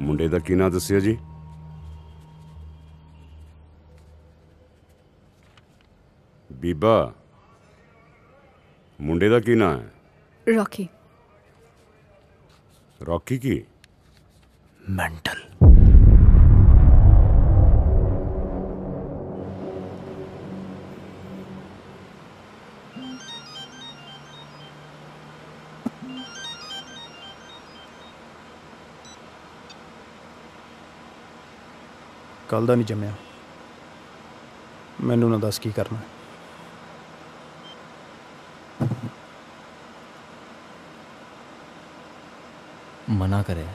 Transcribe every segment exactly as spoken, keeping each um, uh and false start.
ਮੁੰਡੇ ਦਾ ਕੀ ਨਾਂ ਦੱਸਿਆ ਜੀ? ਬੀਬਾ, ਮੁੰਡੇ ਦਾ ਕੀ ਨਾਂ ਹੈ? ਰੌਕੀ। ਰੌਕੀ ਕੀ? ਮੈਂਟਲ। ਕੱਲ ਦਾ ਨਹੀਂ ਜੰਮਿਆ, ਮੈਨੂੰ ਨਾ ਦੱਸ ਕੀ ਕਰਨਾ। ਮਨਾ ਕਰੇ।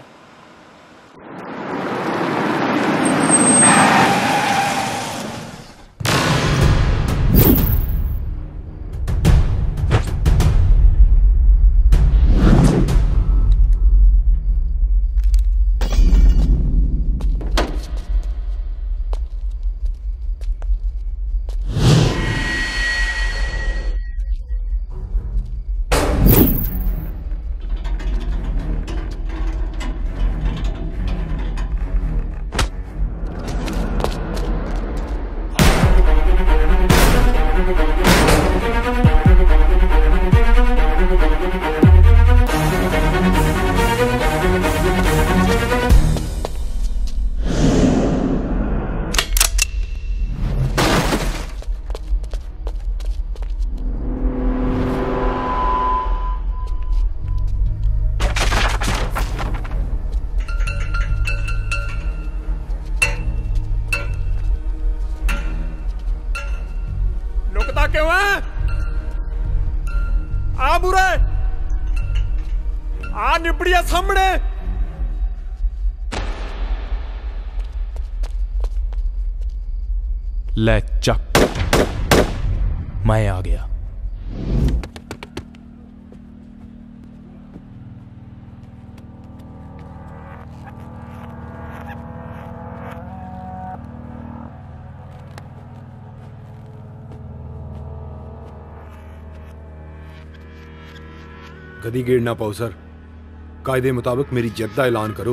ਸਾਹਮਣੇ ਲੈ ਚੱਕ, ਮੈਂ ਆ ਗਿਆ। गदी गेड़ ना पाओ सर, कायदे मुताबिक मेरी जिद का ऐलान करो।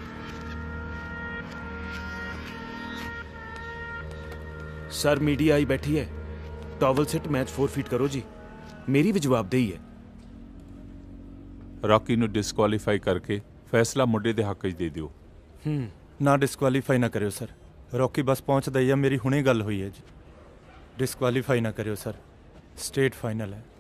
सर मीडिया आई बैठी है, towel set match four feet करो जी, मेरी भी जवाबदेही है। रॉकी नूं डिस्कुआलीफाई करके फैसला मुंडे दे हक च दे दिओ। ना डिस्कुआलीफाई ना करियो सर, रॉकी बस पहुंचदा ही है, मेरी हुणे गल हुई है जी। डिस्कुआलीफाई ना करियो सर, स्टेट फाइनल है।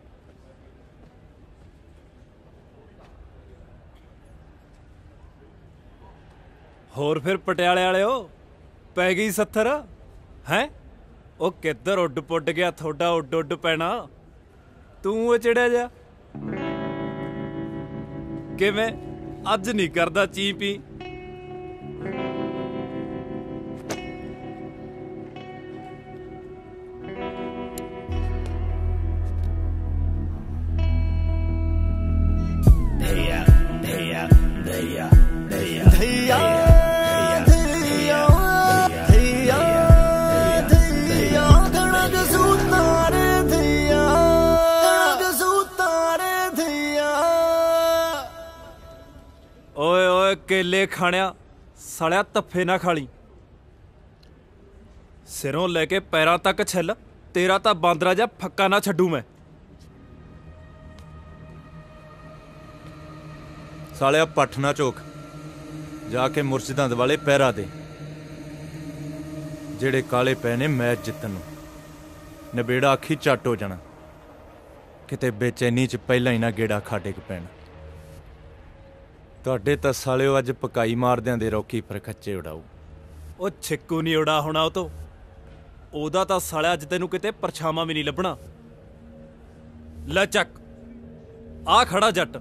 होर फिर पटियाले वाले हो पै गई सत्तर हैं? ओ किधर उड पुड गया थोड़ा उड उड पैना, तू वो चिड़िया जा किवें अज नहीं करदा ची पी। केले खाणिया सड़िया तफे ना खाली, सिरों लेके पैरों तक छिल, तेरा तां बांदरा जा फक्का ना छड्डू मैं। सालिया पठ ना चोक, जाके मुर्शिदां वाले पैरा दे, जेड़े काले पै ने मैच जितन नूं, नबेड़ा अखी झट हो जाना, किते बेचैनी च पहला ही ना गेड़ा खा डिग पैण। तुहाडे तां सालिओ अज पकाई मारदिआं दे रॉकी पर खच्चे उड़ाऊ। ओ छिक्कू नहीं उड़ा होना, ओ तो ओदा तां सालिआ अज तैनूं किते परछावां भी नहीं लभना। ले चक, आ खड़ा जट,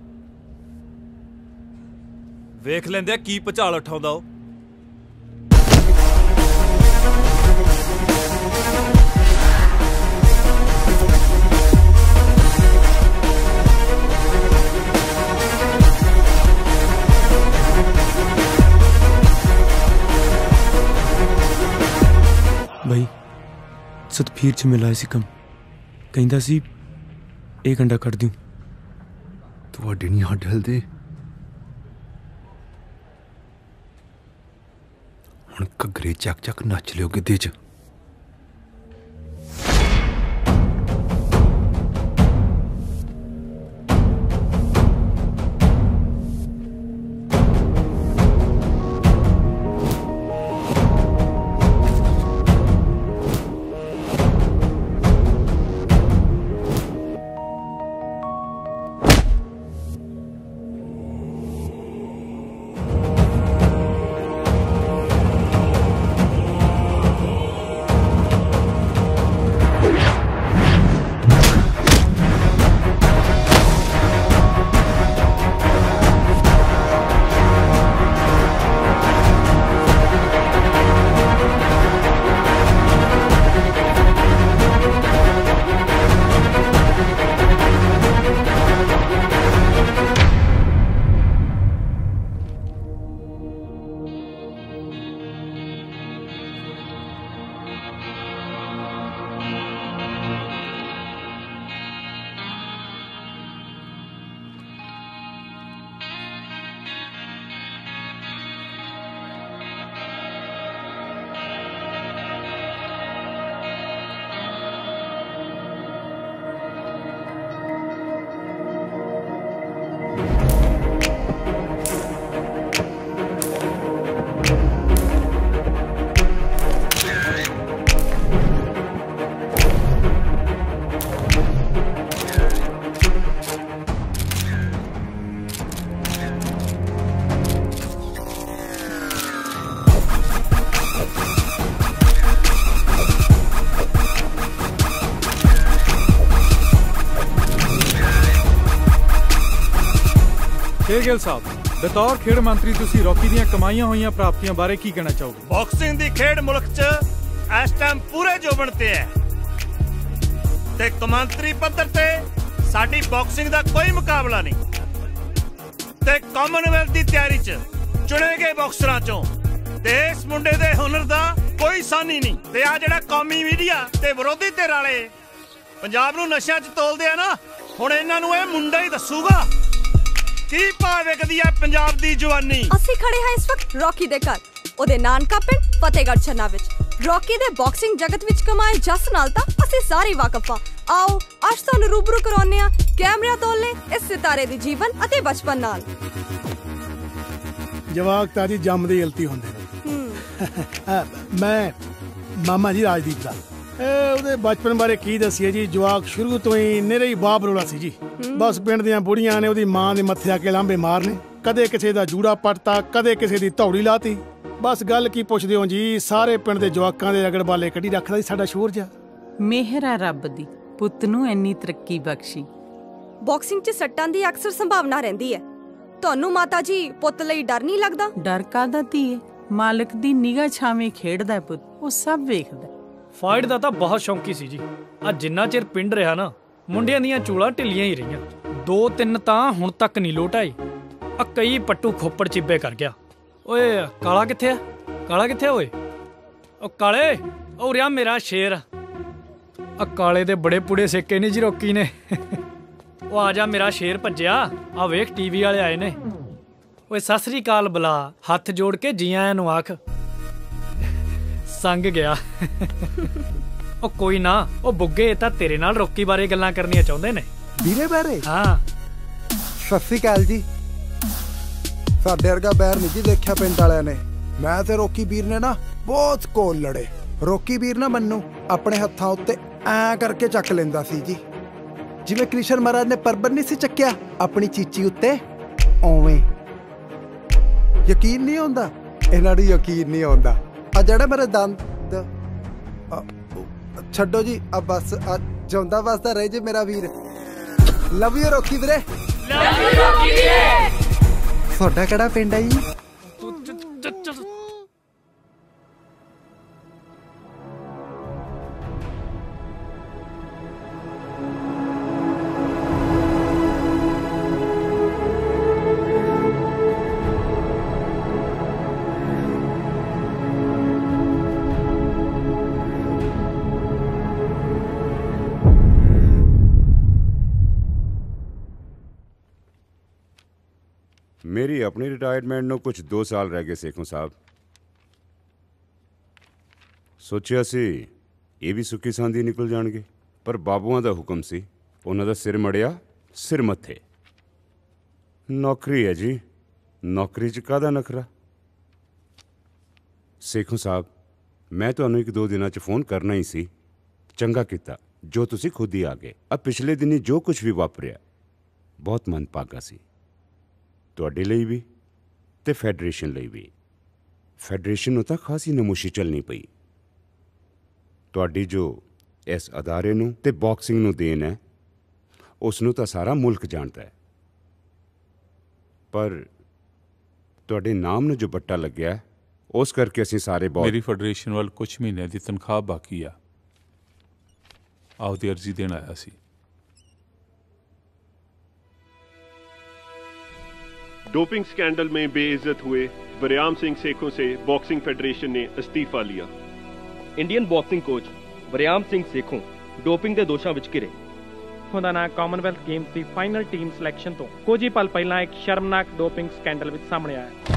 वेख लैंदे की भुचाल उठाउंदा ओ। भाई सतफीर च मिला सी कम, कहंदा सी एक घंटा कट दिऊं। ਤੁਹਾਡੇ ਨਹੀਂ ਹੱਡ ਹਿਲਦੇ? ਹੁਣ ਘੱਗਰੇ ਚੱਕ ਚੱਕ ਨੱਚ ਲਿਓ ਗਿੱਧੇ 'ਚ। ਗਿੱਲ ਸਾਹਿਬ, ਬਤੌਰ ਖੇਡ ਮੰਤਰੀ ਤੁਸੀਂ ਰੌਕੀ ਦੀਆਂ ਕਮਾਈਆਂ ਹੋਈਆਂ ਪ੍ਰਾਪਤੀਆਂ ਬਾਰੇ ਕੀ ਕਹਿਣਾ ਚਾਹੋਗੇ? ਬਾਕਸਿੰਗ ਦੀ ਖੇਡ ਮੁਲਕ 'ਚ ਇਸ ਟਾਈਮ ਪੂਰੇ ਜੋਬਨ ਤੇ ਹੈ ਤੇ ਕੌਮਾਂਤਰੀ ਪੱਧਰ ਤੇ ਸਾਡੀ ਬਾਕਸਿੰਗ ਦਾ ਕੋਈ ਮੁਕਾਬਲਾ ਨਹੀਂ ਤੇ ਕਾਮਨਵੈਲਥ ਦੀ ਤਿਆਰੀ 'ਚ ਚੁਣੇ ਗਏ ਬਾਕਸਰਾਂ 'ਚੋਂ ਤੇ ਇਸ ਮੁੰਡੇ ਦੇ ਹੁਨਰ ਦਾ ਕੋਈ ਸਾਨੀ ਨਹੀਂ। ਤੇ ਆ ਜਿਹੜਾ ਕੌਮੀ ਮੀਡੀਆ ਤੇ ਵਿਰੋਧੀ ਧਿਰ ਵਾਲੇ ਪੰਜਾਬ ਨੂੰ ਨਸ਼ਿਆਂ 'ਚ ਤੋਲਦੇ ਆ ਨਾ, ਹੁਣ ਇਹਨਾਂ ਨੂੰ ਇਹ ਮੁੰਡਾ ਹੀ ਦੱਸੂਗਾ ਕੀ ਭਾਅ ਵਿਕਦੀ ਹੈ ਪੰਜਾਬ ਦੀ ਜਵਾਨੀ। ਅਸੀਂ ਖੜੇ ਹਾਂ ਇਸ ਵਕਤ ਰੌਕੀ ਦੇ ਘਰ, ਉਹਦੇ ਨਾਨਕਾ ਪਿੰਡ ਫਤਿਹਗੜ੍ਹ ਛੰਨਾ ਵਿੱਚ। ਰੌਕੀ ਦੇ ਬਾਕਸਿੰਗ ਜਗਤ ਵਿੱਚ ਕਮਾਏ ਜਸ ਨਾਲ ਤਾਂ ਅਸੀਂ ਸਾਰੇ ਵਾਕਿਫ ਹਾਂ। ਆਓ ਅੱਜ ਤੁਹਾਨੂੰ ਰੂਬਰੂ ਕਰਾਉਂਦੇ ਹਾਂ ਕੈਮਰਿਆਂ ਤੋਲੇ ਇਸ ਸਿਤਾਰੇ ਦੇ ਜੀਵਨ ਅਤੇ ਬਚਪਨ ਨਾਲ। ਜਵਾਕ ਤਾਂ ਜੀ ਜੰਮਦੇ ਗਲਤੀ ਹੁੰਦੇ ਨੇ। ਮੈਂ ਮਾਮਾ ਜੀ ਰਾਜਦੀਪ ਦਾ ਉਹਦੇ ਬਚਪਨ ਬਾਰੇ ਕੀ ਦੱਸੀਏ ਜੀ। ਜਵਾਕ ਸ਼ੁਰੂ ਤੋਂ ਹੀ ਨਿਰੇ ਹੀ ਬਾਪ ਰੋਲਾ ਸੀ ਜੀ। ਬਸ ਪਿੰਡ ਦੀਆਂ ਬੁੜੀਆਂ ਨੇ ਉਹਦੀ ਮਾਂ ਦੇ ਮੱਥੇ ਆ ਕੇ ਲਾਂਬੇ ਮਾਰਨੇ, ਕਦੇ ਕਿਸੇ ਦਾ ਜੂੜਾ ਪੱਟਤਾ, ਕਦੇ ਕਿਸੇ ਦੀ ਧੌੜੀ ਲਾਤੀ। ਬਸ ਗੱਲ ਕੀ ਪੁੱਛਦੇ ਹੋ ਜੀ, ਸਾਰੇ ਪਿੰਡ ਦੇ ਜਵਾਕਾਂ ਦੇ ਰਗੜ ਬਾਲੇ ਕੱਢੀ ਰੱਖਦਾ ਸੀ ਸਾਡਾ ਸ਼ੋਰ ਜਿਹਾ। ਮਿਹਰ ਹੈ ਰੱਬ ਦੀ, ਪੁੱਤ ਨੂੰ ਇੰਨੀ ਤਰੱਕੀ ਬਖਸ਼ੀ। ਬਾਕਸਿੰਗ 'ਚ ਸੱਟਾਂ ਦੀ ਅਕਸਰ ਸੰਭਾਵਨਾ ਰਹਿੰਦੀ ਹੈ। ਤੁਹਾਨੂੰ ਮਾਤਾ ਜੀ ਪੁੱਤ ਲਈ ਡਰ ਨਹੀਂ ਲੱਗਦਾ? ਡਰ ਕਾਹਦਾ ਧੀਏ, ਮਾਲਕ ਦੀ ਨਿਗਾਹ ਛਾਵੇਂ ਖੇਡਦਾ ਪੁੱਤ, ਉਹ ਸਭ ਵੇਖਦਾ। ਫਾਈਟ ਦਾ ਤਾਂ ਬਹੁਤ ਸ਼ੌਂਕੀ ਸੀ ਜੀ। ਆ ਜਿੰਨਾ ਚਿਰ ਪਿੰਡ ਰਿਹਾ ਨਾ, ਮੁੰਡਿਆਂ ਦੀਆਂ ਚੂਲਾਂ ਢਿੱਲੀਆਂ ਹੀ ਰਹੀਆਂ। ਦੋ ਤਿੰਨ ਤਾਂ ਹੁਣ ਤੱਕ ਨਹੀਂ ਲੋਟ ਆਏ। ਆ ਕਈ ਪੱਟੂ ਖੋਪੜ ਚਿੱਬੇ ਕਰ ਗਿਆ। ਓਏ ਕਾਲਾ ਕਿੱਥੇ ਆ? ਕਾਲਾ ਕਿੱਥੇ ਓਏ? ਓ ਕਾਲੇ, ਓ ਰਿਆ ਮੇਰਾ ਸ਼ੇਰ। ਆ ਕਾਲੇ ਦੇ ਬੜੇ ਪੁੜੇ ਸੇਕੇ ਨਹੀਂ ਜੀ ਰੌਕੀ ਨੇ। ਉਹ ਆ ਜਾ ਮੇਰਾ ਸ਼ੇਰ ਭੱਜਿਆ। ਆ ਵੇਖ ਟੀਵੀ ਵਾਲੇ ਆਏ ਨੇ। ਓਏ ਸਤਿ ਸ੍ਰੀ ਅਕਾਲ ਬੁਲਾ, ਹੱਥ ਜੋੜ ਕੇ ਜੀ ਆਇਆਂ ਨੂੰ ਆਖ। ਸੰਗ ਗਿਆ। ਉਹ ਕੋਈ ਨਾ, ਉਹ ਬੁੱਗੇ ਤਾਂ ਤੇਰੇ ਨਾਲ ਰੌਕੀ ਬਾਰੇ ਗੱਲਾਂ ਕਰਨੀਆਂ ਚਾਹੁੰਦੇ ਨੇ। ਵੀਰੇ ਬਾਰੇ? ਹਾਂ। ਸਤਿ ਸ੍ਰੀ ਅਕਾਲ ਜੀ। ਸਾਡੇ ਵਰਗਾ ਬੈਰ ਨਹੀਂ ਜੀ ਦੇਖਿਆ ਪਿੰਡ ਵਾਲਿਆਂ ਨੇ। ਮੈਂ ਤੇ ਰੌਕੀ ਵੀਰ ਨੇ ਨਾ ਬਹੁਤ ਕੋਲ ਲੜੇ। ਰੌਕੀ ਵੀਰ ਨਾ ਮੈਨੂੰ ਆਪਣੇ ਹੱਥਾਂ ਉੱਤੇ ਐ ਕਰਕੇ ਚੱਕ ਲੈਂਦਾ ਸੀ ਜੀ, ਜਿਵੇਂ ਕ੍ਰਿਸ਼ਨ ਮਹਾਰਾਜ ਨੇ ਪਰਬਤ ਨਹੀਂ ਸੀ ਚੱਕਿਆ ਆਪਣੀ ਚੀਚੀ ਉੱਤੇ, ਓਵੇਂ। ਯਕੀਨ ਨਹੀਂ ਆਉਂਦਾ ਇਹਨਾਂ ਨੂੰ, ਯਕੀਨ ਨਹੀਂ ਆਉਂਦਾ। ਆ ਜਿਹੜੇ ਮੇਰੇ ਦੰਦ ਛੱਡੋ ਜੀ, ਆ ਬਸ ਆ ਜਿਉਂਦਾ ਵਸਦਾ ਰਹੇ ਜੇ ਮੇਰਾ ਵੀਰ। ਲਵ ਯੂ ਰੌਕੀ ਵੀਰੇ। ਲਵ ਯੂ ਰੌਕੀ ਵੀਰੇ। ਤੁਹਾਡਾ ਕਿਹੜਾ ਪਿੰਡ ਹੈ ਜੀ? ਮੇਰੀ ਆਪਣੀ ਰਿਟਾਇਰਮੈਂਟ ਨੂੰ ਕੁਝ ਦੋ ਸਾਲ ਰਹਿ ਗਏ ਸੇਖੋਂ ਸਾਹਿਬ। ਸੋਚਿਆ ਸੀ ਇਹ ਵੀ ਸੁੱਕੀ ਸਾਂਦੀ ਨਿਕਲ ਜਾਣਗੇ, ਪਰ ਬਾਬੂਆਂ ਦਾ ਹੁਕਮ ਸੀ, ਉਹਨਾਂ ਦਾ ਸਿਰ ਮੜਿਆ ਸਿਰ ਮੱਥੇ। ਨੌਕਰੀ ਹੈ ਜੀ, ਨੌਕਰੀ 'ਚ ਕਾਹਦਾ ਨਖਰਾ। ਸੇਖੋਂ ਸਾਹਿਬ, ਮੈਂ ਤੁਹਾਨੂੰ ਇੱਕ ਦੋ ਦਿਨਾਂ 'ਚ ਫੋਨ ਕਰਨਾ ਹੀ ਸੀ, ਚੰਗਾ ਕੀਤਾ ਜੋ ਤੁਸੀਂ ਖੁਦ ਹੀ ਆ ਗਏ। ਆ ਪਿਛਲੇ ਦਿਨੀ ਜੋ ਕੁਝ ਵੀ ਵਾਪਰਿਆ ਬਹੁਤ ਮੰਦਭਾਗਾ ਸੀ, ਤੁਹਾਡੇ ਲਈ ਵੀ ਤੇ ਫੈਡਰੇਸ਼ਨ ਲਈ ਵੀ। ਫੈਡਰੇਸ਼ਨ ਨੂੰ ਤਾਂ ਖਾਸੀ ਨਮੋਸ਼ੀ ਚੱਲਣੀ ਪਈ। ਤੁਹਾਡੀ ਜੋ ਇਸ ਅਦਾਰੇ ਨੂੰ ਤੇ ਬਾਕਸਿੰਗ ਨੂੰ ਦੇਣ ਹੈ, ਉਸ ਨੂੰ ਤਾਂ ਸਾਰਾ ਮੁਲਕ ਜਾਣਦਾ ਹੈ, ਪਰ ਤੁਹਾਡੇ ਨਾਮ ਨੂੰ ਜੋ ਬੱਟਾ ਲੱਗਿਆ ਉਸ ਕਰਕੇ ਅਸੀਂ ਸਾਰੇ ਬਹੁਤ। ਮੇਰੀ ਫੈਡਰੇਸ਼ਨ ਵੱਲ ਕੁਝ ਮਹੀਨਿਆਂ ਦੀ ਤਨਖਾਹ ਬਾਕੀ ਆ, ਆਪਦੀ ਅਰਜ਼ੀ ਦੇਣ ਆਇਆ ਸੀ। डोपिंग स्कैंडल में बेइज्जत हुए वरियाम सिंह सेखों से बॉक्सिंग फेडरेशन ने इस्तीफा लिया। Indian boxing coach Wariyam Singh Sekhon doping ਦੇ ਦੋਸ਼ਾਂ ਵਿੱਚ ਘਿਰੇ। ਉਹਦਾ ਨਾਂ ਕਾਮਨਵੈਲਥ ਗੇਮਸ ਦੀ ਫਾਈਨਲ ਟੀਮ ਸਿਲੈਕਸ਼ਨ ਤੋਂ ਕੁਝ ਹੀ ਪਲ ਪਹਿਲਾਂ ਇੱਕ ਸ਼ਰਮਨਾਕ ਡੋਪਿੰਗ ਸਕੈਂਡਲ ਵਿੱਚ ਸਾਹਮਣੇ ਆਇਆ।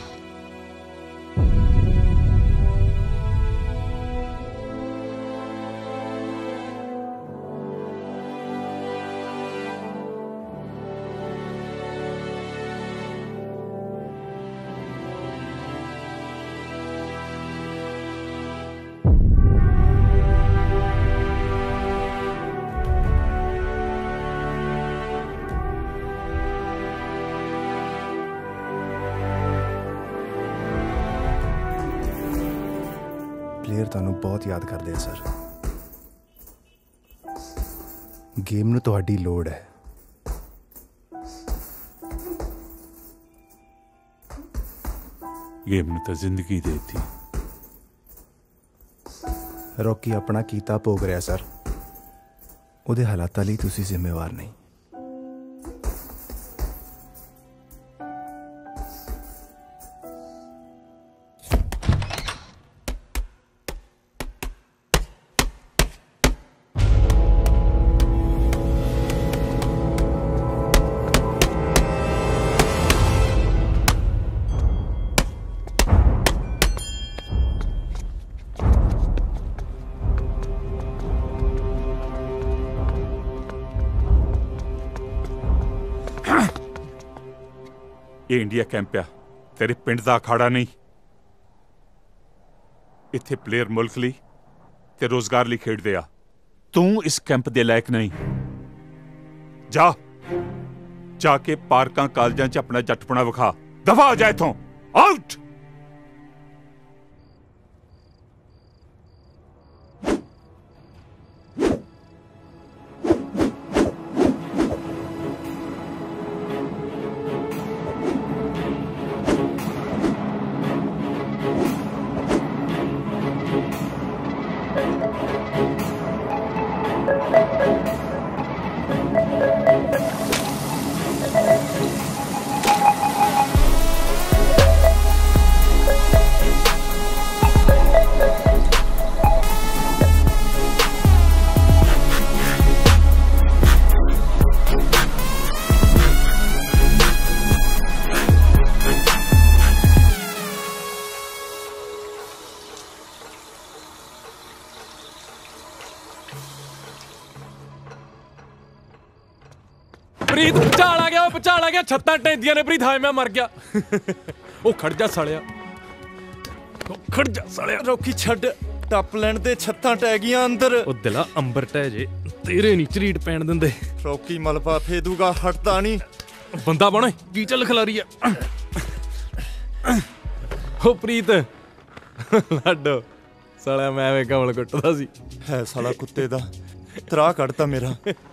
ਪਲੇਅਰ ਤੁਹਾਨੂੰ ਬਹੁਤ ਯਾਦ ਕਰਦੇ ਆ ਸਰ। ਗੇਮ ਨੂੰ ਤੁਹਾਡੀ ਲੋੜ ਹੈ। ਗੇਮ ਨੂੰ ਤਾਂ ਜ਼ਿੰਦਗੀ ਦੇਤੀ। ਰੌਕੀ ਆਪਣਾ ਕੀਤਾ ਭੋਗ ਰਿਹਾ ਸਰ, ਉਹਦੇ ਹਾਲਾਤਾਂ ਲਈ ਤੁਸੀਂ ਜ਼ਿੰਮੇਵਾਰ ਨਹੀਂ। ਇਹ ਇੰਡੀਆ ਕੈਂਪ ਆ, ਤੇਰੇ ਪਿੰਡ ਦਾ ਅਖਾੜਾ ਨਹੀਂ। ਇੱਥੇ ਪਲੇਅਰ ਮੁਲਕ ਲਈ ਤੇ ਰੋਜ਼ਗਾਰ ਲਈ ਖੇਡਦੇ ਆ। ਤੂੰ ਇਸ ਕੈਂਪ ਦੇ ਲਾਇਕ ਨਹੀਂ। ਜਾ ਜਾ ਕੇ ਪਾਰਕਾਂ ਕਾਲਜਾਂ 'ਚ ਆਪਣਾ ਜੱਟਪਣਾ ਵਿਖਾ। ਦਫਾ ਹੋ ਜਾ ਇੱਥੋਂ, ਆਊਟ। ਪ੍ਰੀਤ ਭੁਚਾਲ ਆ ਗਿਆ, ਉਹ ਭੁਚਾਲ ਆ ਗਿਆ, ਛੱਤਾਂ ਟੈਂਦੀਆਂ ਨੇ ਪ੍ਰੀਤ। ਹਾਏ ਮੈਂ ਮਰ ਗਿਆ। ਉਹ ਖੜ ਜਾ ਸਾਲਿਆ, ਖੜ ਜਾ ਸਾਲਿਆ। ਰੋਕੀ ਛੱਡ, ਟੱਪ ਲੈਣ ਤੇ ਛੱਤਾਂ ਟਹਿ ਗਈਆਂ ਅੰਦਰ। ਉਹ ਦਿਲਾ ਅੰਬਰ ਟਹਿ ਜੇ, ਤੇਰੇ ਨਹੀਂ ਝਰੀਟ ਪੈਣ ਦਿੰਦੇ। ਰੋਕੀ ਮਲਪਾ ਫੇਦੂਗਾ, ਹਟਦਾ ਨਹੀਂ। ਬੰਦਾ ਬਣ, ਕੀ ਚੱਲ ਖਲਾਰੀ ਆ। ਉਹ ਪ੍ਰੀਤ ਲਾਡੋ ਸਾਲਿਆ, ਮੈਂ ਐਵੇਂ ਕਮਲ ਕੁੱਟਦਾ ਸੀ। ਹੈ ਸਾਲਾ ਕੁੱਤੇ ਦਾ, ਤਰਾ ਕੱਢਤਾ ਮੇਰਾ।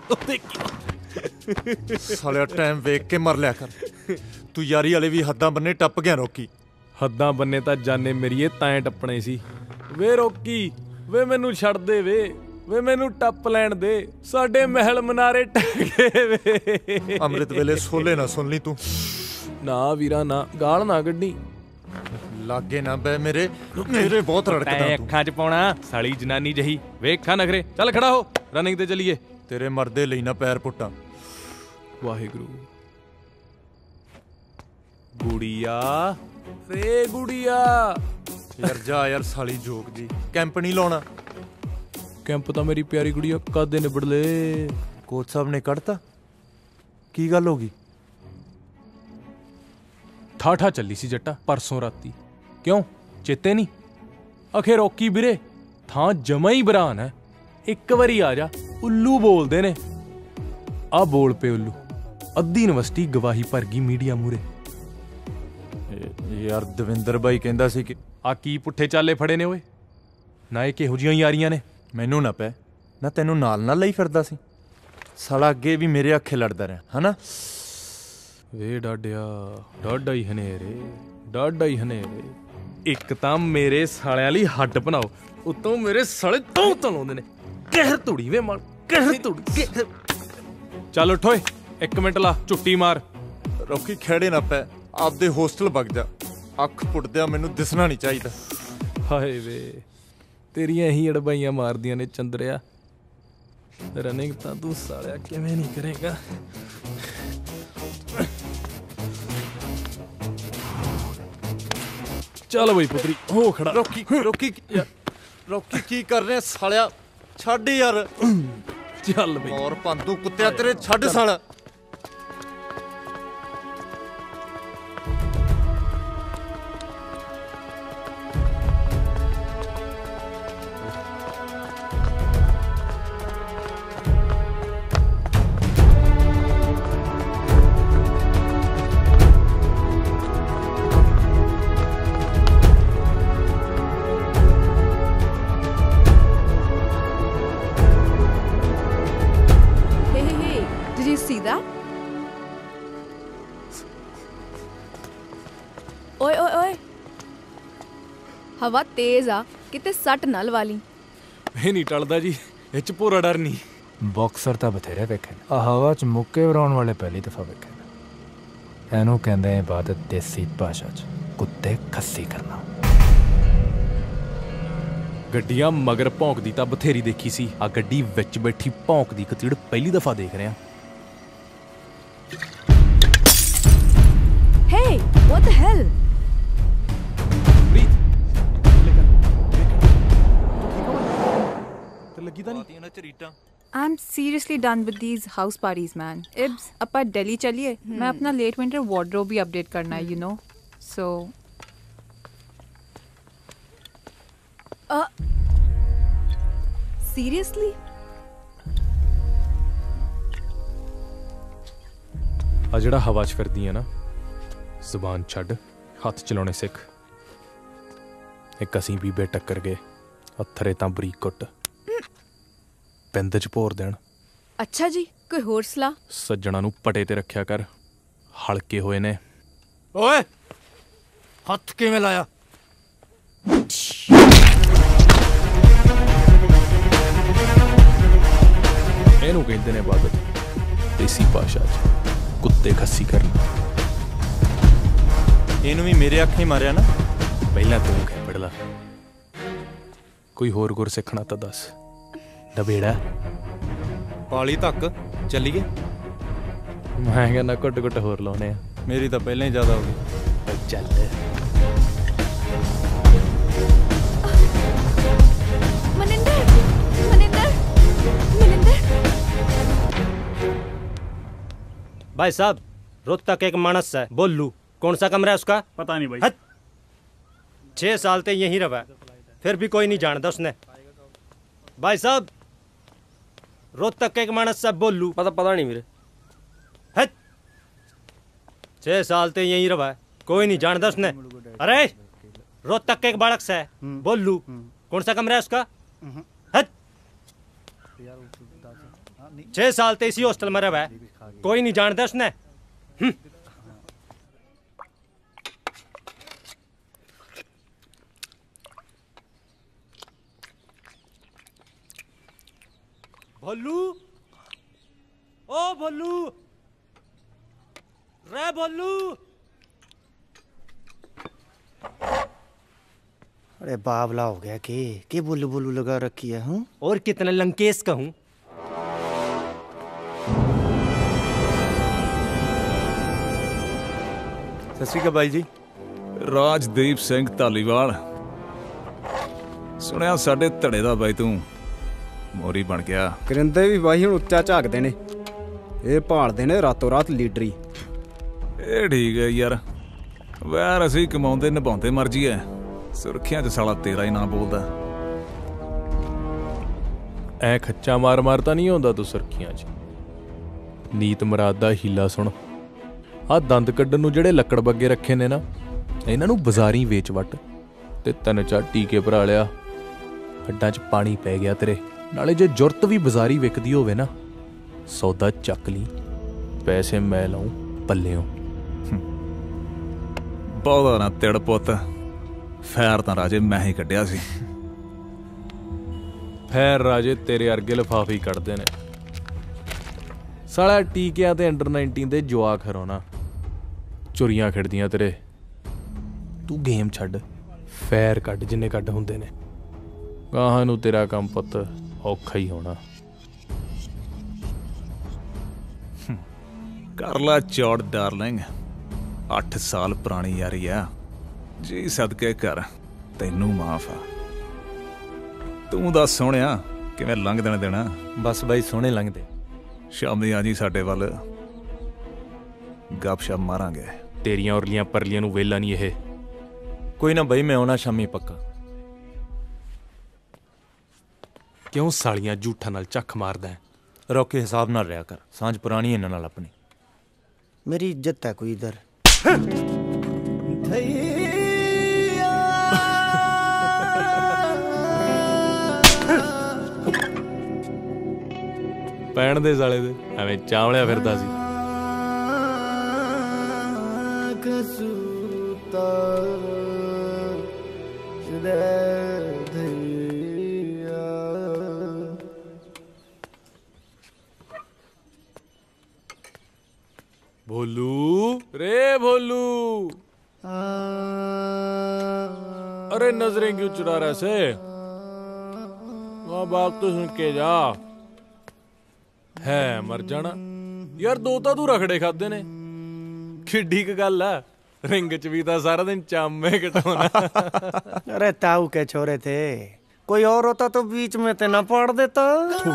ਸਾਲਿਆ ਟਾਈਮ ਵੇਖ ਕੇ ਮਰ ਲਿਆ ਕਰ। ਤੂੰ ਯਾਰੀ ਵਾਲੇ ਵੀ ਹੱਦਾਂ ਬੰਨੇ ਟੱਪ ਗਿਆ ਰੋਕੀ। ਹੱਦਾਂ ਬੰਨੇ ਤਾਂ ਜਾਨੇ ਮੇਰੀਏ ਤਾਂ ਟੱਪਣੇ ਸੀ। ਵੇ ਰੋਕੀ, ਵੇ ਮੈਨੂੰ ਛੱਡ ਦੇ, ਵੇ ਵੇ ਮੈਨੂੰ ਟੱਪ ਲੈਣ ਦੇ। ਸਾਡੇ ਮਹਿਲ ਮਨਾਰੇ ਟਹਿ ਗਏ ਵੇ। ਅੰਮ੍ਰਿਤ ਵੇਲੇ ਸੋਲੇ ਨਾ ਸੁਣ ਲਈ ਤੂੰ। ਨਾ ਵੀਰਾ ਨਾ, ਗਾਲ ਨਾ ਕੱਢੀ। ਲਾਗੇ ਨਾ ਬੈ ਮੇਰੇ, ਮੇਰੇ ਬਹੁਤ ਰੜਕਦਾ ਤੂੰ। ਅੱਖਾਂ 'ਚ ਪਾਉਣਾ ਸਾਲੀ ਜਨਾਨੀ ਜਹੀ। ਵੇਖਾਂ ਨਖਰੇ, ਚੱਲ ਖੜਾ ਹੋ, ਰਨਿੰਗ ਤੇ ਚੱਲੀਏ। ਤੇਰੇ ਮਰਦੇ ਲਈ ਨਾ ਪੈਰ ਪੁੱਟਾਂ। ਵਾਹਿਗੁਰੂ। ਗੁੜੀਆ ਰੇ ਗੁੜੀਆ, ਯਾਰ ਜਾ ਯਾਰ ਸਾਲੀ ਜੋਕ ਜੀ ਕੈਂਪ ਨਹੀਂ ਲਾਉਣਾ ਕੈਂਪ ਤਾਂ ਮੇਰੀ ਪਿਆਰੀ ਕੁੜੀਆ ਕਦੇ ਨਿਬੜ ਲੇ ਕੋਚ ਸਾਹਿਬ ਨੇ ਕੱਢਤਾ ਕੀ ਗੱਲ ਹੋ ਗਈ ਠਾਠਾ ਚੱਲੀ ਸੀ ਜੱਟਾ ਪਰਸੋਂ ਰਾਤੀ ਕਿਉਂ ਚੇਤੇ ਨਹੀਂ ਅਖੇ ਰੋਕੀ ਵੀਰੇ ਥਾਂ ਜਮਾ ਹੀ ਬਰਾਨ ਹੈ ਇੱਕ ਵਾਰੀ ਆ ਜਾ ਉੱਲੂ ਬੋਲਦੇ ਨੇ ਆ ਬੋਲ ਪੇ ਉੱਲੂ ਅੱਧੀ ਯੂਨੀਵਰਸਿਟੀ ਗਵਾਹੀ ਭਰ ਗਈ ਮੀਡੀਆ ਮੂਰੇ ਯਾਰ ਦਵਿੰਦਰ ਬਾਈ ਕਹਿੰਦਾ ਸੀ ਕਿ ਆ ਕੀ ਪੁੱਠੇ ਚਾਲੇ ਫੜੇ ਨੇ ਓਏ ਨਾ ਇਹ ਕਿਹੋ ਜਿਹੀਆਂ ਯਾਰੀਆਂ ਨੇ ਮੈਨੂੰ ਨਾ ਪੈ ਨਾ ਤੈਨੂੰ ਨਾਲ ਨਾਲ ਲਈ ਫਿਰਦਾ ਸੀ ਸਾਲਾ ਅੱਗੇ ਵੀ ਮੇਰੇ ਅੱਖੇ ਲੜਦਾ ਰਿਹਾ ਹਨਾ ਵੇ ਡਾਡਿਆ ਡਾਡਾ ਹੀ ਹਨੇਰੇ ਡਾਡਾ ਹੀ ਹਨੇਰੇ ਇੱਕ ਤਾਂ ਮੇਰੇ ਸਾਲਿਆਂ ਲਈ ਹੱਡ ਬਣਾਓ ਉਤੋਂ ਮੇਰੇ ਸਾਲੇ ਤੋਂ ਤਲਾਉਂਦੇ ਨੇ ਕਹਿਰ ਧੂੜੀ ਵੇ ਮਾਰ ਕਹਿਰ ਧੂੜੀ ਚੱਲ ਉੱਠ ਓਏ ਇੱਕ ਮਿੰਟ ਲਾ ਝੁੱਟੀ ਮਾਰ ਰੋਕੀ ਖੇੜੇ ਨਾ ਪੈ ਆਪਦੇ ਹੋਸਟਲ ਵਗ ਜਾ ਅੱਖ ਪੁੱਟਦਿਆਂ ਮੈਨੂੰ ਦਿਸਣਾ ਨਹੀਂ ਚਾਹੀਦਾ ਹਾਏ ਵੇ ਤੇਰੀਆਂ ਹੀ ਅੜਬਾਈਆਂ ਮਾਰਦੀਆਂ ਨੇ ਚੰਦਰਿਆ ਰਨਿੰਗ ਤਾਂ ਤੂੰ ਸਾਲਿਆ ਕਿਵੇਂ ਨਹੀਂ ਕਰੇਗਾ ਚੱਲ ਬਈ ਪੁੱਤਰੀ ਹੋ ਖੜਾ ਰੋਕੀ ਰੋਕੀ ਰੋਕੀ ਕੀ ਕਰ ਰਿਹਾ ਸਾਲਿਆ ਛੱਡ ਯਾਰ ਚੱਲ ਬਈ ਔਰ ਪੰਦੂ ਕੁੱਤਿਆ ਤੇਰੇ ਛੱਡ ਸਾਲਾ ਓਏ ਓਏ ਓਏ ਹਵਾ ਤੇਜ਼ ਆ ਕਿਤੇ ਸੱਟ ਨਾ ਲਵਾ ਲਈ ਇਹ ਨਹੀਂ ਟਲਦਾ ਜੀ ਇਹ ਚ ਪੂਰਾ ਡਰ ਨਹੀਂ ਬਾਕਸਰ ਤਾਂ ਬਥੇਰੇ ਵੇਖੇ ਨੇ ਆ ਹਵਾ ਚ ਮੁੱਕੇ ਵਰਾਉਣ ਵਾਲੇ ਪਹਿਲੀ ਦਫਾ ਵੇਖੇ ਨੇ ਇਹਨੂੰ ਕਹਿੰਦੇ ਇਬਾਦਤ ਦੇਸੀ ਭਾਸ਼ਾ ਚ ਕੁੱਤੇ ਖੱਸੀ ਕਰਨਾ ਗੱਡੀਆਂ ਮਗਰ ਭੌਂਕਦੀ ਤਾਂ ਬਥੇਰੀ ਦੇਖੀ ਸੀ ਆ ਗੱਡੀ ਵਿੱਚ ਬੈਠੀ ਭੌਂਕਦੀ ਕਤੀੜ ਪਹਿਲੀ ਦਫਾ ਦੇਖ ਰਿਹਾ Hey, what the hell? I'm seriously done with these house parties, man. Ibs, appa Delhi chaliye. Hmm. मैं अपना late winter wardrobe भी update करना है, you know. So. Uh. Seriously? ਆ ਜਿਹੜਾ ਹਵਾ ਚ ਫਿਰਦੀ ਆ ਨਾ ਜ਼ੁਬਾਨ ਛੱਡ ਹੱਥ ਚਲਾਉਣੇ ਸਿੱਖ ਇੱਕ ਅਸੀਂ ਬੀਬੇ ਟੱਕਰ ਗਏ ਹੱਥਰੇ ਤਾਂ ਬਰੀਕ ਕੁੱਟ ਪਿੰਡ ਚ ਭੋਰ ਦੇਣ ਅੱਛਾ ਜੀ ਕੋਈ ਹੋਰ ਸਲਾਹ ਸੱਜਣਾ ਨੂੰ ਪਟੇ ਤੇ ਰੱਖਿਆ ਕਰ ਹਲਕੇ ਹੋਏ ਨੇ ਓਏ ਹੱਥ ਕਿਵੇਂ ਲਾਇਆ ਇਹਨੂੰ ਕਹਿੰਦੇ ਨੇ ਇਬਾਦਤ ਦੇਸੀ ਭਾਸ਼ਾ ਚ ਕੁੱਤੇ ਖੱਸੀ ਕਰਨਾ ਇਹਨੂੰ ਵੀ ਮੇਰੇ ਅੱਖੇ ਮਾਰਿਆ ਨਾ ਪਹਿਲਾਂ ਤੂੰ ਖੇਪੜ ਲਾ ਕੋਈ ਹੋਰ ਗੁਰ ਸਿੱਖਣਾ ਤਾਂ ਦੱਸ ਡਬੇੜਾ ਪਾਲੀ ਤੱਕ ਚੱਲੀਏ ਮੈਂ ਕਹਿੰਦਾ ਘੁੱਟ ਘੁੱਟ ਹੋਰ ਲਾਉਣੇ ਆ ਮੇਰੀ ਤਾਂ ਪਹਿਲਾਂ ਹੀ ਜ਼ਿਆਦਾ ਹੋ ਗਈ ਚੱਲ मनिंदर मनिंदर मनिंदर भाई साहब रोज तक एक मानस है बोलू कौन सा कमरा है उसका पता नहीं भाई छह साल ते यहीं रहा फिर भी कोई नहीं जानता उसने भाई साहब रोज तक एक मानस है बोलू पता पता नहीं मेरे छह साल ते यहीं रहा कोई नहीं जानता उसने अरे रोज तक एक बालक है बोलू कौन सा कमरा है उसका छह साल ते इसी हॉस्टल में रहा कोई नहीं जानता उसने भोलू ओ भोलू रे भोलू अरे बावला हो गया कि के बोलू बोलू लगा रखी है हूँ और कितना लंकेश का हूँ सत श्री अकाल बाई जी राजदीप सिंह धालीवाल ਸੁਣਿਆ ਸਾਡੇ ਧੜੇ ਦਾ ਬਾਈ ਤੂੰ ਮੋਰੀ ਬਣ ਗਿਆ। ਕਰਿੰਦੇ ਵੀ ਬਾਈ ਹੁਣ ਉੱਚਾ ਝਾਕਦੇ ਨੇ, ਇਹ ਭਾਲਦੇ ਨੇ ਰਾਤੋਂ ਰਾਤ ਲੀਡਰੀ। ਇਹ ਠੀਕ ਹੈ ਯਾਰ, ਵੈਰ ਅਸੀਂ ਕਮਾਉਂਦੇ ਨਿਭਾਉਂਦੇ ਮਰਜੀ ਐ, ਸੁਰਖੀਆਂ 'ਚ ਸਾਲਾ ਤੇਰਾ ਹੀ ਨਾਂ ਬੋਲਦਾ। ਐ ਖੱਚਾ ਮਾਰ ਮਾਰ ਤਾਂ ਨਹੀਂ ਆਉਂਦਾ ਤੂੰ ਸੁਰਖੀਆਂ 'ਚ। ਨੀਤ ਮੁਰਾਦ ਦਾ ਹੀਲਾ ਸੁਣ, ਆਹ ਦੰਦ ਕੱਢਣ ਨੂੰ ਜਿਹੜੇ ਲੱਕੜ ਬੱਗੇ ਰੱਖੇ ਨੇ ਨਾ, ਇਹਨਾਂ ਨੂੰ ਬਾਜ਼ਾਰੀ ਵੇਚ ਵੱਟ ਤੇ ਤਿੰਨ ਚਾਰ ਟੀਕੇ ਭਰਾ ਲਿਆ, ਹੱਡਾਂ 'ਚ ਪਾਣੀ ਪੈ ਗਿਆ ਤੇਰੇ। ਨਾਲੇ ਜੇ ਜ਼ਰੂਰਤ ਵੀ ਬਾਜ਼ਾਰੀ ਵਿਕਦੀ ਹੋਵੇ ਨਾ, ਸੌਦਾ ਚੱਕ ਲਈ, ਪੈਸੇ ਮੈਂ ਲਾਉਂ ਪੱਲਿਓਂ। ਬਹੁਤਾ ਨਾ ਤਿੜ ਪੁੱਤ, ਫੈਰ ਤਾਂ ਰਾਜੇ ਮੈਂ ਹੀ ਕੱਢਿਆ ਸੀ। ਫੈਰ ਰਾਜੇ ਤੇਰੇ ਅਰਗੇ ਲਿਫਾਫੇ ਹੀ ਕੱਢਦੇ ਨੇ। ਸਾਲਾ ਟੀਕਿਆਂ ਤੇ ਅੰਡਰ ਨਾਈਨਟੀਨ ਦੇ ਜਵਾਕ ਹਰਾਉਣਾ, ਚੋਰੀਆਂ ਖੇਡਦੀਆਂ ਤੇਰੇ। ਤੂੰ ਗੇਮ ਛੱਡ, ਫੈਰ ਕੱਢ ਜਿੰਨੇ ਕੱਢ ਹੁੰਦੇ ਨੇ। ਗਾਹਾਂ ਨੂੰ ਤੇਰਾ ਕੰਮ ਪੁੱਤ ਔਖਾ ਹੀ ਹੋਣਾ। ਕਰ ਲਾ ਚੌੜ ਡਾਰਲਿੰਗ, ਅੱਠ ਸਾਲ ਪੁਰਾਣੀ ਯਾਰੀ ਆ ਜੀ, ਸਦਕੇ ਕਰ, ਤੈਨੂੰ ਮਾਫ ਆ। ਤੂੰ ਦੱਸ ਸੋਹਣਿਆ ਕਿਵੇਂ ਲੰਘ ਦੇਣ ਦੇਣਾ? ਬਸ ਬਾਈ ਸੋਹਣੇ ਲੰਘਦੇ। ਸ਼ਾਮੀ ਆ ਜੀ ਸਾਡੇ ਵੱਲ, ਗੱਪਸ਼ਪ ਮਾਰਾਂਗੇ। ਤੇਰੀਆਂ ਉਰਲੀਆਂ ਪਰਲੀਆਂ ਨੂੰ ਵੇਲਾ ਨਹੀਂ ਇਹ। ਕੋਈ ਨਾ ਬਾਈ, ਮੈਂ ਆਉਣਾ ਸ਼ਾਮੀ ਪੱਕਾ। ਕਿਉਂ ਸਾਲੀਆਂ ਝੂਠਾਂ ਨਾਲ ਚੱਖ ਮਾਰਦਾ ਹੈ? ਰੌਕੀ ਹਿਸਾਬ ਨਾਲ ਰਿਹਾ ਕਰ, ਸਾਂਝ ਪੁਰਾਣੀ ਇਹਨਾਂ ਨਾਲ ਆਪਣੀ। मेरी इज्जत है कोई इधर। ਪੈਣ ਦੇ ਸਾਲੇ ਦੇ, ਐਵੇਂ ਚਾਵਲਿਆ ਫਿਰਦਾ ਸੀ। भोलू रे भोलू, अरे नजरें क्यों चुरा रहे से? वहाँ बात तो सुन के जा। है मर जाना यार, दो तो तू रखड़े खादे ने, किड्डी क गल है। रिंग च भी तो सारा दिन चामे कटाना। अरे ताऊ के छोरे थे, कोई और होता तो बीच में ते ना पाड़ देता।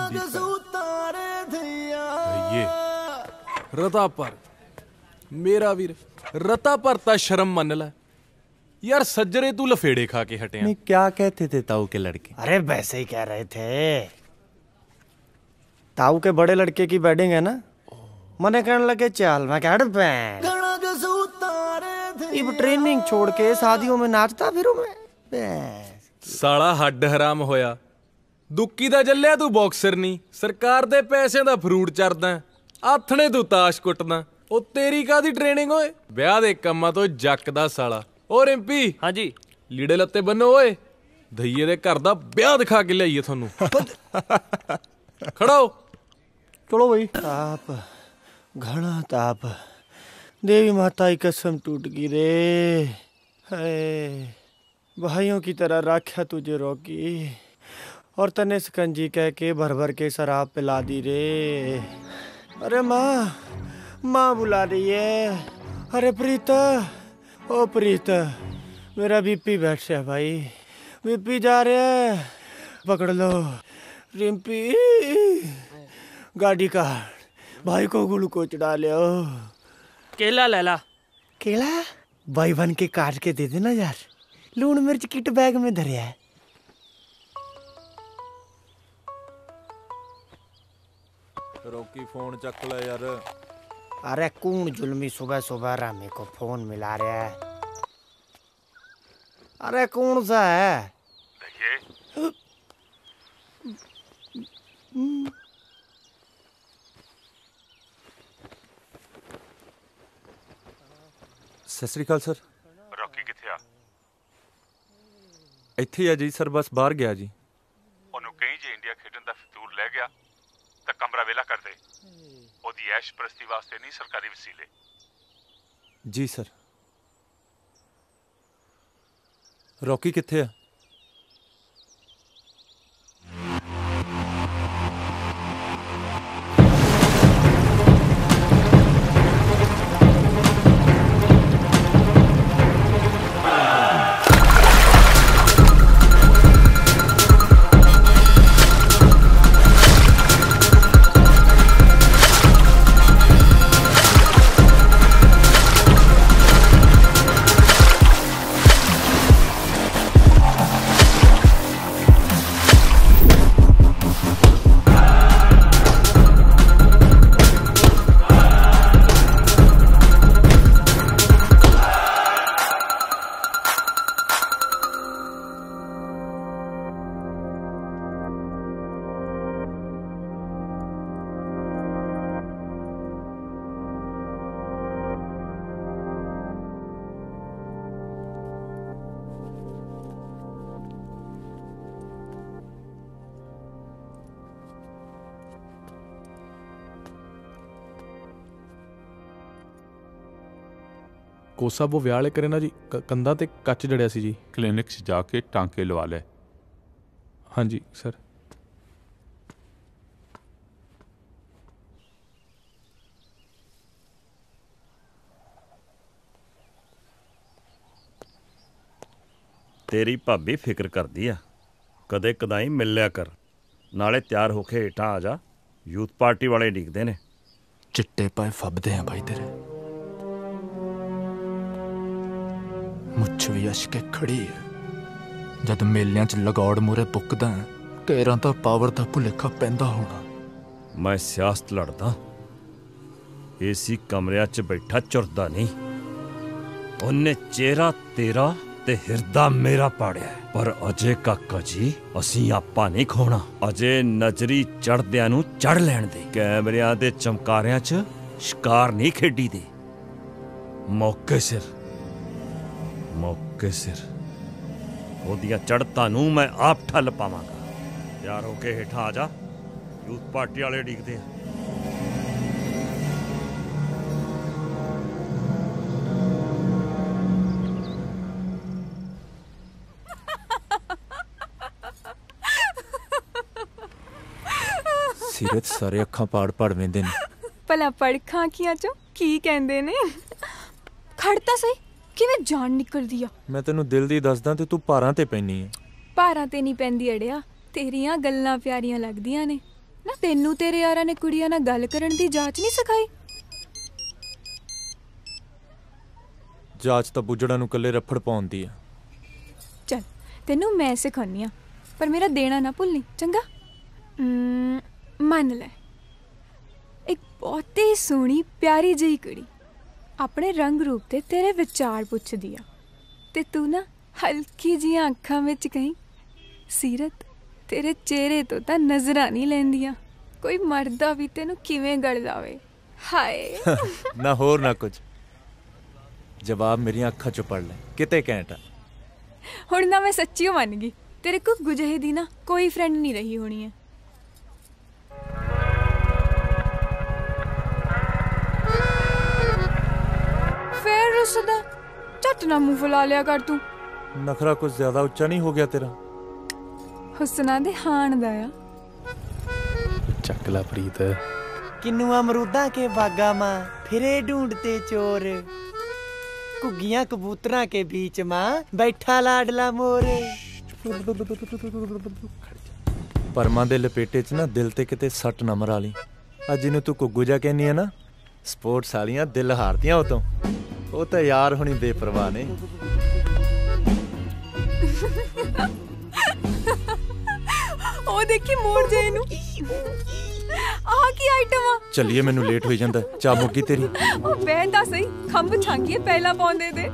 ये रता पर मेरा वीर, रता परता शर्म मन ला यार। सज्जरे तू लफेड़े खा के हटे। नहीं, क्या कहते थे ताऊ के लड़के? अरे वैसे ही कह रहे थे। ताऊ के बड़े लड़के की वेडिंग है ना, मने कहने लगे चल। मैं कह बैंड अब ट्रेनिंग छोड़ के शादियों में नाचता फिरूं मैं। साला हड्ड हराम होया, दुक्की दा जल्लिया तू बॉक्सर नहीं, सरकार दे पैसे दा फ्रूट चरदा, आथणे तू ताश कुटदा। ओ तेरी कादी ट्रेनिंग ओए, ब्याह दे कम्मा तो जक दा साला। ओ रिंपी, हाँ जी, लीड़े लत्ते बन्नो ओए, धइये दे घर दा ब्याह दिखा के लियाइए थानू। खड़ा हो। चलो भाई। ताप, घना ताप, देवी माता की कसम टूट गई रे। है भाइयों की तरह राख्या तुझे रॉकी, और तने सकंजी कह के भर भर के शराब पिला दी रे। अरे माँ, माँ बुला रही है। अरे प्रीता, ओ प्रीता, मेरा बीपी बैठ गया भाई, बीपी जा रहा है, पकड़ लो। रिम्पी, गाड़ी का भाई को ग्लूकोज डालो। केला ले ला। केला भाई बन के काट के दे देना यार, लून मिर्च किट बैग में धरिया है। रॉकी फोन चक ले यार। अरे कौन जुल्मी सुबह सुबह रामी को फोन मिला रहा है? अरे कौन सा है? सत श्री अकाल सर। रॉकी किथे आ? ਇੱਥੇ ਆ ਜੀ ਸਰ, ਬਸ ਬਾਹਰ ਗਿਆ ਜੀ। ਉਹਨੂੰ ਕਹੀਂ ਜੇ ਇੰਡੀਆ ਖੇਡਣ ਦਾ ਫਤੂਰ ਲੈ ਗਿਆ ਤਾਂ ਕਮਰਾ ਵੇਲਾ ਕਰ ਦੇ। ਉਹਦੀ ਐਸ਼ ਪ੍ਰਸਤੀ ਵਾਸਤੇ ਨਹੀਂ, ਸਰਕਾਰੀ ਵਸੀਲੇ। ਜੀ ਸਰ। ਰੌਕੀ ਕਿੱਥੇ ਆ? ਕੋਚ ਸਾਹਿਬ ਉਹ ਵਿਆਹ ਵਾਲੇ ਕਰੇ ਨਾ ਜੀ ਕ- ਕੰਧਾਂ ਤੇ ਕੱਚ ਜੜਿਆ ਸੀ ਜੀ। ਕਲੀਨਿਕ 'ਚ ਜਾ ਕੇ ਟਾਂਕੇ ਲਵਾ ਲੈ। ਹਾਂਜੀ ਸਰ। ਤੇਰੀ ਭਾਬੀ ਫਿਕਰ ਕਰਦੀ ਆ, ਕਦੇ ਕਦਾਈ ਮਿਲ ਲਿਆ ਕਰ। ਨਾਲੇ ਤਿਆਰ ਹੋ ਕੇ ਹੇਠਾਂ ਆ ਜਾ, ਯੂਥ ਪਾਰਟੀ ਵਾਲੇ ਡਿੱਗਦੇ ਨੇ। ਚਿੱਟੇ ਪਾਏ ਫੱਬਦੇ ਆ ਬਾਈ ਤੇਰੇ, ਮੁੱਛ ਵੀ ਅਸ਼ਕੇ ਖੜੀ ਹੈ। ਜਦ ਮੇਲਿਆਂ 'ਚ ਲਗੌੜ ਮੂਰੇ ਪੁੱਕਦਾ ਕੇਰਾਂ ਤਾਂ ਪਾਵਰ ਦਾ ਭੁਲੇਖਾ ਪੈਂਦਾ ਹੋਣਾ। ਮੈਂ ਸਿਆਸਤ ਲੜਦਾ, ਏਸੀ ਕਮਰਿਆਂ 'ਚ ਬੈਠਾ ਚੁਰਦਾ ਨਹੀਂ। ਉਹਨੇ ਚਿਹਰਾ ਤੇਰਾ ਤੇ ਹਿਰਦਾ ਮੇਰਾ ਪਾੜਿਆ, ਪਰ ਅਜੇ ਕਾਕਾ ਜੀ ਅਸੀਂ ਆਪਾਂ ਨਹੀਂ ਖੋਣਾ। ਅਜੇ ਨਜ਼ਰੀ ਚੜਦਿਆਂ ਨੂੰ ਚੜ ਲੈਣ ਦੇ। ਕੈਮਰਿਆਂ ਦੇ ਚਮਕਾਰਿਆਂ 'ਚ ਸ਼ਿਕਾਰ ਨਹੀਂ ਖੇਡੀ ਦੇ। ਮੌਕੇ ਸਿਰ ਮੌਕੇ ਸਿਰ ਉਹਦੀਆਂ ਚੜ੍ਹਤਾਂ ਨੂੰ ਮੈਂ ਆਪ ਠੱਲ ਪਾਵਾਂਗਾ। ਤਿਆਰ ਹੋ ਕੇ ਹੇਠਾਂ ਆ ਜਾ, ਯੂਥ ਪਾਰਟੀ ਵਾਲੇ ਡਿੱਗਦੇ ਆ। ਸੀਰਤ ਸਾਰੇ ਅੱਖਾਂ ਪਾੜ ਪਾੜ ਵੇਂਦੇ ਨੇ। ਭਲਾ ਪੜਖਾਂ ਅੱਖੀਆਂ ਚੋਂ ਕੀ ਕਹਿੰਦੇ ਨੇ? ਖੜਤਾ ਸਹੀ, ਕਿਵੇਂ ਜਾਨ ਨਿਕਲਦੀ ਆ। ਮੈਂ ਤੈਨੂੰ ਦਿਲ ਦੀ ਦੱਸਦਾ ਤੇ ਤੂੰ ਭਾਰਾਂ ਤੇ ਪੈਣੀ ਹੈ। ਭਾਰਾਂ ਤੇ ਨਹੀਂ ਪੈਂਦੀ ਅੜਿਆ, ਤੇਰੀਆਂ ਗੱਲਾਂ ਪਿਆਰੀਆਂ ਲੱਗਦੀਆਂ ਨੇ ਨਾ। ਤੈਨੂੰ ਤੇਰੇ ਯਾਰਾਂ ਨੇ ਕੁੜੀਆਂ ਨਾਲ ਗੱਲ ਕਰਨ ਦੀ ਜਾਂਚ ਨਹੀਂ ਸਿਖਾਈ? ਜਾਂਚ ਤਾਂ ਬੁੱਜੜਾਂ ਨੂੰ ਕੱਲੇ ਰੱਫੜ ਪਾਉਂਦੀ ਆ। ਚੱਲ ਤੈਨੂੰ ਮੈਂ ਸਿਖਾਉਣੀ ਆ, ਪਰ ਮੇਰਾ ਦੇਣਾ ਨਾ ਭੁੱਲਣੀ, ਚੰਗਾ? ਮੰਨ ਲੈ, ਇੱਕ ਬਹੁਤੀ ਸੋਹਣੀ ਪਿਆਰੀ ਜਿਹੀ ਕੁੜੀ ਆਪਣੇ ਰੰਗ ਰੂਪ ਤੇ ਤੇਰੇ ਵਿਚਾਰ ਪੁੱਛਦੀ ਆ, ਤੇ ਤੂੰ ਨਾ ਹਲਕੀ ਜਿਹੀਆਂ ਅੱਖਾਂ ਵਿੱਚ ਕਹੀਂ, ਸੀਰਤ ਤੇਰੇ ਚਿਹਰੇ ਤੋਂ ਤਾਂ ਨਜ਼ਰਾਂ ਨਹੀਂ ਲੈਂਦੀਆਂ। ਕੋਈ ਮਰਦਾ ਵੀ ਤੈਨੂੰ ਕਿਵੇਂ ਗੜ ਲਾਵੇ। ਹਾਏ ਨਾ ਹੋਰ ਨਾ ਕੁਝ, ਜਵਾਬ ਮੇਰੀਆਂ ਅੱਖਾਂ ਚੋਂ ਪੜ ਲੈ, ਕਿਤੇ ਘੈਂਟ ਆ। ਹੁਣ ਨਾ ਮੈਂ ਸੱਚੀ ਮੰਨ ਗਈ, ਤੇਰੇ ਕੋ ਗੁਜਹੇ ਦੀ ਨਾ ਕੋਈ ਫਰੈਂਡ ਨਹੀਂ ਰਹੀ ਹੋਣੀ ਹੈ। ਫੇਰ ਰੁੱਸਦਾ, ਝੱਟ ਨਾ ਮੂੰਹ ਫੁਲਾ ਲਿਆ ਕਰ ਤੂੰ। ਨਖਰਾ ਕੁਝ ਜ਼ਿਆਦਾ ਉੱਚਾ ਨਹੀਂ ਹੋ ਗਿਆ ਤੇਰਾ? ਹੁਸਨਾ ਦੇ ਹਾਣ ਦਾ ਆ। ਚੱਕ ਲਾ ਪ੍ਰੀਤ। ਕਿੰਨੂ ਅਮਰੂਦਾਂ ਕੇ ਬਾਗਾ ਮਾਂ ਫਿਰੇ ਢੂੰढते चोर, ਘੁੱਗੀਆਂ ਕਬੂਤਰਾਂ ਕੇ बीच ਮਾਂ ਬੈਠਾ ਲਾਡਲਾ ਮੋਰ। ਪਰਮਾਂ ਦੇ ਲਪੇਟੇ 'ਚ ਨਾ ਦਿਲ ਤੇ ਕਿਤੇ ਸੱਟ ਨਾ ਮਰਾ ਲਈ। ਅੱਜ ਇਹਨੂੰ ਤੂੰ ਘੁੱਗੂ ਜਾ ਕਹਿੰਦੀ ਆ ਨਾ, ਸਪੋਰਟਸ ਵਾਲੀਆਂ ਦਿਲ ਹਾਰਦੀਆਂ ਉਹ ਤੋਂ। ਉਹ ਤਾਂ ਯਾਰ ਹੁਣੀ ਬੇਪਰਵਾਹ ਨੇ। ਉਹ ਦੇਖੀ ਮੋੜ ਜੇ ਇਹਨੂੰ। ਆਹ ਕੀ ਆਈਟਮ ਆ? ਚੱਲੀਏ, ਮੈਨੂੰ ਲੇਟ ਹੋਈ ਜਾਂਦਾ। ਚਾਹ ਮੁੱਕੀ ਤੇਰੀ? ਉਹ ਬੈਠਦਾ ਸਹੀ, ਖੰਭ ਛਾਂਗੀਏ ਪਹਿਲਾਂ ਪਾਉਂਦੇ ਤੇ।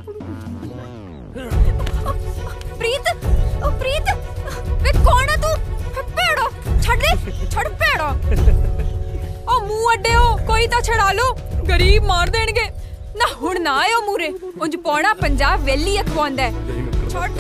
ਪ੍ਰੀਤ, ਉਹ ਪ੍ਰੀਤ, ਵੇ ਕੌਣ ਆ ਤੂੰ? ਭੇੜੋ ਛੱਡ ਦੇ, ਛੱਡ ਭੇੜੋ। ਉਹ ਮੂੰਹ ਅੱਡਿਓ, ਕੋਈ ਤਾਂ ਛੜਾ ਲੋ, ਗਰੀਬ ਮਾਰ ਦੇਣਗੇ ਨਾ। ਹੁਣ ਨਾ ਆਇਓ ਮੂਰੇ, ਉਂਝ ਪੌਣਾ ਪੰਜਾਬ ਵੇਲੀ ਅਖਵਾਉਂਦਾ। ਛੱਡ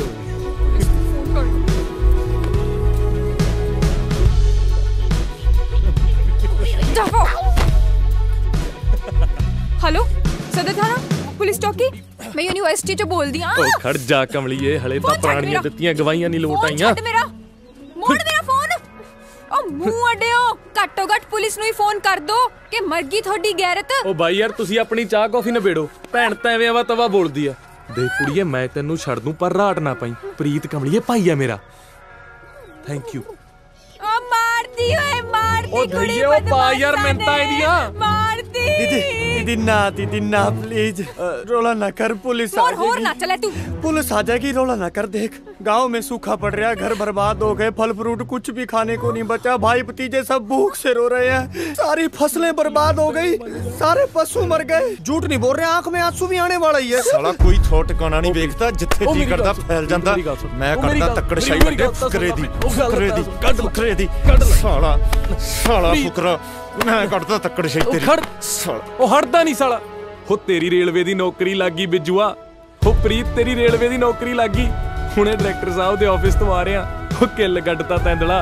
हेलो सदर थाना पुलिस चौकी, मैं यूनिवर्सिटी चो बोलदी हां। ओ खड़ जा कमलिए, हले तां पुराणियां दित्तियां गवाहियां नहीं लोट आईयां। छੱਡ ਮੇਰਾ, ਮੋੜ ਮੇਰਾ ਫੋਨ। ਉਹ ਮੂੰਹ ਅੱਡਿਓ, ਘੱਟੋ ਘੱਟ ਪੁਲਿਸ ਨੂੰ ਹੀ ਫੋਨ ਕਰ ਦੋ ਕਿ ਮਰ ਗਈ ਤੁਹਾਡੀ ਗੈਰਤ। ਉਹ ਬਾਈ ਯਾਰ ਤੁਸੀਂ ਆਪਣੀ ਚਾਹ ਕੌਫੀ ਨਿਬੇੜੋ, ਭੈਣ ਤਾਂ ਐਵੇਂ ਆਵਾ ਤਵਾ ਬੋਲਦੀ ਆ। ਦੇਖ ਕੁੜੀਏ, ਮੈਂ ਤੈਨੂੰ ਛੱਡ ਦੂੰ ਪਰ ਰਾਟ ਨਾ ਪਾਈ। ਪ੍ਰੀਤ ਕਮਲੀਏ ਭਾਈ ਆ ਮੇਰਾ। Thank you. ਉਹ ਮਾਰਦੀ ਓਏ ਮਾਰਦੀ ਉਹ ਕੁੜੀ ਧਈਏ, ਉਹ ਪਾ ਯਾਰ ਮਿੰਟਾਂ ਇਹਦੀਆਂ। ਮਾਰਦੀ। दीदी दीदी ना दीदी ना प्लीज, रोला ना कर, पुलिस आ और और ना चले तू। पुलिस आ जाएगी, रोला ना कर। देख गांव में सूखा पड़ रहा है, घर बर्बाद हो गए, फल फ्रूट कुछ भी खाने को नहीं बचा, भाई भतीजे सब भूख से रो रहे हैं, सारी फसलें बर्बाद हो गई, सारे पशु मर गए। झूठ नहीं बोल रहे, आंख में आंसू भी आने वाला ही है। साला कोई थोड़ा ठिकाना नहीं देखता, जिथे जी करदा फैल जांदा। मैं करदा तक्कड़ शाही वर्गे फुकरे दी, फुकरे दी, फुकरे दी। साला साला फुकरा, मैं करदा तक्कड़ शाही तेरी। खड़ साला, ਉਹ ਹਟਦਾ ਨਹੀਂ ਸਾਲਾ। ਹੋ ਤੇਰੀ ਰੇਲਵੇ ਦੀ ਨੌਕਰੀ ਲੱਗੀ ਬਿੱਜੂਆ। ਹੋ ਪ੍ਰੀਤ ਤੇਰੀ ਰੇਲਵੇ ਦੀ ਨੌਕਰੀ ਲੱਗੀ। ਹੁਣੇ ਡਾਇਰੈਕਟਰ ਸਾਹਿਬ ਦੇ ਆਫਿਸ ਤੋਂ ਆ ਰਿਹਾ। ਉਹ ਕਿੱਲ ਗੱਡਤਾ ਤੈਂਦਲਾ।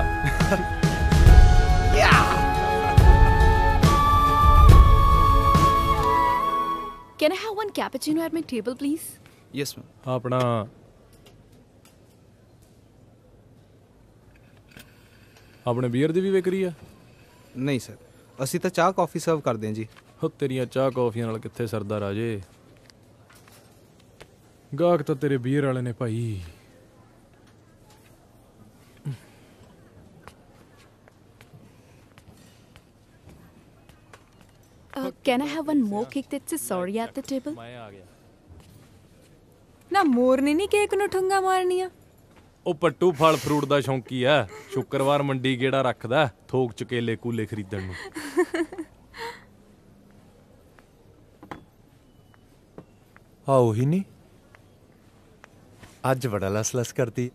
Can I have one cappuccino at my table, please? Yes, ma'am. ਆਪਣਾ ਆਪਣੇ ਬੀਅਰ ਦੀ ਵੀ ਵਿਕਰੀ ਆ? ਨਹੀਂ ਸਰ, ਅਸੀਂ ਤਾਂ ਚਾਹ ਕਾਫੀ ਸਰਵ ਕਰਦੇ ਹਾਂ ਜੀ। ਹੋ ਤੇਰੀਆਂ ਚਾਹ ਕੌਫੀਆਂ ਨਾਲ ਕਿੱਥੇ ਸਰਦਾ ਰਾਜੇ, ਗਾਹਕ ਤਾਂ ਤੇਰੇ ਬੀਅਰ ਵਾਲੇ ਨੇ ਭਾਈ। Uh, can I have one more cake that says sorry at the table? ਮੈਂ ਆ ਗਿਆ। ਨਾ ਮੋਰਨੀ ਨਹੀਂ ਕੇਕ ਨੂੰ ਠੁੰਗਾ ਮਾਰਨੀਆਂ। ਉਹ ਪੱਟੂ ਫਲ ਫਰੂਟ ਦਾ ਸ਼ੌਂਕੀ ਆ, ਸ਼ੁੱਕਰਵਾਰ ਮੰਡੀ ਗੇੜਾ ਰੱਖਦਾ ਥੋਕ ਚ ਕੇਲੇ ਕੂਲੇ ਖਰੀਦਣ ਨੂੰ। ਆ ਉਹੀ ਨਹੀਂ, ਅੱਜ ਬੜਾ ਲਸ-ਲਸ ਕਰਦੀ।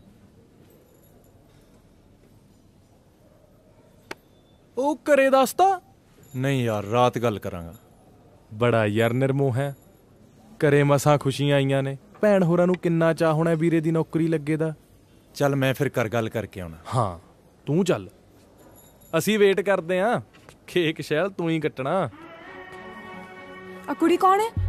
ਉਹ ਘਰੇ ਦੱਸਤਾ? ਨਹੀਂ ਯਾਰ, ਰਾਤ ਗੱਲ ਕਰਾਂਗਾ। ਬੜਾ ਯਾਰ ਨਿਰਮੋਹ ਹੈ, ਘਰੇ ਮਸਾਂ ਖੁਸ਼ੀਆਂ ਆਈਆਂ ਨੇ, ਭੈਣ ਹੋਰਾਂ ਨੂੰ ਕਿੰਨਾ ਚਾਹ ਹੋਣਾ ਵੀਰੇ ਦੀ ਨੌਕਰੀ ਲੱਗੇ ਦਾ। ਚੱਲ ਮੈਂ ਫਿਰ ਕਰ ਗੱਲ ਕਰਕੇ ਆਉਣਾ। ਹਾਂ ਤੂੰ ਚੱਲ, ਅਸੀਂ ਵੇਟ ਕਰਦੇ ਆਂ। ਕੇਕ ਸ਼ੈਲ ਤੂੰ ਹੀ ਕੱਟਣਾ। ਆ ਕੁੜੀ ਕੌਣ ਹੈ?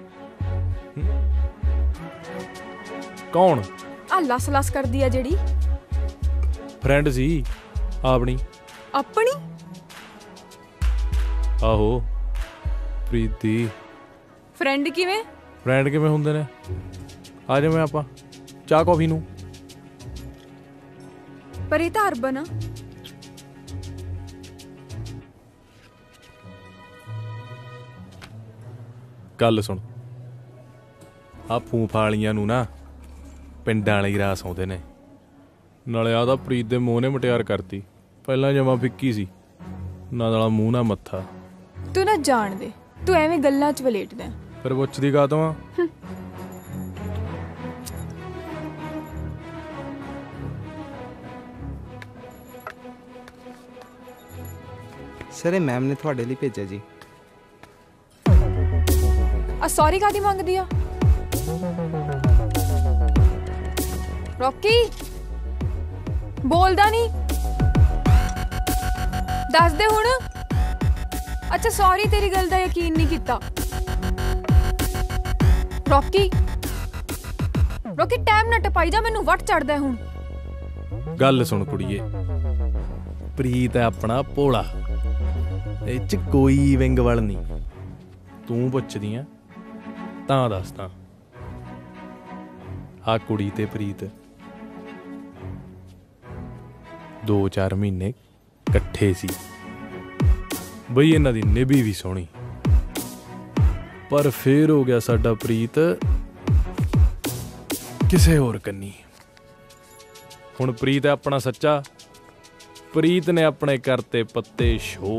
ਕੌਣ? ਆ ਲਸ ਲਸ ਕਰਦੀ ਆ ਜਿਹੜੀ। ਫਰੈਂਡ ਸੀ ਆਪਣੀ। ਆਪਣੀ? ਆਹੋ ਪ੍ਰੀਤੀ। ਫਰੈਂਡ ਕਿਵੇਂ? ਫਰੈਂਡ ਕਿਵੇਂ ਹੁੰਦੇ ਨੇ? ਆ ਜਾਵੇਂ ਆਪਾਂ ਚਾਹ ਕੌਫੀ ਨੂੰ। ਪਰ ਇਹ ਤਾਂ ਅਰਬਨ ਆ। ਗੱਲ ਸੁਣ, ਆ ਫੂਫਾ ਵਾਲੀਆਂ ਨੂੰ ਨਾ ਪਿੰਡਾਂ ਵਾਲੇ ਹੀ ਰਾਸ ਆਉਂਦੇ ਨੇ। ਨਾਲੇ ਆ ਤਾਂ ਪ੍ਰੀਤ ਦੇ ਮੂੰਹ ਨੇ ਮਟਿਆਰ ਕਰਤੀ। ਪਹਿਲਾਂ ਜਮਾ ਫਿੱਕੀ ਸੀ, ਨਾ ਨਾਲਾ ਮੂੰਹ ਨਾ ਮੱਥਾ। ਤੂੰ ਨਾ ਜਾਣ ਦੇ, ਤੂੰ ਐਵੇਂ ਗੱਲਾਂ 'ਚ ਵਲੇਟਦਾ। ਫਿਰ ਪੁੱਛਦੀ ਕਾਹਤੋਂ ਆ? ਸਰ ਇਹ ਮੈਮ ਨੇ ਤੁਹਾਡੇ ਲਈ ਭੇਜਿਆ ਜੀ। ਆ ਸੌਰੀ ਕਾਹਦੀ ਮੰਗਦੀ ਆ? ਰੌਕੀ ਬੋਲਦਾ ਨਹੀਂ, ਦੱਸ ਦੇ ਹੁਣ। ਅੱਛਾ ਸੌਰੀ, ਤੇਰੀ ਗੱਲ ਦਾ ਯਕੀਨ ਨਹੀਂ ਕੀਤਾ। ਰੌਕੀ ਰੌਕੀ ਟਾਈਮ ਨਾ ਟਪਾਈ ਜਾ, ਮੈਨੂੰ ਵੱਟ ਚੜਦਾ ਹੁਣ। ਗੱਲ ਸੁਣ ਕੁੜੀਏ, ਪ੍ਰੀਤ ਹੈ ਆਪਣਾ ਭੋਲਾ, ਇਹ ਚ ਕੋਈ ਵਿੰਗ ਵਲ ਨਹੀਂ। ਤੂੰ ਪੁੱਛਦੀ ਆ ਤਾਂ ਦੱਸਦਾ। ਆ ਕੁੜੀ ਤੇ ਪ੍ਰੀਤ ਦੋ ਚਾਰ ਮਹੀਨੇ ਇਕੱਠੇ ਸੀ ਬਈ, ਇਹਨਾਂ ਦੀ ਨਿਭੀ ਵੀ ਸੋਹਣੀ। ਪਰ ਫੇਰ ਹੋ ਗਿਆ ਸਾਡਾ ਪ੍ਰੀਤ ਕਿਸੇ ਹੋਰ ਕੰਨੀ। ਹੁਣ ਪ੍ਰੀਤ ਹੈ ਆਪਣਾ ਸੱਚਾ, ਪ੍ਰੀਤ ਨੇ ਆਪਣੇ ਕਰਤੇ ਪੱਤੇ ਸ਼ੋ।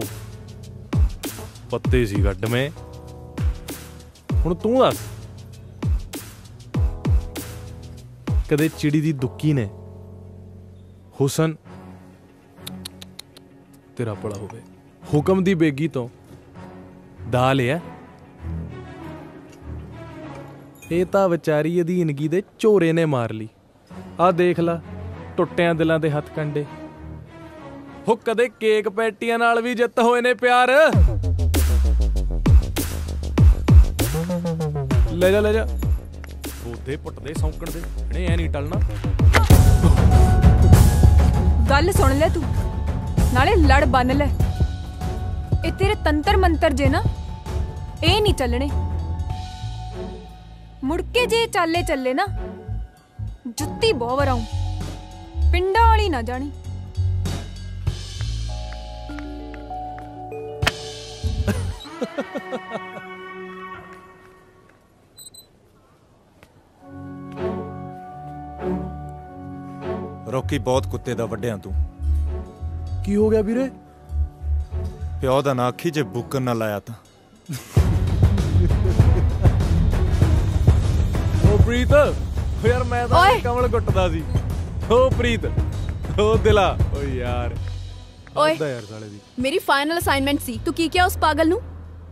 ਪੱਤੇ ਸੀ ਗੱਡ ਮੈਂ। ਹੁਣ ਤੂੰ ਦੱਸ, ਕਦੇ ਚਿੜੀ ਦੀ ਦੁੱਕੀ ਨੇ ਹੁਸਨ ਤੇਰਾ ਭਲਾ ਹੋਵੇ ਹੁਕਮ ਦੀ ਬੇਗੀ ਤੋਂ ਦਾ ਲਿਆ? ਇਹ ਤਾਂ ਵਿਚਾਰੀ ਅਧੀਨਗੀ ਦੇ ਝੋਰੇ ਨੇ ਮਾਰ ਲਈ। ਆਹ ਦੇਖ ਲਾ ਟੁੱਟਿਆਂ ਦਿਲਾਂ ਦੇ ਹੱਥ ਕੰਡੇ। ਹੋ ਕਦੇ ਕੇਕ ਪੈਟੀਆਂ ਨਾਲ ਵੀ ਜਿੱਤ ਹੋਏ ਨੇ ਪਿਆਰ। ਲੈ ਜਾ ਲੈ ਜਾ, ਉਹਦੇ ਪੁੱਟਦੇ ਸੌਂਕਣ ਦੇ ਇਹਨੇ ਐ ਨਹੀਂ ਟਲਣਾ। ਗੱਲ ਸੁਣ ਲੈ ਤੂੰ, ਨਾਲੇ ਲੜ ਬੰਨ ਲੈ। ਇਹ ਤੇਰੇ ਤੰਤਰ ਮੰਤਰ ਜੇ ਨਾ, ਇਹ ਨਹੀਂ ਚੱਲਣੇ। ਮੁੜ ਕੇ ਜੇ ਚਾਲੇ ਚੱਲੇ ਨਾ, ਜੁੱਤੀ ਬਹੁਤ ਵਰਾਉਂ, ਪਿੰਡਾਂ ਵਾਲੀ ਨਾ ਜਾਣੀ। ਰੌਕੀ ਬਹੁਤ ਕੁੱਤੇ ਦਾ ਵੱਡਿਆ ਤੂੰ। ਕੀ ਹੋ ਗਿਆ ਵੀਰੇ? ਪਿਓ ਦਾ ਨਾ ਆਖੀ ਜੇ ਬੁੱਕਣ ਨਾ ਲਾਇਆ ਤਾਂ। ਓ ਪ੍ਰੀਤ, ਯਾਰ ਮੈਂ ਤਾਂ ਕਮਲ ਗੁੱਟਦਾ ਸੀ। ਓ ਪ੍ਰੀਤ, ਓ ਦਿਲਾ, ਓ ਯਾਰ ਓਏ ਯਾਰ ਸਾਲੇ ਦੀ ਮੇਰੀ ਫਾਈਨਲ ਅਸਾਈਨਮੈਂਟ ਸੀ, ਤੂੰ ਕੀ ਕਿਹਾ ਉਸ ਪਾਗਲ ਨੂੰ?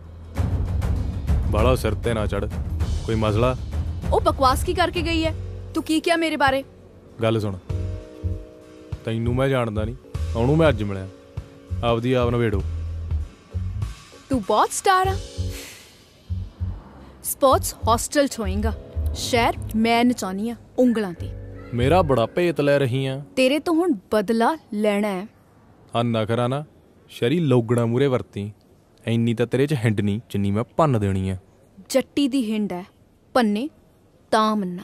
ਬਾਲਾ ਸਿਰ ਤੇ ਨਾ ਚੜ, ਕੋਈ ਮਸਲਾ? ਉਹ ਬਕਵਾਸ ਕੀ ਕਰਕੇ ਗਈ ਹੈ? ਤੂੰ ਕੀ ਕਿਹਾ ਮੇਰੇ ਬਾਰੇ? ਗੱਲ ਸੁਣ, ਤੈਨੂੰ ਮੈਂ ਜਾਣਦਾ ਨਹੀਂ, ਉਹਨੂੰ ਮੈਂ ਅੱਜ ਮਿਲਿਆ। ਆਪਦੀ ਆਪ ਨਵੇੜੋ। ਤੂੰ ਬਹੁਤ ਸਟਾਰ ਆ। ਸਪੋਰਟਸ ਹੌਸਟਲ ਚ ਹੋਏਗਾ। ਸ਼ਹਿਰ ਮੈਂ ਨਚਾਉਣੀ ਆ ਉਂਗਲਾਂ ਤੇ। ਮੇਰਾ ਬੜਾ ਭੇਤ ਲੈ ਰਹੀ ਆ। ਤੇਰੇ ਤੋਂ ਹੁਣ ਬਦਲਾ ਲੈਣਾ ਹੈ। ਆ ਨਖਰਾ ਨਾ ਸ਼ਹਿਰੀ ਲੋਗਣਾ ਮੂਰੇ ਵਰਤੀ। ਐਨੀ ਤਾਂ ਤੇਰੇ ਚ ਹਿੰਡ ਨਹੀਂ ਜਿੰਨੀ ਮੈਂ ਭੰਨ ਦੇਣੀ ਆ। ਜੱਟੀ ਦੀ ਹਿੰਡ ਹੈ, ਪੰਨੇ ਤਾਂ ਮੰਨਾ।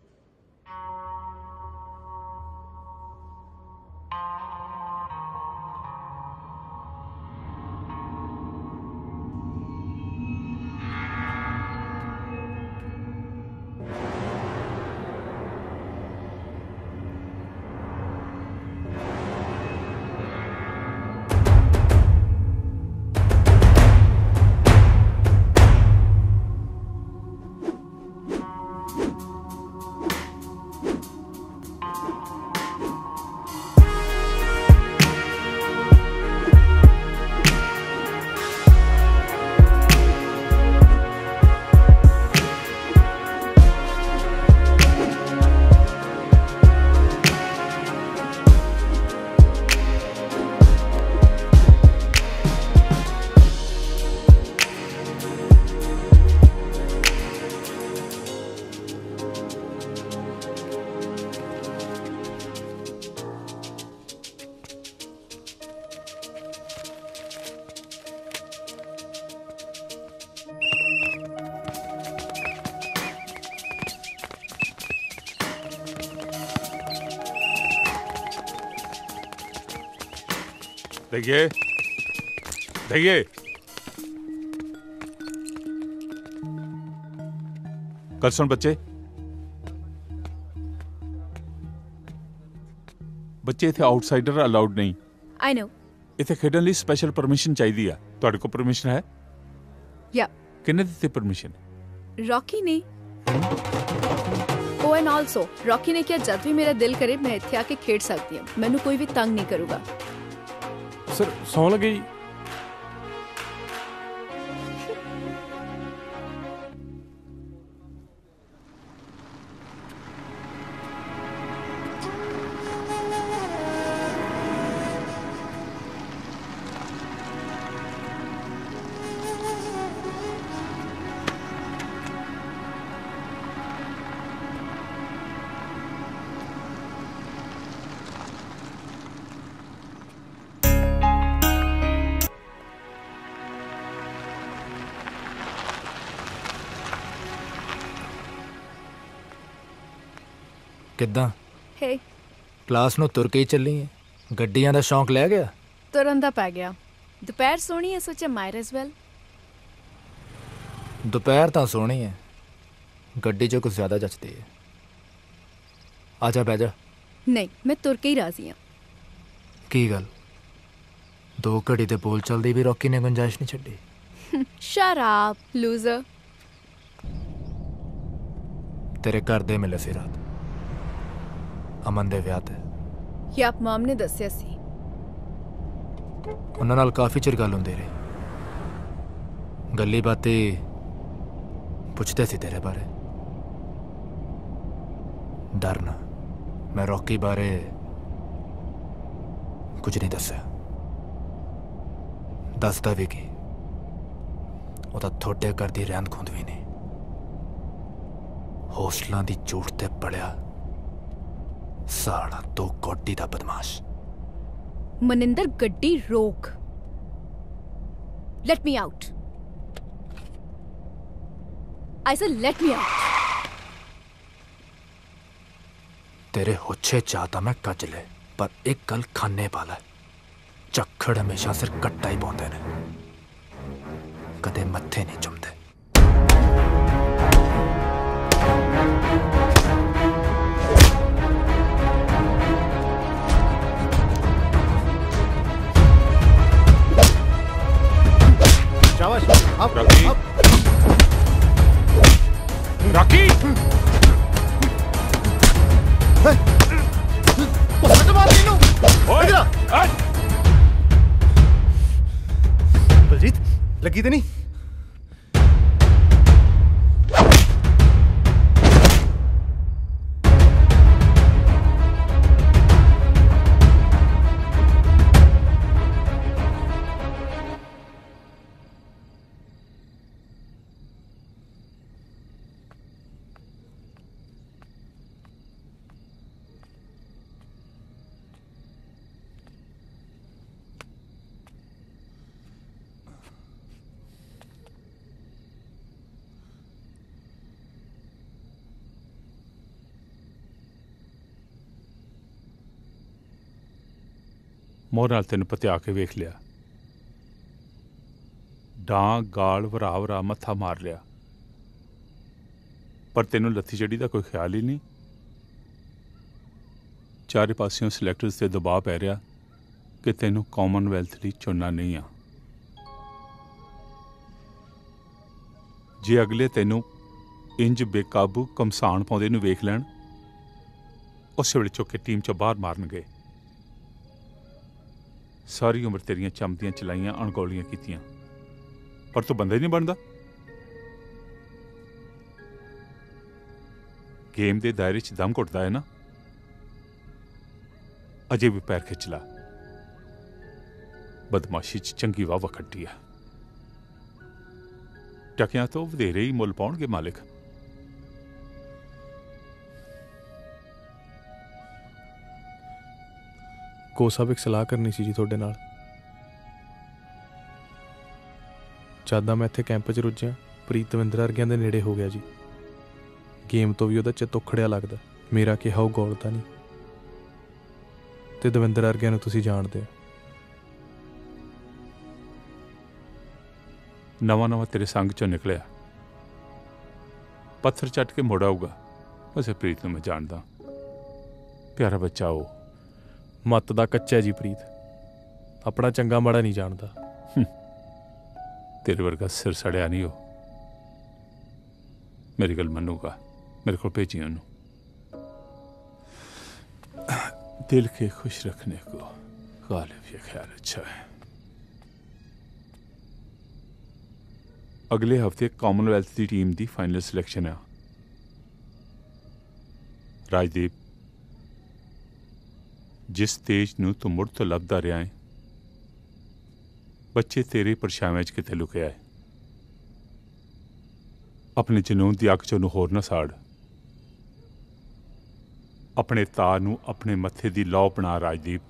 देखिए देखिए कल सुन बच्चे ਬੱਚੇ ਇੱਥੇ ਆਊਟਸਾਈਡਰ ਅਲਾਉਡ ਨਹੀਂ। ਆਈ ਨੋ। ਇੱਥੇ ਖੇਡਣ ਲਈ ਸਪੈਸ਼ਲ ਪਰਮਿਸ਼ਨ ਚਾਹੀਦੀ ਆ। ਤੁਹਾਡੇ ਕੋਲ ਪਰਮਿਸ਼ਨ ਹੈ? ਯਾ। ਕਿੰਨੇ ਦਿੱਤੀ ਪਰਮਿਸ਼ਨ? ਰੌਕੀ ਨੇ। ਓ ਐਂਡ ਆਲਸੋ ਰੌਕੀ ਨੇ ਕਿਹਾ ਜਦ ਵੀ ਮੇਰਾ ਦਿਲ ਕਰੇ ਮੈਂ ਇੱਥੇ ਆ ਕੇ ਖੇਡ ਸਕਦੀ ਹਾਂ, ਮੈਨੂੰ ਕੋਈ ਵੀ ਤੰਗ ਨਹੀਂ ਕਰੂਗਾ। ਸਰ ਸੌਣ ਲੱਗੇ ਜੀ। ਕਿੱਦਾਂ? ਹੇ ਕਲਾਸ ਨੂੰ ਤੁਰ ਕੇ ਹੀ ਚੱਲੀ ਹੈ? ਗੱਡੀਆਂ ਦਾ ਸ਼ੌਂਕ ਲੈ ਗਿਆ? ਤੁਰਨ ਦਾ ਪੈ ਗਿਆ। ਦੁਪਹਿਰ ਸੋਹਣੀ ਹੈ, ਸੋਚਿਆ ਮਾਈਟ ਐਜ਼ ਵੈਲ। ਦੁਪਹਿਰ ਤਾਂ ਸੋਹਣੀ ਹੈ, ਗੱਡੀ 'ਚ ਕੁਝ ਜ਼ਿਆਦਾ ਜੱਚਦੀ ਹੈ। ਆ ਜਾ ਬਹਿ ਜਾ। ਨਹੀਂ, ਮੈਂ ਤੁਰ ਕੇ ਹੀ ਰਾਜ਼ੀ ਹਾਂ। ਕੀ ਗੱਲ, ਦੋ ਘੜੀ ਦੇ ਬੋਲ ਚੱਲਦੀ ਵੀ ਰੌਕੀ ਨੇ ਗੁੰਜਾਇਸ਼ ਨਹੀਂ ਛੱਡੀ? ਸ਼ਰਾਬ ਲੂਜ਼ਰ। ਤੇਰੇ ਘਰ ਦੇ ਮਿਲੇ ਸੀ ਰਾਤ ਅਮਨ ਦੇ ਵਿਆਹ ਤੇ। ਯਾਪ ਮਾਮ ਨੇ ਦੱਸਿਆ ਸੀ। ਉਹਨਾਂ ਨਾਲ ਕਾਫੀ ਚਿਰ ਗੱਲ ਹੁੰਦੀ ਰਹੀ। ਗੱਲੀ ਬਾਤੀ ਪੁੱਛਦੇ ਸੀ ਤੇਰੇ ਬਾਰੇ। ਡਰ ਨਾ, ਮੈਂ ਰੌਕੀ ਬਾਰੇ ਕੁਝ ਨਹੀਂ ਦੱਸਿਆ। ਦੱਸਦਾ ਵੀ ਕੀ, ਉਹ ਤਾਂ ਤੁਹਾਡੇ ਘਰ ਦੀ ਰਹਿੰਦ ਖੂੰਦ ਵੀ ਨਹੀਂ। ਹੋਸਟਲਾਂ ਦੀ ਝੂਠ ਤੇ ਪੜਿਆ ਸਾਲਾ ਦੋ ਕੋਟੀ ਦਾ ਬਦਮਾਸ਼। ਮਨਿੰਦਰ ਗੱਡੀ ਰੋਕ। Let me out. I say let me out. ਤੇਰੇ ਹੋਛੇ ਚਾਹ ਤਾਂ ਮੈਂ ਕੱਜ ਲੈ, ਪਰ ਇੱਕ ਗੱਲ ਖਾਨੇ ਵਾਲਾ, ਝੱਖੜ ਹਮੇਸ਼ਾ ਸਿਰ ਕੱਟਾ ਹੀ ਪਾਉਂਦੇ ਨੇ, ਕਦੇ ਮੱਥੇ ਨਹੀਂ ਚੁੰਮਦੇ। शाबाश। अब रॉकी अब रॉकी बलजीत लगी तो नहीं? ਮੋਹ ਨਾਲ ਤੈਨੂੰ ਪਤਿਆ ਕੇ ਵੇਖ ਲਿਆ, ਡਾਂ ਗਾਲ ਵਰਾ ਵਰਾ ਮੱਥਾ ਮਾਰ ਲਿਆ, ਪਰ ਤੈਨੂੰ ਲੱਥੀ ਚੜੀ ਦਾ ਕੋਈ ਖਿਆਲ ਹੀ ਨਹੀਂ। ਚਾਰੇ ਪਾਸਿਓਂ ਸਿਲੈਕਟਰਸ ਤੇ ਦਬਾਅ ਪੈ ਰਿਹਾ ਕਿ ਤੈਨੂੰ ਕਾਮਨਵੈਲਥ ਲਈ ਚੁਣਨਾ ਨਹੀਂ ਆ। ਜੇ ਅਗਲੇ ਤੈਨੂੰ ਇੰਜ ਬੇਕਾਬੂ ਕਮਸਾਨ ਪਾਉਂਦੇ ਨੂੰ ਵੇਖ ਲੈਣ, ਉਸੇ ਵੇਲੇ ਚੁੱਕ ਕੇ ਟੀਮ ਚੋਂ ਬਾਹਰ ਮਾਰਨਗੇ। ਸਾਰੀ ਉਮਰ ਤੇਰੀਆਂ ਚਮਦੀਆਂ ਚਲਾਈਆਂ, ਅਣਗੌਲੀਆਂ ਕੀਤੀਆਂ, ਪਰ ਤੂੰ ਬੰਦਾ ਹੀ ਨਹੀਂ ਬਣਦਾ। ਗੇਮ ਦੇ ਦਾਇਰੇ 'ਚ ਦਮ ਘੁੱਟਦਾ ਹੈ ਨਾ, ਅਜੇ ਵੀ ਪੈਰ ਖਿੱਚ ਲਾ। ਬਦਮਾਸ਼ੀ 'ਚ ਚੰਗੀ ਵਾਹ ਖੱਟੀ ਆ। ਟਕਿਆਂ ਤੋਂ ਵਧੇਰੇ ਹੀ ਮੁੱਲ ਪਾਉਣਗੇ ਮਾਲਿਕ। ਕੋਚ ਸਾਹਿਬ, ਇੱਕ ਸਲਾਹ ਕਰਨੀ ਸੀ ਜੀ ਤੁਹਾਡੇ ਨਾਲ। ਜਦਾਂ ਮੈਂ ਇੱਥੇ ਕੈਂਪ 'ਚ ਰੁੱਝਿਆ, ਪ੍ਰੀਤ ਦਵਿੰਦਰ ਵਰਗਿਆਂ ਦੇ ਨੇੜੇ ਹੋ ਗਿਆ ਜੀ। ਗੇਮ ਤੋਂ ਵੀ ਉਹਦਾ ਚਿੱਤ ਉਖੜਿਆ ਲੱਗਦਾ। ਮੇਰਾ ਕਿਹਾ ਉਹ ਗੌਲਦਾ ਨਹੀਂ, ਤੇ ਦਵਿੰਦਰ ਵਰਗਿਆਂ ਨੂੰ ਤੁਸੀਂ ਜਾਣਦੇ ਹੋ। ਨਵਾਂ ਨਵਾਂ ਤੇਰੇ ਸੰਗ ਚੋਂ ਨਿਕਲਿਆ, ਪੱਥਰ ਚੱਟ ਕੇ ਮੁੜ ਆਊਗਾ। ਵੈਸੇ ਪ੍ਰੀਤ ਨੂੰ ਮੈਂ ਜਾਣਦਾ, ਪਿਆਰਾ ਬੱਚਾ ਉਹ। ਮੱਤ ਦਾ ਕੱਚਾ ਜੀ ਪ੍ਰੀਤ, ਆਪਣਾ ਚੰਗਾ ਮਾੜਾ ਨਹੀਂ ਜਾਣਦਾ। ਤੇਰੇ ਵਰਗਾ ਸਿਰ ਸੜਿਆ ਨਹੀਂ ਉਹ। ਮੇਰੀ ਗੱਲ ਮੰਨੂਗਾ, मेरे को भेजी उन्होंने। दिल के खुश रखने को गालिब ये ख्याल अच्छा है। अगले हफ्ते कॉमनवेल्थ की टीम की फाइनल सिलेक्शन है। राजदीप, जिस तेज नूं तू मुड़ तो लभदा रहा है, बच्चे तेरे परछावें च किते लुकिया है। अपने जनून की अग चों होर ना साड़। अपने तार नूं अपने मत्थे दी लौ बना राजदीप।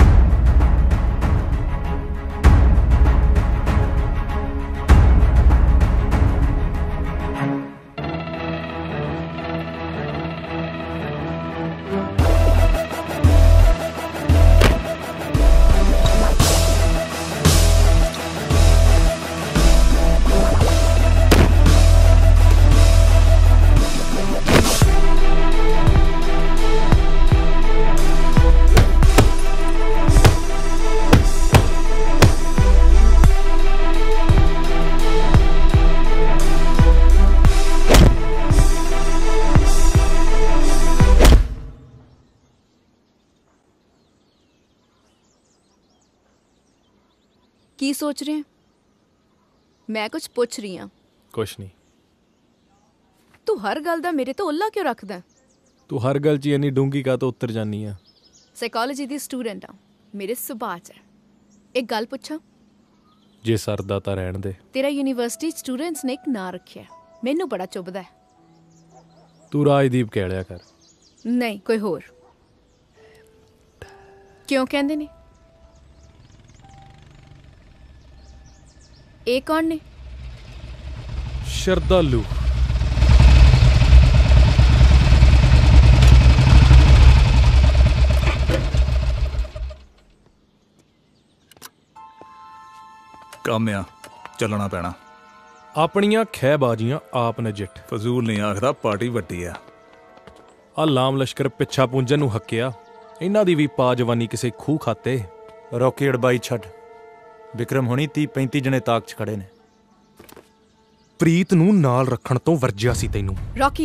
ਕੀ ਸੋਚ ਰਹੇ? ਮੈਂ ਕੁਝ ਪੁੱਛ ਰਹੀ ਹਾਂ। ਕੁਛ ਨਹੀਂ। ਤੂੰ ਹਰ ਗੱਲ ਦਾ ਮੇਰੇ ਤੋਂ ਉੱਲਾ ਕਿਉਂ ਰੱਖਦਾ? ਤੂੰ ਹਰ ਗੱਲ 'ਚ ਇੰਨੀ ਡੂੰਗੀ ਕਾ ਤੋਂ ਉੱਤਰ ਜਾਨੀ ਆ? ਸਾਈਕੋਲੋਜੀ ਦੀ ਸਟੂਡੈਂਟ ਆ, ਮੇਰੇ ਸੁਭਾਅ 'ਚ ਹੈ। ਇੱਕ ਗੱਲ ਪੁੱਛਾਂ? ਜੇ ਸਰਦਾ ਤਾਂ ਰਹਿਣ ਦੇ। ਤੇਰਾ ਯੂਨੀਵਰਸਿਟੀ ਸਟੂਡੈਂਟਸ ਨੇ ਇੱਕ ਨਾਂ ਰੱਖਿਆ, ਮੈਨੂੰ ਬੜਾ ਚੁੱਭਦਾ ਹੈ। ਤੂੰ ਰਾਜਦੀਪ ਕਹਿ ਲਿਆ ਕਰ। ਨਹੀਂ, ਕੋਈ ਹੋਰ। ਕਿਉਂ ਕਹਿੰਦੇ ਨੇ? ਇਹ ਕੌਣ ਨੇ? ਸ਼ਰਧਾਲੂ। ਕੰਮ ਆ, ਚੱਲਣਾ ਪੈਣਾ। ਆਪਣੀਆਂ ਖਹਿਬਾਜ਼ੀਆਂ ਆਪ ਨਜਿੱਠ। ਫਜ਼ੂਲ ਨਹੀਂ ਆਖਦਾ, ਪਾਰਟੀ ਵੱਡੀ ਆ। ਆ ਲਾਮ ਲਸ਼ਕਰ ਪਿੱਛਾ ਪੁੰਜਨ ਨੂੰ ਹੱਕਿਆ, ਇਹਨਾਂ ਦੀ ਵੀ ਪਾ ਜਵਾਨੀ ਕਿਸੇ ਖੂਹ ਖਾਤੇ। ਰੌਕੀ ਅੜਬਾਈ ਛੱਡ, ਵਿਕਰਮ ਹੁਣੀ ਤੀਹ ਪੈਂਤੀ ਜਣੇ ਤਾਕ 'ਚ ਖੜੇ ਨੇ। ਪ੍ਰੀਤ ਨੂੰ ਨਾਲ ਰੱਖਣ ਤੋਂ ਵਰਜਿਆ ਸੀ ਤੈਨੂੰ। ਰੌਕੀ,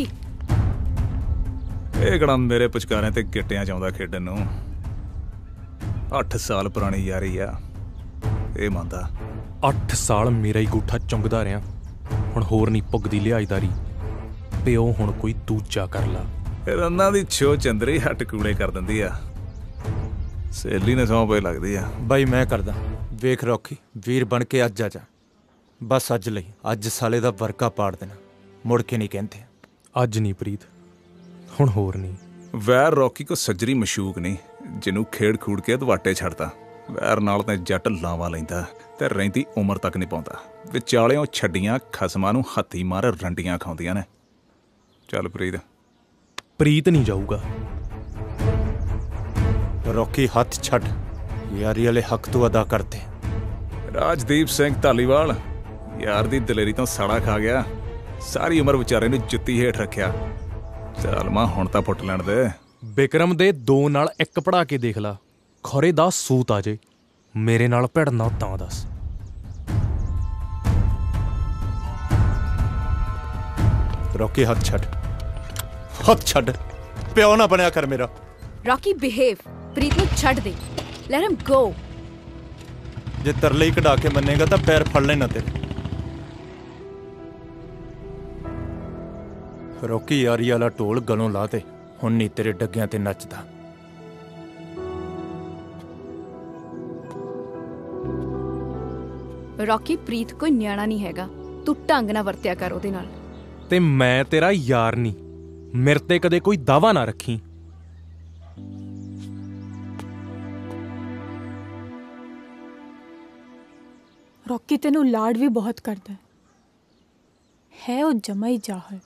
ਇਹ ਕਿਹੜਾ ਮੇਰੇ ਪੁਚਕਾਰਿਆਂ ਤੇ ਗਿੱਟਿਆਂ 'ਚ ਆਉਂਦਾ ਖੇਡਣ ਨੂੰ। ਅੱਠ ਸਾਲ ਪੁਰਾਣੀ ਯਾਰੀ ਆ, ਇਹ ਮੰਨਦਾ। ਅੱਠ ਸਾਲ ਮੇਰਾ ਹੀ ਗੂਠਾ ਚੁੰਗਦਾ ਰਿਹਾ, ਹੁਣ ਹੋਰ ਨਹੀਂ ਪੁੱਗਦੀ ਲਿਹਾਜ਼ਦਾਰੀ। ਪਿਓ ਹੁਣ ਕੋਈ ਦੂਜਾ ਕਰ ਲਾ। ਰੰਨਾਂ ਦੀ ਛੋ ਚੰਦਰੀ ਹੱਟ ਕੂੜੇ ਕਰ ਦਿੰਦੀ ਆ। ਸਹੇਲੀ ਨੇ ਸੌਂ ਪਈ ਲੱਗਦੀ ਆ। ਬਾਈ ਮੈਂ ਕਰਦਾ। ਵੇਖ ਰੌਕੀ, ਵੀਰ ਬਣ ਕੇ ਅੱਜ ਆ ਜਾ, ਬਸ ਅੱਜ ਲਈ। ਅੱਜ ਸਾਲੇ ਦਾ ਵਰਕਾ ਪਾੜ ਦੇਣਾ, ਮੁੜ ਕੇ ਨਹੀਂ ਕਹਿੰਦੇ। ਅੱਜ ਨਹੀਂ ਪ੍ਰੀਤ, ਹੁਣ ਹੋਰ ਨਹੀਂ। ਵੈਰ ਰੌਕੀ ਕੋ ਸੱਜਰੀ ਮਸ਼ੂਕ ਨਹੀਂ, ਜਿਹਨੂੰ ਖੇਡ ਖੂੜ ਕੇ ਦਵਾਟੇ ਛੱਡਦਾ। ਵੈਰ ਨਾਲ ਤਾਂ ਜੱਟ ਲਾਵਾ ਲੈਂਦਾ ਤੇ ਰਹਿੰਦੀ ਉਮਰ ਤੱਕ ਨਹੀਂ ਪਾਉਂਦਾ। ਵਿਚਾਲਿਓਂ ਛੱਡੀਆਂ ਖਸਮਾਂ ਨੂੰ ਹੱਥੀ ਮਾਰ ਰੰਡੀਆਂ ਖਾਉਂਦੀਆਂ ਨੇ। ਚੱਲ ਪ੍ਰੀਤ। ਪ੍ਰੀਤ ਨਹੀਂ ਜਾਊਗਾ। ਰੌਕੀ ਹੱਥ ਛੱਡ, यारी वाले हक तू अदा करते। ਰਾਜਦੀਪ ਸਿੰਘ ਧਾਲੀਵਾਲ ਯਾਰ ਦੀ ਦਲੇਰੀ ਤੋਂ ਸਾੜਾ ਖਾ ਗਿਆ। ਸਾਰੀ ਉਮਰ ਵਿਚਾਰੇ ਨੂੰ ਜੁੱਤੀ ਹੇਠ ਰੱਖਿਆ। ਚੱਲ ਮਾਂ ਹੁਣ ਤਾਂ ਪੁੱਟ ਲੈਣ ਦੇ। ਬਿਕਰਮ ਦੇ ਦੋ ਨਾਲ ਇੱਕ ਪੜਾ ਕੇ ਦੇਖ ਲਾ, ਖੋਰੇ ਦਾ ਸੂਤ ਆ ਜੇ। ਮੇਰੇ ਨਾਲ ਭਿੜਨਾ ਤਾਂ ਦੱਸ। ਰੌਕੀ ਹੱਥ ਛੱਡ, ਹੱਥ ਛੱਡ, ਪਿਓ ਨਾ ਬਣਿਆ ਕਰ ਮੇਰਾ। ਰੌਕੀ ਬਿਹੇਵ, ਪ੍ਰੀਤ ਨੂੰ ਛੱਡ ਦੇ, ਲੈਟ ਹਿਮ ਗੋ। ਜੇ ਤਰਲੇ ਹੀ ਕਢਾ ਕੇ ਮੰਨੇਗਾ ਤਾਂ ਪੈਰ ਫੜ ਲੈਣਾ ਤੇਰੇ। ਰੌਕੀ ਯਾਰੀ ਵਾਲਾ ਢੋਲ ਗਲੋਂ ਲਾ ਤੇ ਹੁਣ ਨਹੀਂ ਤੇਰੇ ਡੱਗਿਆਂ ਤੇ ਨੱਚਦਾ। ਰੌਕੀ ਪ੍ਰੀਤ ਕੋਈ ਨਿਆਣਾ ਨਹੀਂ ਹੈਗਾ, ਤੂੰ ਢੰਗ ਨਾਲ ਵਰਤਿਆ ਕਰ ਉਹਦੇ ਨਾਲ। ਤੇ ਮੈਂ ਤੇਰਾ ਯਾਰ ਨਹੀਂ, ਮੇਰੇ ਤੇ ਕਦੇ ਕੋਈ ਦਾਵਾ ਨਾ ਰੱਖੀ। ਰੌਕੀ ਤੈਨੂੰ ਲਾਡ ਵੀ ਬਹੁਤ ਕਰਦਾ ਹੈ, ਉਹ ਜਮਾ ਹੀ ਜਾਹਲ,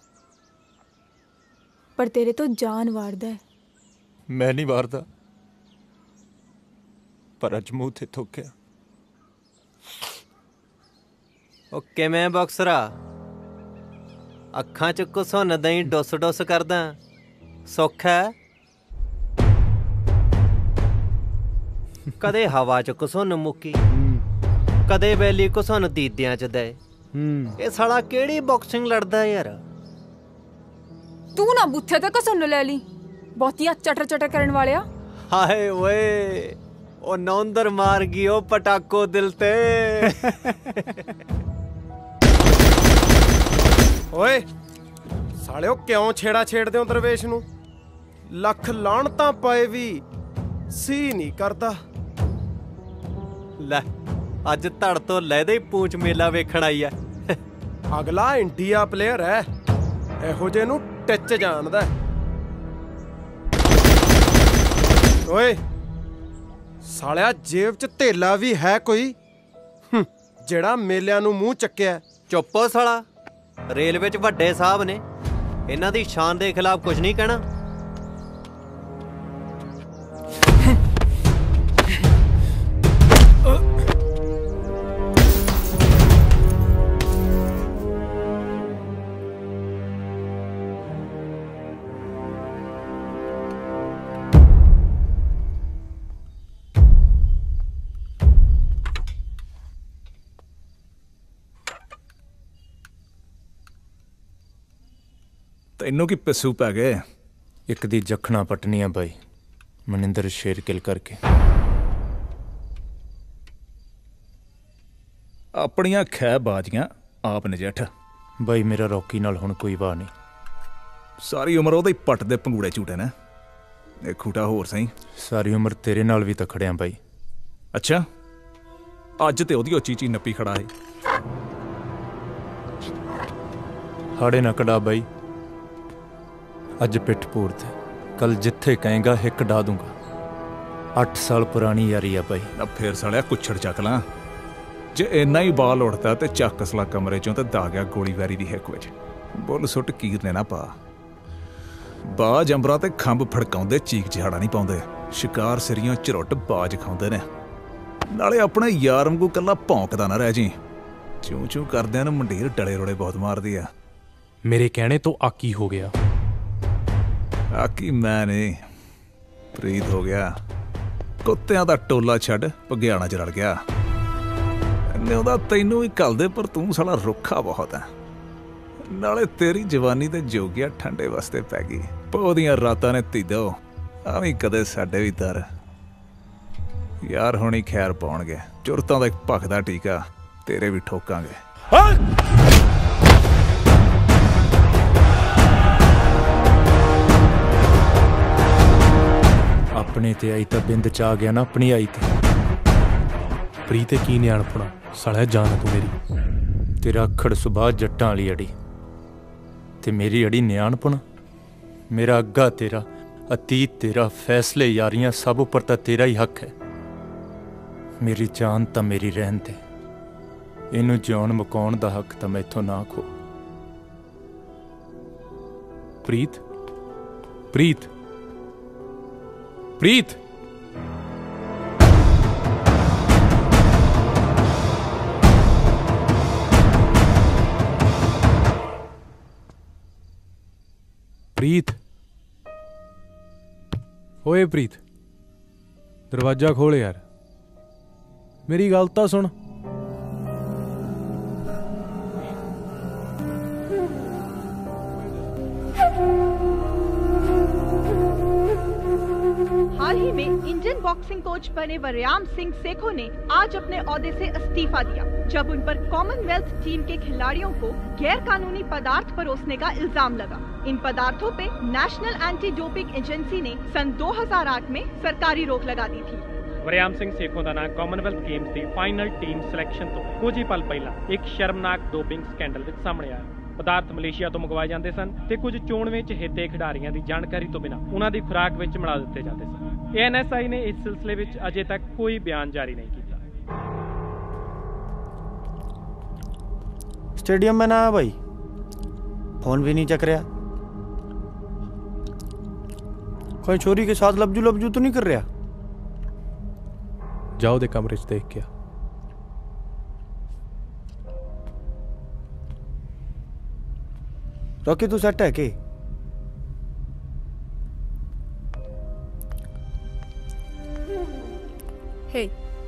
ਪਰ ਤੇਰੇ ਤੋਂ ਜਾਨ ਵਾਰਦਾ ਹੈ। ਮੈਂ ਨਹੀਂ ਵਾਰਦਾ, ਪਰ ਅੱਜ ਮੂੰਹ ਤੇ ਥੁੱਕਿਆ। ਉਹ ਕਿਵੇਂ ਬਾਕਸਰਾ, ਅੱਖਾਂ ਚ ਘੁਸੁੰਨ ਦਈ ਡੁੱਸ ਡੁੱਸ ਕਰਦਾ, ਸੁੱਖ ਹੈ? ਕਦੇ ਹਵਾ ਚ ਘੁਸੁੰਨ ਮੁੱਕੀ, ਕਦੇ ਬੈਲੀ ਘੁਸੁੰਨ ਦੀਦਿਆਂ ਚ ਦੇ। ਇਹ ਸਾਲਾ ਕਿਹੜੀ ਬਾਕਸਿੰਗ ਲੜਦਾ ਯਾਰ? ਤੂੰ ਨਾ ਬੁੱਥੇ ਤੇ ਘਸੁੰਨ ਲੈ ਲਈ, ਬਹੁਤੀਆਂ ਚਟਰ ਚਟਰ ਕਰਨ ਵਾਲਿਆ। ਹਾਏ ਓਏ, ਉਹ ਨੌਂਦਰ ਮਾਰ ਗਈ ਉਹ ਪਟਾਕੋ ਦਿਲ ਤੇ। ਓਏ ਸਾਲਿਓ, ਕਿਉਂ ਛੇੜਾ ਛੇੜਦੇ ਹੋ ਦਰਵੇਸ਼ ਨੂੰ? ਲੱਖ ਲਾਹਣਤਾਂ ਪਏ ਵੀ ਸੀ ਨਹੀਂ ਕਰਦਾ। ਲੈ ਅੱਜ ਧੜ ਤੋਂ ਲੈਦੇ ਪੂੰਛ ਮੇਲਾ ਵੇਖਣ ਆਈ ਐ। ਅਗਲਾ ਇੰਡੀਆ ਪਲੇਅਰ ਐ, ਇਹੋ ਜਿਹੇ ਨੂੰ ਟਿੱਚ ਜਾਣਦਾ। ਓਏ ਸਾਲਿਆ, ਜੇਬ 'ਚ ਧੇਲਾ ਵੀ ਹੈ ਕੋਈ ਜਿਹੜਾ ਮੇਲਿਆਂ ਨੂੰ ਮੂੰਹ ਚੱਕਿਆ? ਚੁੱਪੋ ਸਾਲਾ, ਰੇਲਵੇ 'ਚ ਵੱਡੇ ਸਾਹਿਬ ਨੇ, ਇਹਨਾਂ ਦੀ ਸ਼ਾਨ ਦੇ ਖਿਲਾਫ ਕੁਝ ਨਹੀਂ ਕਹਿਣਾ। ਤੈਨੂੰ ਕੀ ਪਿੱਸੂ ਪੈ ਗਏ? ਇੱਕ ਦੀ ਜਖਣਾ ਪਟਨੀਆਂ ਬਾਈ, ਮਨਿੰਦਰ ਸ਼ੇਰਕਿਲ ਕਰਕੇ। ਆਪਣੀਆਂ ਖੈ ਬਾਜੀਆਂ ਆਪ ਨਜਿੱਠ। ਬਾਈ ਮੇਰਾ ਰੌਕੀ ਨਾਲ ਹੁਣ ਕੋਈ ਵਾਹ ਨਹੀਂ। ਸਾਰੀ ਉਮਰ ਉਹਦੇ ਪੱਟ ਦੇ ਪੰਗੂੜੇ ਝੂਟੇ ਨੇ। ਇਹ ਖੂਟਾ ਹੋਰ ਸਹੀ। ਸਾਰੀ ਉਮਰ ਤੇਰੇ ਨਾਲ ਵੀ ਤਾਂ ਖੜਿਆ ਬਾਈ। ਅੱਛਾ, ਅੱਜ ਤੇ ਉਹਦੀ ਉੱਚੀ ਚੀ ਨੱਪੀ ਖੜਾ ਹੈ। ਹਾੜੇ ਨਾ ਕਢਾ ਬਾਈ, ਅੱਜ ਪਿੱਠ ਪੂਰ ਤੇ, ਕੱਲ ਜਿੱਥੇ ਕਹੇਗਾ ਹਿੱਕ ਡਾ ਦੂੰਗਾ। ਅੱਠ ਸਾਲ ਪੁਰਾਣੀ ਯਾਰੀ ਆ ਬਾਈ। ਨਾ ਫੇਰ ਸਾਲਿਆ ਕੁੱਛੜ ਚੱਕ ਲਾਂ। ਜੇ ਇੰਨਾ ਹੀ ਬਾਲ ਉੜਦਾ ਤੇ ਚੱਕ ਸਲਾ ਕਮਰੇ ਚੋਂ ਤੇ ਦਾ ਗਿਆ ਗੋਲੀ ਵੈਰੀ ਦੀ ਹਿੱਕ ਵਿੱਚ। ਬੁੱਲ ਸੁੱਟ ਕੀਰ ਨੇ ਨਾ ਪਾ। ਬਾਜ ਅੰਬਰਾਂ ਤੇ ਖੰਭ ਫੜਕਾਉਂਦੇ, ਚੀਕ ਚਿਹਾੜਾ ਨਹੀਂ ਪਾਉਂਦੇ। ਸ਼ਿਕਾਰ ਸਿਰੀਆਂ ਝਰੁੱਟ ਬਾਜ ਖਾਉਂਦੇ ਨੇ। ਨਾਲੇ ਆਪਣੇ ਯਾਰ ਵਾਂਗੂ ਕੱਲਾ ਭੌਂਕਦਾ ਨਾ ਰਹਿ ਜੀ। ਚੂੰ ਚੂੰ ਕਰਦਿਆਂ ਨੂੰ ਮੰਡੀਰ ਡਲੇ ਰੋੜੇ ਬਹੁਤ ਮਾਰਦੀ ਆ। ਮੇਰੇ ਕਹਿਣੇ ਤੋਂ ਆਕੀ ਹੋ ਗਿਆ। ਆਕੀ ਮੈਂ ਨਹੀਂ, ਪ੍ਰੀਤ ਹੋ ਗਿਆ। ਕੁੱਤਿਆਂ ਦਾ ਟੋਲਾ ਛੱਡ ਭਗਿਆਣਾ ਚ ਰਲ ਗਿਆ। ਇਹਨੇ ਉਹਦਾ ਤੈਨੂੰ ਵੀ ਘੱਲਦੇ, ਪਰ ਤੂੰ ਸਾਲਾ ਰੁੱਖਾ ਬਹੁਤ ਹੈ। ਨਾਲੇ ਤੇਰੀ ਜਵਾਨੀ ਤੇ ਜੋਗਿਆ ਠੰਡੇ ਵਾਸਤੇ ਪੈ ਗਈ। ਪੌਦੀਆਂ ਰਾਤਾਂ ਨੇ ਧੀਦੋ ਆਵੀਂ ਕਦੇ ਸਾਡੇ ਵੀ ਦਰ। ਯਾਰ ਹੁਣੀ ਖੈਰ ਪਾਉਣਗੇ। ਚੁਰਤਾਂ ਦਾ ਇੱਕ ਭਖਦਾ ਟੀਕਾ ਤੇਰੇ ਵੀ ਠੋਕਾਂਗੇ। ਆਪਣੇ ਤੇ ਆਈ ਤਾਂ ਬਿੰਦ ਚ ਆ ਗਿਆ ਨਾ ਆਪਣੀ ਆਈ ਤੇ। ਪ੍ਰੀਤ ਕੀ ਨਿਆਣਪਣਾ ਸਾਲਿਆ, ਜਾਨ ਤੂੰ ਮੇਰੀ। ਤੇਰਾ ਅੱਖੜ ਸੁਭਾਅ ਜੱਟਾਂ ਵਾਲੀ ਅੜੀ ਤੇ ਮੇਰੀ ਅੜੀ ਨਿਆਣਪਣ। ਮੇਰਾ ਅੱਗਾ ਤੇਰਾ, ਅਤੀਤ ਤੇਰਾ, ਫੈਸਲੇ ਯਾਰੀਆਂ ਸਭ ਉੱਪਰ ਤਾਂ ਤੇਰਾ ਹੀ ਹੱਕ ਹੈ। ਮੇਰੀ ਜਾਨ ਤਾਂ ਮੇਰੀ ਰਹਿਣ ਤੇ, ਇਹਨੂੰ ਜਿਉਣ ਮੁਕਾਉਣ ਦਾ ਹੱਕ ਤਾਂ ਮੈਥੋਂ ਨਾ ਖੋ। ਪ੍ਰੀਤ, ਪ੍ਰੀਤ, ਪ੍ਰੀਤ। ਓਏ ਪ੍ਰੀਤ, ਦਰਵਾਜ਼ਾ ਖੋਲ ਯਾਰ, ਮੇਰੀ ਗੱਲ ਤਾਂ ਸੁਣ। हाल ही में इंडियन बॉक्सिंग कोच बने वरयाम सिंह सेखो ने आज अपने ओहदे से इस्तीफा दिया जब उन पर कॉमनवेल्थ टीम के खिलाड़ियों को गैर कानूनी पदार्थ परोसने का इल्जाम लगा। इन पदार्थों पे नेशनल एंटी डोपिंग एजेंसी ने सन दो हज़ार आठ में सरकारी रोक लगा दी थी। ਵਰਿਆਮ ਸਿੰਘ ਸੇਖੋਂ ਦਾ ਨਾਂ ਕਾਮਨਵੈਲਥ ਗੇਮਸ ਦੀ ਫਾਈਨਲ ਟੀਮ ਸਿਲੈਕਸ਼ਨ ਤੋਂ ਕੁਝ ਹੀ ਪਲ ਪਹਿਲਾਂ ਇੱਕ ਸ਼ਰਮਨਾਕ ਡੋਪਿੰਗ ਸਕੈਂਡਲ ਵਿੱਚ ਸਾਹਮਣੇ ਆਇਆ। ਪਦਾਰਥ ਮਲੇਸ਼ੀਆ ਤੋਂ ਮੰਗਵਾਏ ਜਾਂਦੇ ਸਨ ਤੇ ਕੁਝ ਚੋਣਵੇਂ ਚਹੇਤੇ ਖਿਡਾਰੀਆਂ ਦੀ ਜਾਣਕਾਰੀ ਤੋਂ ਬਿਨਾਂ ਉਹਨਾਂ ਦੀ ਖੁਰਾਕ ਵਿੱਚ ਮਿਲਾ ਦਿੱਤੇ ਜਾਂਦੇ ਸਨ। ਏ ਐਨ ਐਸ ਆਈ ਨੇ ਇਸ ਸਿਲਸਿਲੇ ਵਿੱਚ ਅਜੇ ਤੱਕ ਕੋਈ ਬਿਆਨ ਜਾਰੀ ਨਹੀਂ ਕੀਤਾ। स्टेडियम में ना भाई, फोन भी नहीं चक रहा, कोई छोरी के साथ लबजू लबजू तो नहीं कर रहा? जाओ दे कमरे च देख के। रॉकी तू सेट है के? हे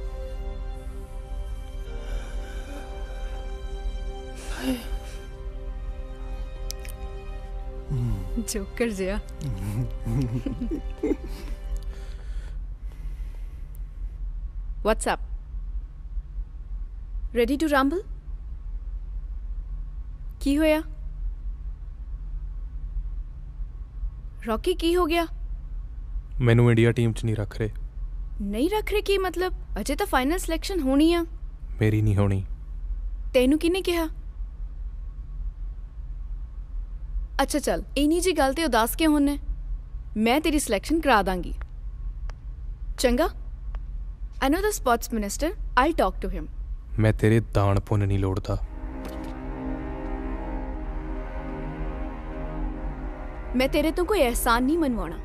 जोकर जिया। What's up? Ready to rumble? ਕੀ ਹੋਇਆ? ਰੌਕੀ ਕੀ ਹੋ ਗਿਆ? ਮੈਨੂੰ ਇੰਡੀਆ ਟੀਮ 'ਚ ਨਹੀਂ ਰੱਖ ਰਹੇ। ਨਹੀਂ ਰੱਖ ਰਹੇ ਕੀ ਮਤਲਬ? ਅਜੇ ਤਾਂ ਫਾਈਨਲ ਸਿਲੈਕਸ਼ਨ ਹੋਣੀ ਆ। ਮੇਰੀ ਨਹੀਂ ਹੋਣੀ। ਤੈਨੂੰ ਕਿਹਨੇ ਕਿਹਾ? ਅੱਛਾ ਚੱਲ, ਇੰਨੀ ਜੀ ਗੱਲ ਤੇ ਉਦਾਸ ਕਿਉਂ ਹੁੰਨੇ? ਮੈਂ ਤੇਰੀ ਸਿਲੈਕਸ਼ਨ ਕਰਾ ਦਾਂਗੀ। ਚੰਗਾ? I know the sports minister. I'll talk to him. मैं तेरे दान पुण्य नहीं लोड़ता। मैं तेरे तो कोई एहसान नहीं मनवाना।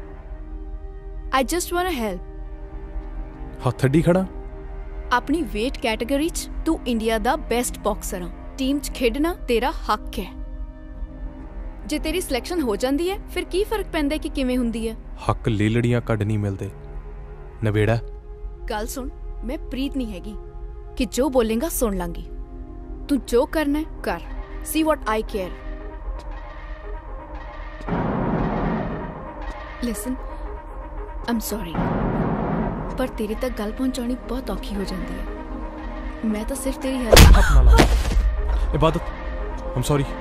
I just wanna help. हथ अड्डी खड़ा? अपनी वेट कैटेगरी च तू इंडिया दा बेस्ट बॉक्सर आ। टीम च खेडना तेरा हक है। जे तेरी सिलेक्शन हो जाती है फिर की फर्क पैंदा कि किवें हुंदी है? हक लीलड़ियां कड नहीं मिलते। नवेड़ा गल सुन, मैं प्रीत नहीं हैगी कि जो बोलेगा सुन लांगी। तू जो करना है कर। See what I care. Listen, I am sorry, पर तेरे तक गल पहुंचानी बहुत औखी हो जाती है। मैं तो सिर्फ तेरी हेल्प। इबादत, आई एम सॉरी,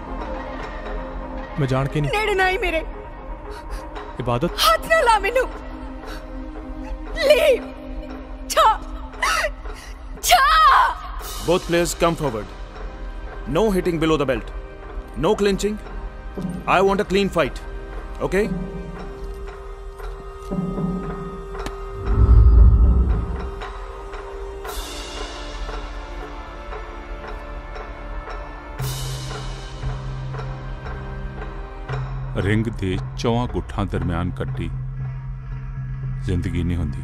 मैं जान के नहीं। नेड़े ना ही मेरे। इबादत, हाथ ना ला मैनू। लीव। छा छा Both players come forward. No hitting below the belt. No clinching. I want a clean fight. Okay? Ring ਦੇ ਚੌਹਾਂ ਗੁੱਠਾਂ ਦਰਮਿਆਨ ਕੱਟੀ ਜ਼ਿੰਦਗੀ ਨਹੀਂ ਹੁੰਦੀ।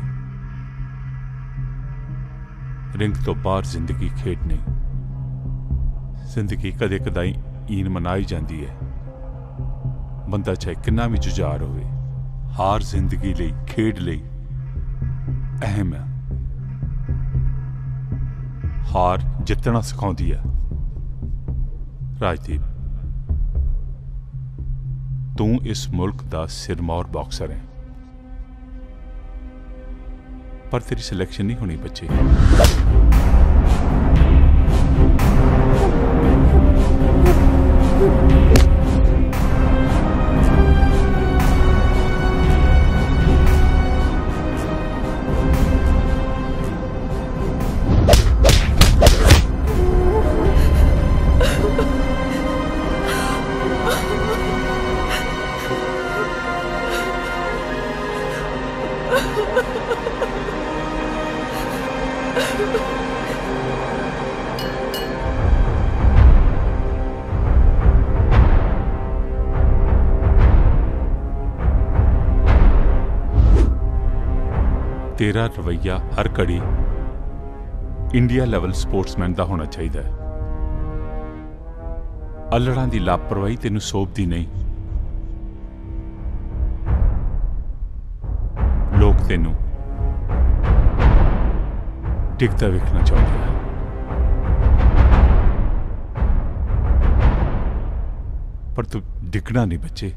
ਰਿੰਗ ਤੋਂ ਬਾਹਰ ਜ਼ਿੰਦਗੀ ਖੇਡ ਨਹੀਂ। ਜ਼ਿੰਦਗੀ ਕਦੇ ਕਦਾਈ ਈਨ ਮਨਾਈ ਜਾਂਦੀ ਹੈ। ਬੰਦਾ ਚਾਹੇ ਕਿੰਨਾ ਵੀ ਜੁਝਾਰ ਹੋਵੇ, ਹਾਰ ਜ਼ਿੰਦਗੀ ਲਈ, ਖੇਡ ਲਈ ਅਹਿਮ ਹੈ। ਹਾਰ ਜਿੱਤਣਾ ਸਿਖਾਉਂਦੀ ਹੈ। ਰਾਜਦੀਪ, ਤੂੰ ਇਸ ਮੁਲਕ ਦਾ ਸਿਰਮੌਰ ਬਾਕਸਰ ਹੈ, ਪਰ ਤੇਰੀ ਸਿਲੈਕਸ਼ਨ ਨਹੀਂ ਹੋਣੀ ਬੱਚੇ। तेरा रवैया हर घड़ी इंडिया लेवल स्पोर्ट्समैन का होना चाहिए। अल्लड़ां दी लापरवाही तेनू सोभदी नहीं। ਤੈਨੂੰ ਡਿੱਗਦਾ ਵੇਖਣਾ ਚਾਹੁੰਦੇ ਆ। ਪਰ ਤੂੰ ਡਿੱਗਣਾ ਨਹੀਂ ਬੱਚੇ।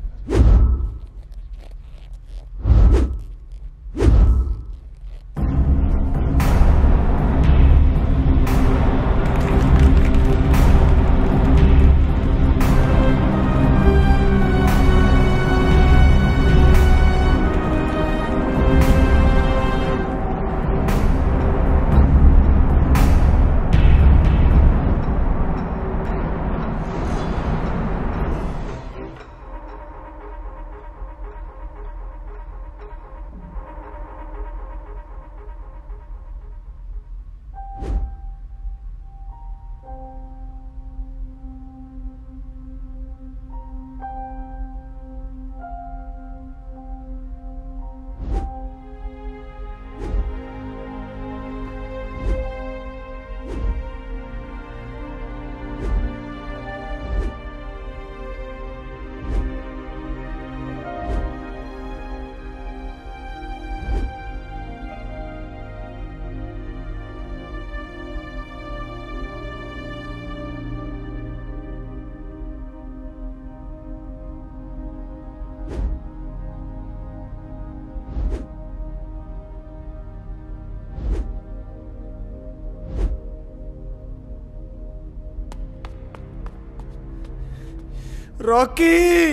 रॉकी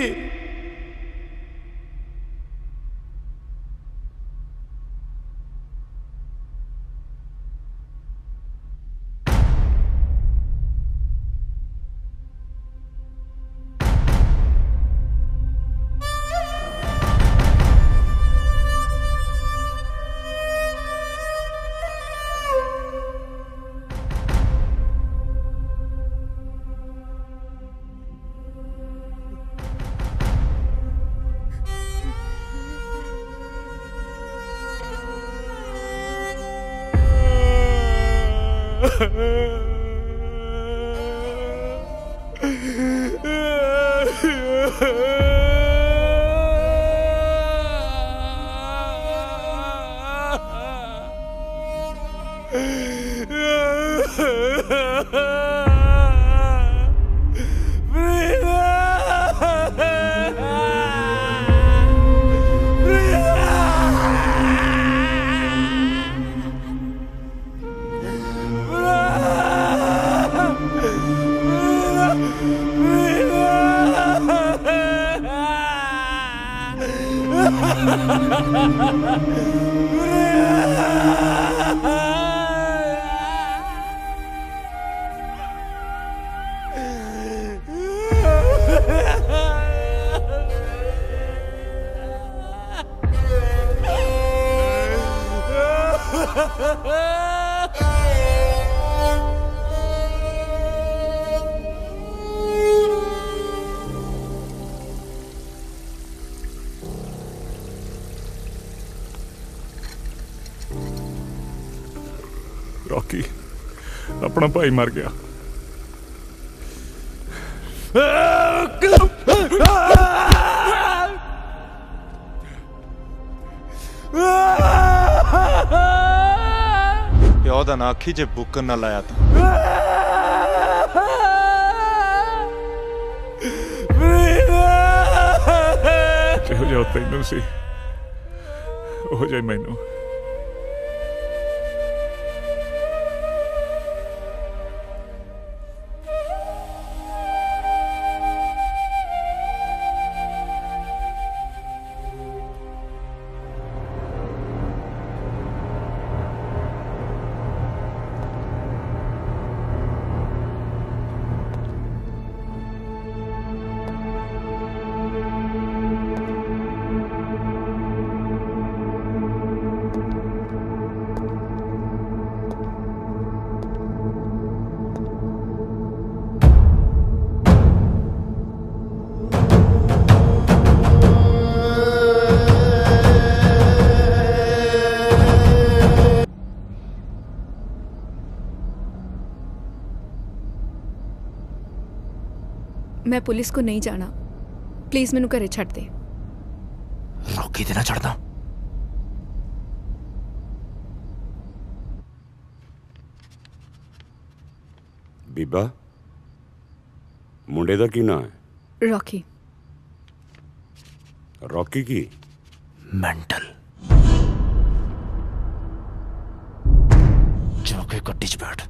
रॉकी अपना भाई मर गया। ਪਿਓ ਦਾ ਨਾ ਆਖੀ ਜੇ ਬੁੱਕਰ ਨਾ ਲਾਇਆ ਤਾਂ ਜਿਹੋ ਜਿਹਾ ਤੈਨੂੰ ਸੀ ਉਹ ਜਿਹਾ ਮੈਨੂੰ। मैं पुलिस को नहीं जाना, प्लीज मैनू घरे छड्ड दे। रॉकी ते ना छड्डदा, ਬੀਬਾ ਮੁੰਡੇ ਦਾ ਕੀ ਨਾਂ ਹੈ? ਰੌਕੀ। ਰੌਕੀ ਕੀ? ਮੈਂਟਲ। ਜਾ ਕੇ ਗੱਡੀ 'ਚ ਬੈਠ।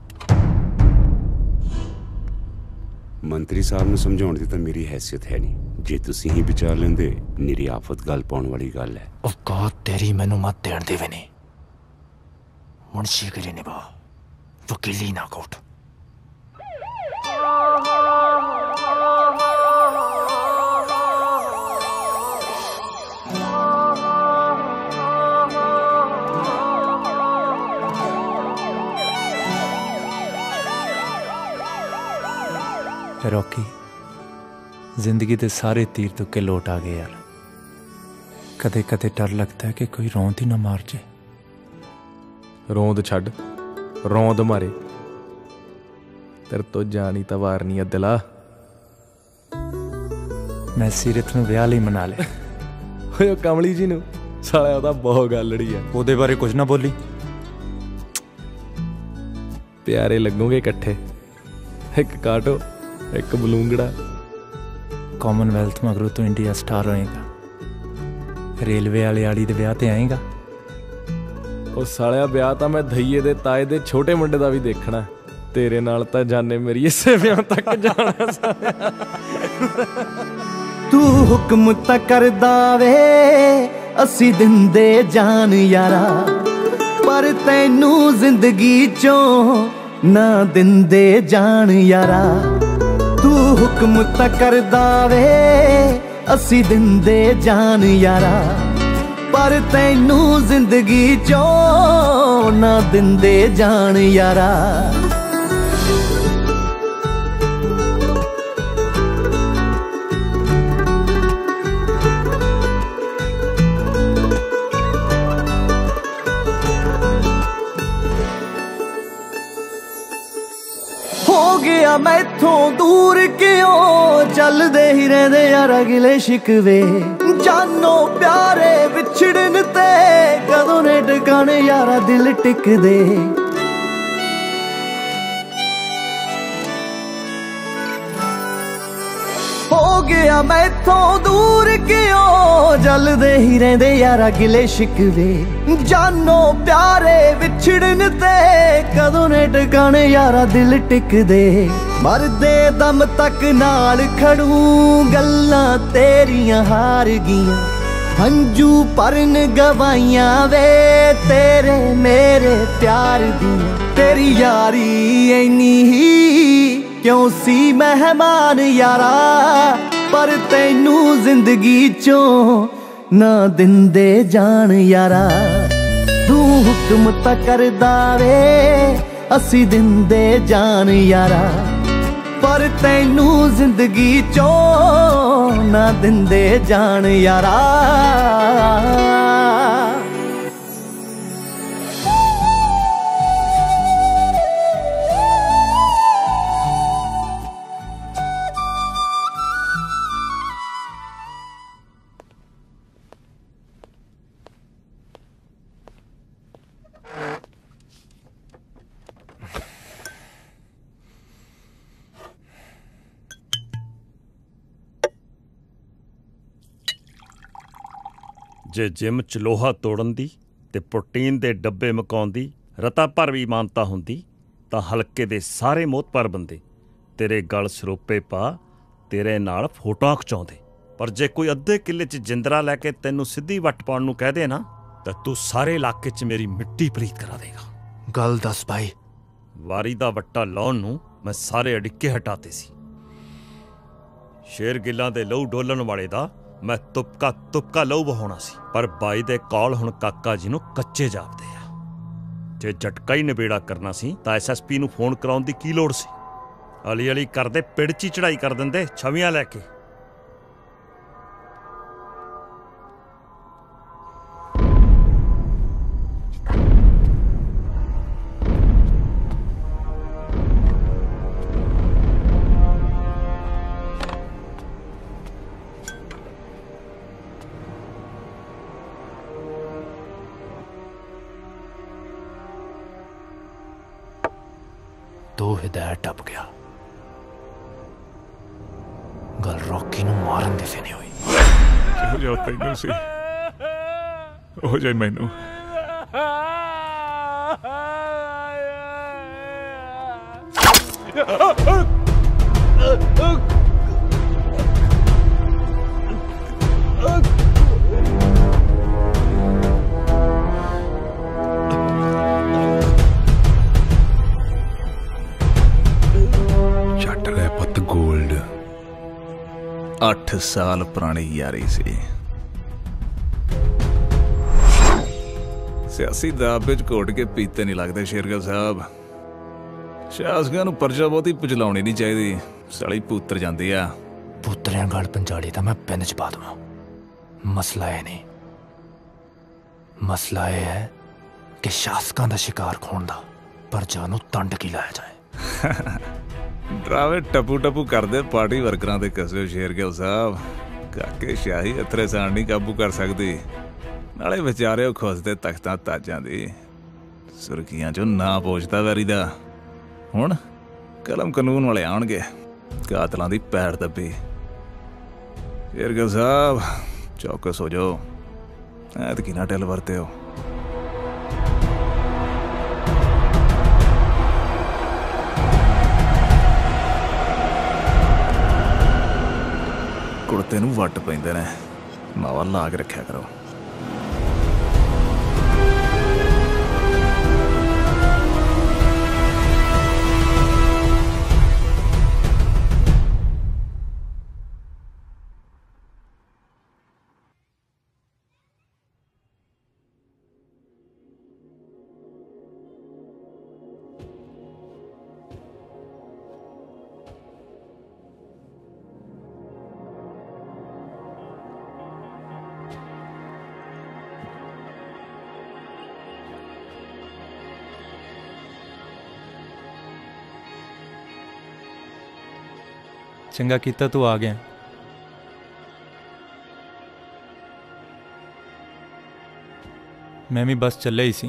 ਮੰਤਰੀ ਸਾਹਿਬ ਨੂੰ ਸਮਝਾਉਣ ਦੀ ਤਾਂ ਮੇਰੀ ਹੈਸੀਅਤ ਹੈ ਨਹੀਂ। ਜੇ ਤੁਸੀਂ ਹੀ ਵਿਚਾਰ ਲੈਂਦੇ ਨਿਰੀ ਆਫਤ ਗੱਲ ਪਾਉਣ ਵਾਲੀ ਗੱਲ ਹੈ। ਔਕਾਤ ਤੇਰੀ ਮੈਨੂੰ ਮਤ ਦੇਣ ਦੇ ਵੀ ਨਹੀਂ। ਮੁਨਸ਼ੀਗਿਰੀ ਨਿਭਾ, ਵਕੀਲੀ ਨਾ ਕੋਟ। रॉकी, जिंदगी के सारे तीर तुक्के लौट आ गए यार। कदे कदे डर लगता है कि कोई रौंद ही ना मार जाए। ਰੋਂਦ ਛੱਡ, ਰੋਂਦ ਮਾਰੇ। ਤੇਰੇ ਤੋਂ ਜਾਣੀ ਤਾਂ ਵਾਰਨੀ ਆ ਦਿਲਾ। मैं सीरत ਨੂੰ ਵਿਆਹ ਲਈ ਮਨਾ ਲਿਆ। ਓਏ ਉਹ ਕਮਲੀ ਜੀ ਨੂੰ ਸਾਲਿਆ ਉਹਦਾ ਬਹੁਤ ਗੱਲੜੀ ਆ। ਉਹਦੇ ਬਾਰੇ ਕੁਝ ਨਾ ਬੋਲੀ। ਪਿਆਰੇ ਲੱਗੋਗੇ ਇਕੱਠੇ, ਇੱਕ ਕਾਟੋ ਇੱਕ ਬਲੂੰਗੜਾ। ਕਾਮਨਵੈਲਥ ਮਗਰੋਂ ਤੂੰ ਇੰਡੀਆ ਸਟਾਰ ਹੋਏਗਾ। ਰੇਲਵੇ ਵਾਲੇ ਆੜੀ ਦੇ ਵਿਆਹ ਤੇ ਆਏਗਾ। ਉਹ ਸਾਲਿਆ ਵਿਆਹ ਤਾਂ ਮੈਂ ਧਈਏ ਦੇ ਤਾਏ ਦੇ ਛੋਟੇ ਮੁੰਡੇ ਦਾ ਵੀ ਦੇਖਣਾ। ਤੇਰੇ ਨਾਲ ਤਾਂ ਜਾਣੇ ਮੇਰੀ ਇਸੇ ਵਿਆਹ ਤੱਕ ਜਾਣਾ ਸਾਲਿਆ। ਤੂੰ ਹੁਕਮ ਤਾਂ ਕਰਦਾ ਵੇ ਅਸੀਂ ਦਿੰਦੇ ਜਾਨ ਯਾਰਾ, ਪਰ ਤੈਨੂੰ ਜ਼ਿੰਦਗੀ ਚੋਂ ਨਾ ਦਿੰਦੇ ਜਾਨ ਯਾਰਾ। ਤੂੰ ਹੁਕਮ ਤਾਂ ਕਰਦਾ ਵੇ ਅਸੀਂ ਦਿੰਦੇ ਜਾਨ ਯਾਰਾ, ਪਰ ਤੈਨੂੰ ਜ਼ਿੰਦਗੀ ਚੋਂ ਨਾ ਦਿੰਦੇ ਜਾਨ ਯਾਰਾ। ਹੋ ਗਿਆ ਮੈਥੋਂ ਦੂਰ ਕਿਉਂ ਚੱਲਦੇ ਹੀ ਰਹਿੰਦੇ ਯਾਰ ਅਗਲੇ ਸ਼ਿਕਵੇ। ਜਾਨੋ ਪਿਆਰੇ ਵਿਛੜਨ ਤੇ ਕਦੋਂ ਨੇ ਟਿਕਾਣੇ ਯਾਰਾ ਦਿਲ ਟਿਕਦੇ। ਹੋ ਗਿਆ ਮੈਥੋਂ ਦੂਰ ਕਿਉਂ ਚੱਲਦੇ ਹੀ ਰਹਿੰਦੇ ਯਾਰ ਅਗਲੇ ਸ਼ਿਕਵੇ। ਜਾਨੋ ਪਿਆਰੇ ਵਿਛੜਨ ਤੇ ਕਦੋਂ ਨੇ ਟਿਕਾਣੇ ਯਾਰਾ ਦਿਲ ਟਿਕਦੇ। ਮਰਦੇ ਦਮ ਤੱਕ ਨਾਲ ਖੜੂ ਗੱਲਾਂ ਤੇਰੀਆਂ ਹਾਰ ਗਈਆਂ। ਹੰਝੂ ਭਰਨ ਗਵਾਈਆਂ ਵੇ ਤੇਰੇ ਮੇਰੇ ਪਿਆਰ ਦੀਆਂ। ਤੇਰੀ ਯਾਰੀ ਐਨੀ ਹੀ ਕਿਉਂ ਸੀ ਮਹਿਮਾਨ ਯਾਰਾ, ਪਰ ਤੈਨੂੰ ਜ਼ਿੰਦਗੀ ਚੋਂ ਨਾ ਦਿੰਦੇ ਜਾਨ ਯਾਰਾ। ਤੂੰ ਹੁਕਮ ਤਾਂ ਕਰਦਾ ਵੇ ਅਸੀਂ ਦਿੰਦੇ ਜਾਨ ਯਾਰਾ, ਪਰ ਤੈਨੂੰ ਜ਼ਿੰਦਗੀ ਚੋਂ ਨਾ ਦਿੰਦੇ ਜਾਨ ਯਾਰਾ। ਜੇ ਜਿਮ ਚ ਲੋਹਾ ਤੋੜਨ ਦੀ ਤੇ ਪ੍ਰੋਟੀਨ ਦੇ ਡੱਬੇ ਮਕਾਉਣ ਦੀ ਰਤਾ ਭਰ ਵੀ ਮਾਨਤਾ ਹੁੰਦੀ ਤਾਂ ਹਲਕੇ ਦੇ ਸਾਰੇ ਮੋਹਤਪਰ ਬੰਦੇ ਤੇਰੇ ਗਲ ਸਰੋਪੇ ਪਾ ਤੇਰੇ ਨਾਲ ਫੋਟੋਆਂ ਖਿਚਾਉਂਦੇ। ਪਰ ਜੇ ਕੋਈ ਅੱਧੇ ਕਿੱਲੇ 'ਚ ਜਿੰਦਰਾ ਲੈ ਕੇ ਤੈਨੂੰ ਸਿੱਧੀ ਵੱਟ ਪਾਉਣ ਨੂੰ ਕਹਿ ਦੇ ਨਾ ਤਾਂ ਤੂੰ ਸਾਰੇ ਇਲਾਕੇ 'ਚ ਮੇਰੀ ਮਿੱਟੀ ਪਲੀਤ ਕਰਾ ਦੇਗਾ। ਗੱਲ ਦੱਸ ਭਾਈ। ਵਾਰੀ ਦਾ ਵੱਟਾ ਲਾਉਣ ਨੂੰ ਮੈਂ ਸਾਰੇ ਅੜਿੱਕੇ ਹਟਾਤੇ ਸੀ। ਸ਼ੇਰ ਗਿੱਲਾਂ ਦੇ ਲਹੂ ਡੋਲਣ ਵਾਲੇ ਦਾ ਮੈਂ ਤੁਪਕਾ ਤੁਪਕਾ ਲਹੂ ਬਹਾਉਣਾ ਸੀ, ਪਰ ਬਾਈ ਦੇ ਕੌਲ ਹੁਣ ਕਾਕਾ ਜੀ ਨੂੰ ਕੱਚੇ ਜਾਪਦੇ ਆ। ਜੇ ਝਟਕਾ ਹੀ ਨਿਬੇੜਾ ਕਰਨਾ ਸੀ ਤਾਂ ਐਸ ਐਸ ਪੀ ਨੂੰ ਫੋਨ ਕਰਾਉਣ ਦੀ ਕੀ ਲੋੜ ਸੀ? ਅਲੀ ਅਲੀ ਕਰਦੇ ਪਿੜ 'ਚ ਹੀ ਚੜਾਈ ਕਰ ਦਿੰਦੇ ਛਵੀਆਂ ਲੈ ਕੇ। तो हिदायत टप गया। गल रॉकी नूं मारन दी सी नहीं हुई। हो जाओ तैनू सी हो जाए मैनू। ਚੱਟ ਲੈ ਪੁੱਤ ਗੋਲਡ। ਅੱਠ ਸਾਲ ਪੁਰਾਣੀ ਯਾਰੀ ਸੀ। ਸਿਆਸੀ ਦਾਅਵੇ ਵਿੱਚ ਘੋਟ ਕੇ ਪੀਤੇ ਨਹੀਂ ਲੱਗਦੇ ਸ਼ੇਰਗਿੱਲ ਸਾਹਿਬ। ਸ਼ਾਸਕਾਂ ਨੂੰ ਪਰਜਾ ਬਹੁਤੀ ਪਚਲਾਉਣੀ ਨਹੀਂ ਚਾਹੀਦੀ। ਸਾਲੀ ਪੁੱਤਰ ਜਾਂਦੀ ਆ। ਪੁੱਤਰਿਆਂ ਗਲ ਪੰਜਾਲੀ ਤਾਂ ਮੈਂ ਪਿੰਡ ਚ ਪਾ ਦਵਾਂ। ਮਸਲਾ ਇਹ ਨਹੀਂ, ਮਸਲਾ ਇਹ ਹੈ ਕਿ ਸ਼ਾਸਕਾਂ ਦਾ ਸ਼ਿਕਾਰ ਖੋਣ ਦਾ ਪਰਜਾ ਨੂੰ ਤੰਡ ਕੀ ਲਾਇਆ ਜਾਏ। ਡਰਾਵੇ ਟਪੂ ਟਪੂ ਕਰਦੇ ਪਾਰਟੀ ਵਰਕਰਾਂ ਦੇ ਕਸੇ ਸ਼ੇਰਗਿੱਲ ਸਾਹਿਬ। ਕਾਕੇ ਸ਼ਾਹੀ ਅਥਰੇ ਸਾਣ ਨਹੀਂ ਕਾਬੂ ਕਰ ਸਕਦੀ। ਨਾਲੇ ਵਿਚਾਰੇ ਖੁੱਸਦੇ ਤਖਤਾਂ ਤਾਜਾਂ ਦੀ ਸੁਰਖੀਆਂ ਚੋਂ ਨਾ ਪੋਛਦਾ ਵੈਰੀ ਦਾ। ਹੁਣ ਕਲਮ ਕਾਨੂੰਨ ਵਾਲੇ ਆਉਣਗੇ, ਕਾਤਲਾਂ ਦੀ ਪੈਰ ਦੱਬੀ। ਸ਼ੇਰਗਿੱਲ ਸਾਹਿਬ ਚੌਕਸ ਹੋ ਜਾਓ, ਐਤਕੀ ਨਾ ਢਿੱਲ ਵਰਤੇ ਹੋ। ਕੁੜਤੇ ਨੂੰ ਵੱਟ ਪੈਂਦੇ ਨੇ, ਮਾਵਾ ਲਾ ਕੇ ਰੱਖਿਆ ਕਰੋ। ਚੰਗਾ ਕੀਤਾ ਤੂੰ ਆ ਗਿਆ। ਮੈਂ ਵੀ ਬਸ ਚੱਲਿਆ ਹੀ ਸੀ।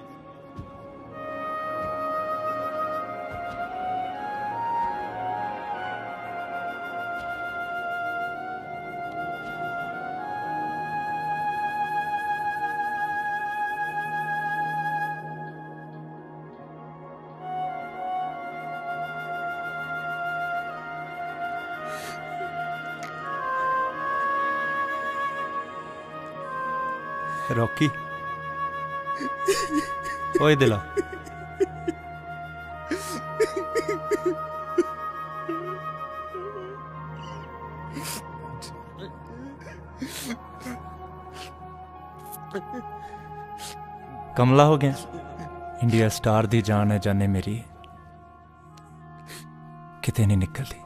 रॉकी ओए दिला कमला हो गया। इंडिया स्टार दी जान है जाने मेरी किते नहीं निकलती।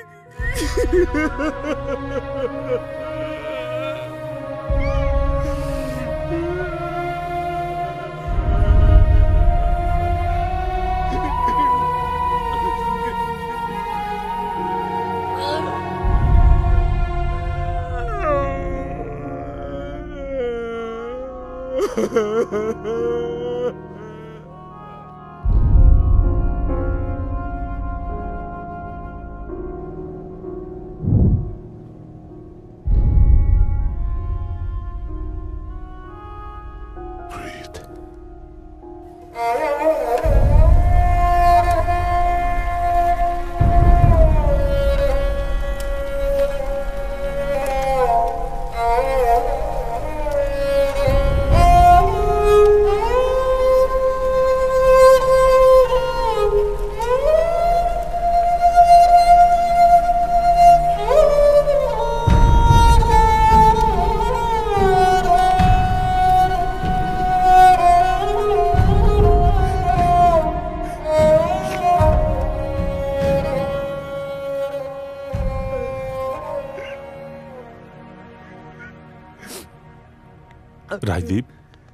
ਰਾਜਦੀਪ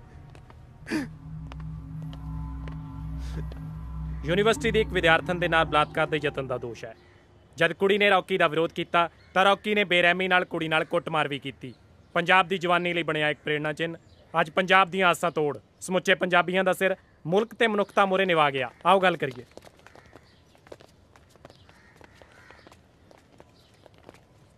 ਯੂਨੀਵਰਸਿਟੀ ਦੇ ਇੱਕ ਵਿਦਿਆਰਥਣ ਦੇ ਨਾਲ ਬਲਾਤਕਾਰ ਦੇ ਯਤਨ ਦਾ ਦੋਸ਼ ਹੈ। ਜਦ ਕੁੜੀ ਨੇ ਰੌਕੀ ਦਾ ਵਿਰੋਧ ਕੀਤਾ ਤਾਂ ਰੌਕੀ ਨੇ ਬੇਰਹਿਮੀ ਨਾਲ ਕੁੜੀ ਨਾਲ ਕੁੱਟਮਾਰ ਵੀ ਕੀਤੀ। ਪੰਜਾਬ ਦੀ ਜਵਾਨੀ ਲਈ ਬਣਿਆ ਇੱਕ ਪ੍ਰੇਰਣਾ ਚਿੰਨ੍ਹ ਅੱਜ ਪੰਜਾਬ ਦੀਆਂ ਆਸਾਂ ਤੋੜ ਸਮੁੱਚੇ ਪੰਜਾਬੀਆਂ ਦਾ ਸਿਰ ਮੁਲਕ ਤੇ ਮਨੁੱਖਤਾ ਮੂਹਰੇ ਨਿਵਾ ਗਿਆ। ਆਓ ਗੱਲ ਕਰੀਏ।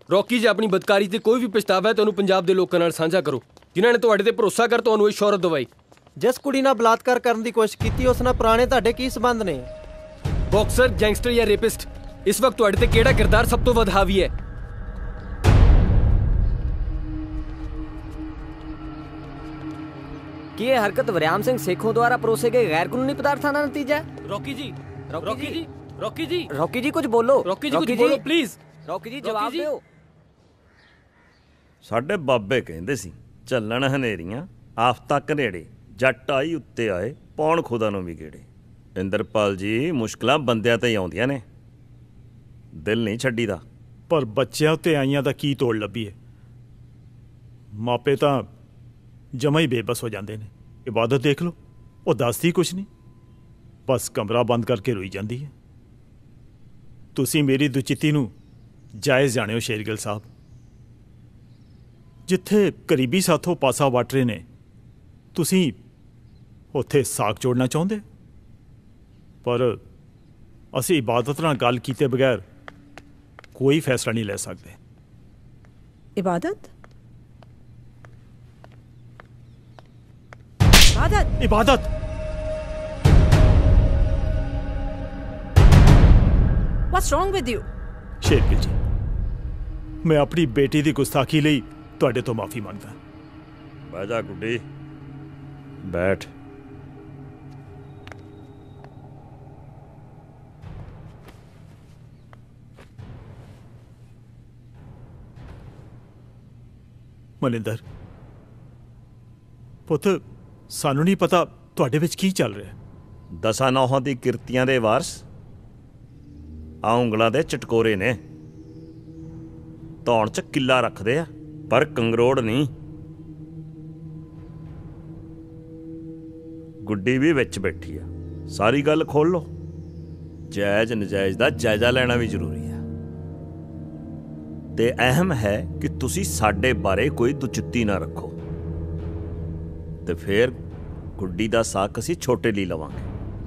ਰੌਕੀ, ਜੇ ਆਪਣੀ ਬਦਕਾਰੀ ਤੇ ਕੋਈ ਵੀ ਪਛਤਾਵਾ ਹੈ ਤਾਂ ਉਹਨੂੰ ਪੰਜਾਬ ਦੇ ਲੋਕਾਂ ਨਾਲ ਸਾਂਝਾ ਕਰੋ, ਜਿਨ੍ਹਾਂ ਨੇ ਤੁਹਾਡੇ ਤੇ ਭਰੋਸਾ ਕਰ ਤੁਹਾਨੂੰ ਇਹ ਸ਼ੌਹਰਤ ਦਵਾਈ। ਜਿਸ ਕੁੜੀ ਨਾਲ ਬਲਾਤਕਾਰ ਕਰਨ ਦੀ ਕੋਸ਼ਿਸ਼ ਕੀਤੀ ਉਸ ਨਾਲ ਪੁਰਾਣੇ ਤੁਹਾਡੇ ਕੀ ਸੰਬੰਧ ਨੇ? ਬਾਕਸਰ, ਗੈਂਗਸਟਰ ਜਾਂ ਰੇਪਿਸਟ, ਇਸ ਵਕਤ ਤੁਹਾਡੇ ਤੇ ਕਿਹੜਾ ਕਿਰਦਾਰ ਸਭ ਤੋਂ ਵੱਧ ਹਾਵੀ ਹੈ? ਕੀ ਇਹ ਹਰਕਤ ਵਰਿਆਮ ਸਿੰਘ ਸੇਖੋਂ ਦੁਆਰਾ ਪਰੋਸੇ ਗਏ ਗੈਰ ਕਾਨੂੰਨੀ ਪਦਾਰਥਾਂ ਦਾ ਨਤੀਜਾ ਹੈ? ਰੌਕੀ ਜੀ, ਰੌਕੀ ਜੀ, ਰੌਕੀ ਜੀ, ਰੌਕੀ ਜੀ ਕੁਝ ਬੋਲੋ। ਰੌਕੀ ਜੀ ਕੁਝ ਬੋਲੋ ਪਲੀਜ਼। ਰੌਕੀ ਜੀ ਜਵਾਬ ਦਿਓ। ਸਾਡੇ ਬਾਬੇ ਕਹਿੰਦੇ ਸੀ ਚੱਲਣ ਹਨੇਰੀਆਂ ਆਫਤਾਂ ਘਨੇੜੇ, ਜੱਟ ਆਈ ਉੱਤੇ ਆਏ ਪੌਣ ਖੁਦਾ ਨੂੰ ਵੀ ਗੇੜੇ। ਇੰਦਰਪਾਲ ਜੀ, ਮੁਸ਼ਕਲਾਂ ਬੰਦਿਆਂ ਤੇ ਹੀ ਆਉਂਦੀਆਂ ਨੇ, ਦਿਲ ਨਹੀਂ ਛੱਡੀਦਾ। ਪਰ ਬੱਚਿਆਂ ਉੱਤੇ ਆਈਆਂ ਦਾ ਕੀ ਤੋੜ ਲੱਭੀ ਹੈ? ਮਾਪੇ ਤਾਂ ਜਮਾ ਹੀ ਬੇਬਸ ਹੋ ਜਾਂਦੇ ਨੇ। ਇਬਾਦਤ ਦੇਖ ਲਓ, ਉਹ ਦੱਸਦੀ ਕੁਛ ਨਹੀਂ, ਬਸ ਕਮਰਾ ਬੰਦ ਕਰਕੇ ਰੋਈ ਜਾਂਦੀ ਹੈ। ਤੁਸੀਂ ਮੇਰੀ ਦੁਚਿੱਤੀ ਨੂੰ ਜਾਇਜ਼ ਜਾਣਿਓ ਸ਼ੇਰਗਿੱਲ ਸਾਹਿਬ। ਜਿੱਥੇ ਕਰੀਬੀ ਸਾਥੋਂ ਪਾਸਾ ਵੱਟ ਰਹੇ ਨੇ, ਤੁਸੀਂ ਉੱਥੇ ਸਾਕ ਜੋੜਨਾ ਚਾਹੁੰਦੇ, ਪਰ ਅਸੀਂ ਇਬਾਦਤ ਨਾਲ ਗੱਲ ਕੀਤੇ ਬਗੈਰ ਕੋਈ ਫੈਸਲਾ ਨਹੀਂ ਲੈ ਸਕਦੇ। ਇਬਾਦਤ ਇਬਾਦਤ ਇਬਾਦਤ What's wrong with you? Shergill ਜੀ, ਮੈਂ ਆਪਣੀ ਬੇਟੀ ਦੀ ਗੁਸਤਾਖੀ ਲਈ ਤੁਹਾਡੇ ਤੋਂ ਮਾਫੀ ਮੰਗਦਾ। ਬਹਿ ਜਾ ਗੁੱਡੀ, ਬੈਠ। ਮਨਿੰਦਰ ਪੁੱਤ, ਸਾਨੂੰ ਨਹੀਂ ਪਤਾ ਤੁਹਾਡੇ ਵਿੱਚ ਕੀ ਚੱਲ ਰਿਹਾ। ਦਸਾਂ ਨੌਹਾਂ ਦੀ ਕਿਰਤੀਆਂ ਦੇ ਵਾਰਸ ਆ ਉਂਗਲਾਂ ਦੇ ਚਟਕੋਰੇ ਨੇ, ਧੌਣ 'ਚ ਕਿੱਲਾ ਰੱਖਦੇ ਆ ਪਰ ਕੰਗਰੋੜ ਨਹੀਂ। ਗੁੱਡੀ ਵੀ ਵਿੱਚ ਬੈਠੀ ਆ, ਸਾਰੀ ਗੱਲ ਖੋਲ ਲੋ। ਜਾਇਜ਼ ਨਜਾਇਜ਼ ਦਾ ਜਾਇਜ਼ਾ ਲੈਣਾ ਵੀ ਜ਼ਰੂਰੀ ਹੈ, ਤੇ ਅਹਿਮ ਹੈ ਕਿ ਤੁਸੀਂ ਸਾਡੇ ਬਾਰੇ ਕੋਈ ਦੁਚਿੱਤੀ ਨਾ ਰੱਖੋ, ਤੇ ਫਿਰ ਗੁੱਡੀ ਦਾ ਸਾਕ ਅਸੀਂ ਛੋਟੇ ਲਈ ਲਵਾਂਗੇ।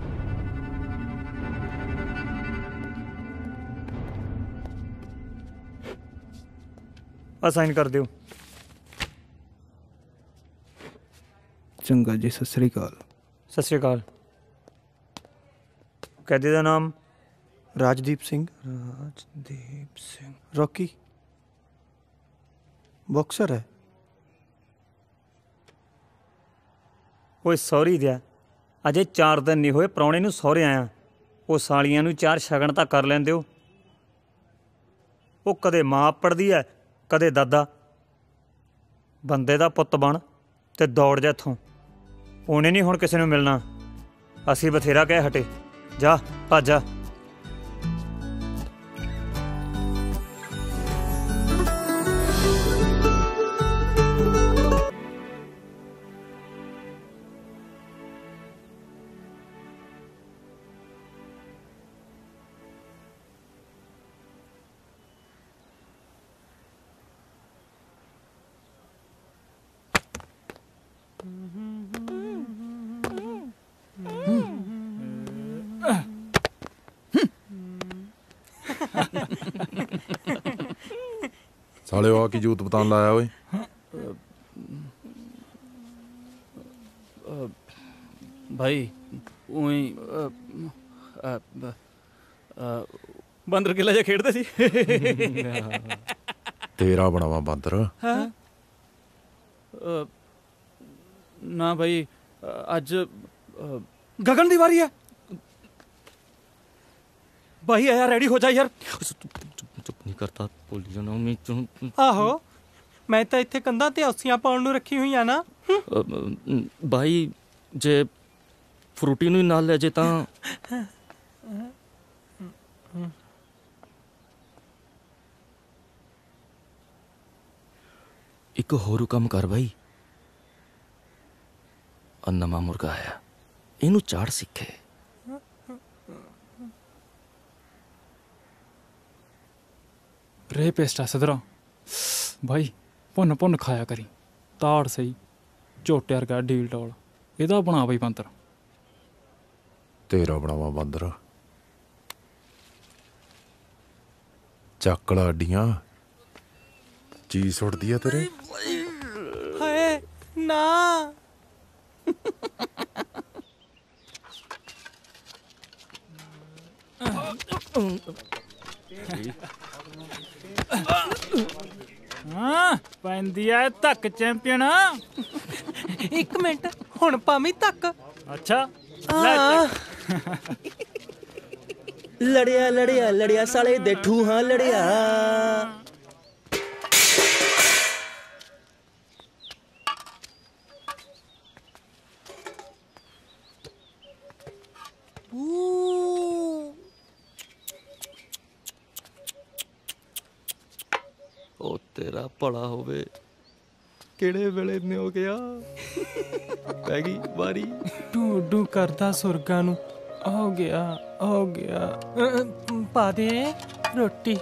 ਆ ਸਾਈਨ ਕਰ ਦਿਓ। ਚੰਗਾ ਜੀ, ਸਤਿ ਸ੍ਰੀ ਅਕਾਲ। ਸਤਿ ਸ੍ਰੀ ਅਕਾਲ। ਕੈਦੀ ਦਾ ਨਾਮ? ਰਾਜਦੀਪ ਸਿੰਘ। ਰਾਜਦੀਪ ਸਿੰਘ। ਰੌਕੀ ਬਾਕਸਰ ਹੈ। ਓਏ ਸੌਰੀ ਦਿਆ, ਅਜੇ ਚਾਰ ਦਿਨ ਨਹੀਂ ਹੋਏ ਪ੍ਰਾਹੁਣੇ ਨੂੰ ਸਹੁਰੇ ਆਇਆ। ਉਹ ਸਾਲੀਆਂ ਨੂੰ ਚਾਰ ਸ਼ਗਨ ਤਾਂ ਕਰ ਲੈਂਦੇ ਹੋ। ਉਹ ਕਦੇ ਮਾਂ ਪੜਦੀ ਐ, ਕਦੇ ਦਾਦਾ। ਬੰਦੇ ਦਾ ਪੁੱਤ ਬਣ ਤੇ ਦੌੜ ਜਾ ਇੱਥੋਂ। ਉਹਨੇ ਨਹੀਂ ਹੁਣ ਕਿਸੇ ਨੂੰ ਮਿਲਣਾ, ਅਸੀਂ ਬਥੇਰਾ ਕਹਿ ਹਟੇ। ਜਾ ਭੱਜ ਜਾ। ਸਾਲਿਓ ਆ ਕੀ ਜੂਤ ਪਤਾਨ ਲਾਇਆ ਓਏ? ਭਾਈ ਉਹੀ ਬਾਂਦਰ ਕਿਲਾ ਜਿਹਾ ਖੇਡਦੇ ਸੀ। ਤੇਰਾ ਬਣਾਵਾ ਬਾਂਦਰ? ਨਾ ਭਾਈ, ਅੱਜ ਗਗਨ ਦੀ ਵਾਰੀ ਹੈ। ਭਾਈ ਆਇਆ, ਰੈਡੀ ਹੋ ਜਾ ਯਾਰ। ਚੁੱਪ ਨਹੀਂ ਕਰਤਾ, ਭੁੱਲ ਜਾਣਾ ਮੈਂ। ਆਹੋ, ਮੈਂ ਤਾਂ ਇੱਥੇ ਕੰਧਾਂ ਤੇ ਔਸੀਆਂ ਪਾਉਣ ਨੂੰ ਰੱਖੀ ਹੋਈ ਆ ਨਾ। ਭਾਈ ਜੇ ਫਰੂਟੀ ਨੂੰ ਨਾਲ ਲੈ ਜੇ ਤਾਂ ਇੱਕ ਹੋਰ ਕੰਮ ਕਰ ਭਾਈ। ਆ ਨਵਾਂ ਮੁਰਗਾ ਆਇਆ, ਇਹਨੂੰ ਚਾੜ ਸਿੱਖੇ। ਰੇ ਪੇਸਟਾ ਸਦਰਾ ਭਾਈ, ਭੁੰਨ ਭੁੰਨ ਖਾਇਆ ਕਰੀ। ਤਾੜ ਸਹੀ ਝੋਟੇ ਵਰਗਾ ਡੀਲ ਟੋਲ, ਇਹਦਾ ਬਣਾ ਬਈ ਬੰਤਰ। ਤੇਰਾ ਬਣਾਵਾ ਬਾਂਦਰ? ਚੱਕਲਾ ਅੱਡੀਆਂ ਚੀਜ਼ ਸੁੱਟਦੀ ਆ ਤੇਰੇ। ਹਾਏ ਨਾ। ਹਾਂ ਪੈਂਦੀ ਐ ਧੱਕ ਚੈਂਪੀਅਨ। ਇੱਕ ਮਿੰਟ ਹੁਣ ਭਾਵੇਂ ਧੱਕ। ਅੱਛਾ ਲੜਿਆ ਲੜਿਆ ਲੜਿਆ ਸਾਲੇ ਦੇ ਠੂਹਾਂ ਲੜਿਆ। ਉਹ ਤੇਰਾ ਭਲਾ ਹੋਵੇ, ਕਿਹੜੇ ਵੇਲੇ ਨੇ ਹੋ ਗਿਆ। ਪੈ ਗਈ ਵਾਰੀ। ਡੂ ਡੂ ਕਰਦਾ ਸੁਰਗਾਂ ਨੂੰ। ਹੋ ਗਿਆ ਹੋ ਗਿਆ। ਅ, ਪਾ ਦੇ ਰੋਟੀ।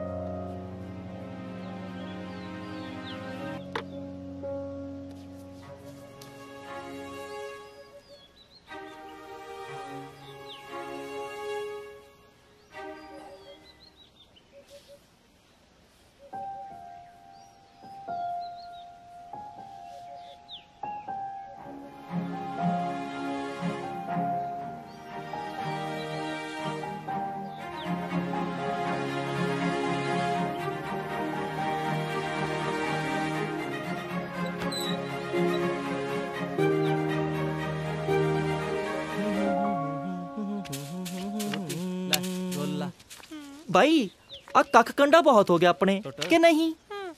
भाई आ कख कंडा बहुत हो गया अपने कि नहीं।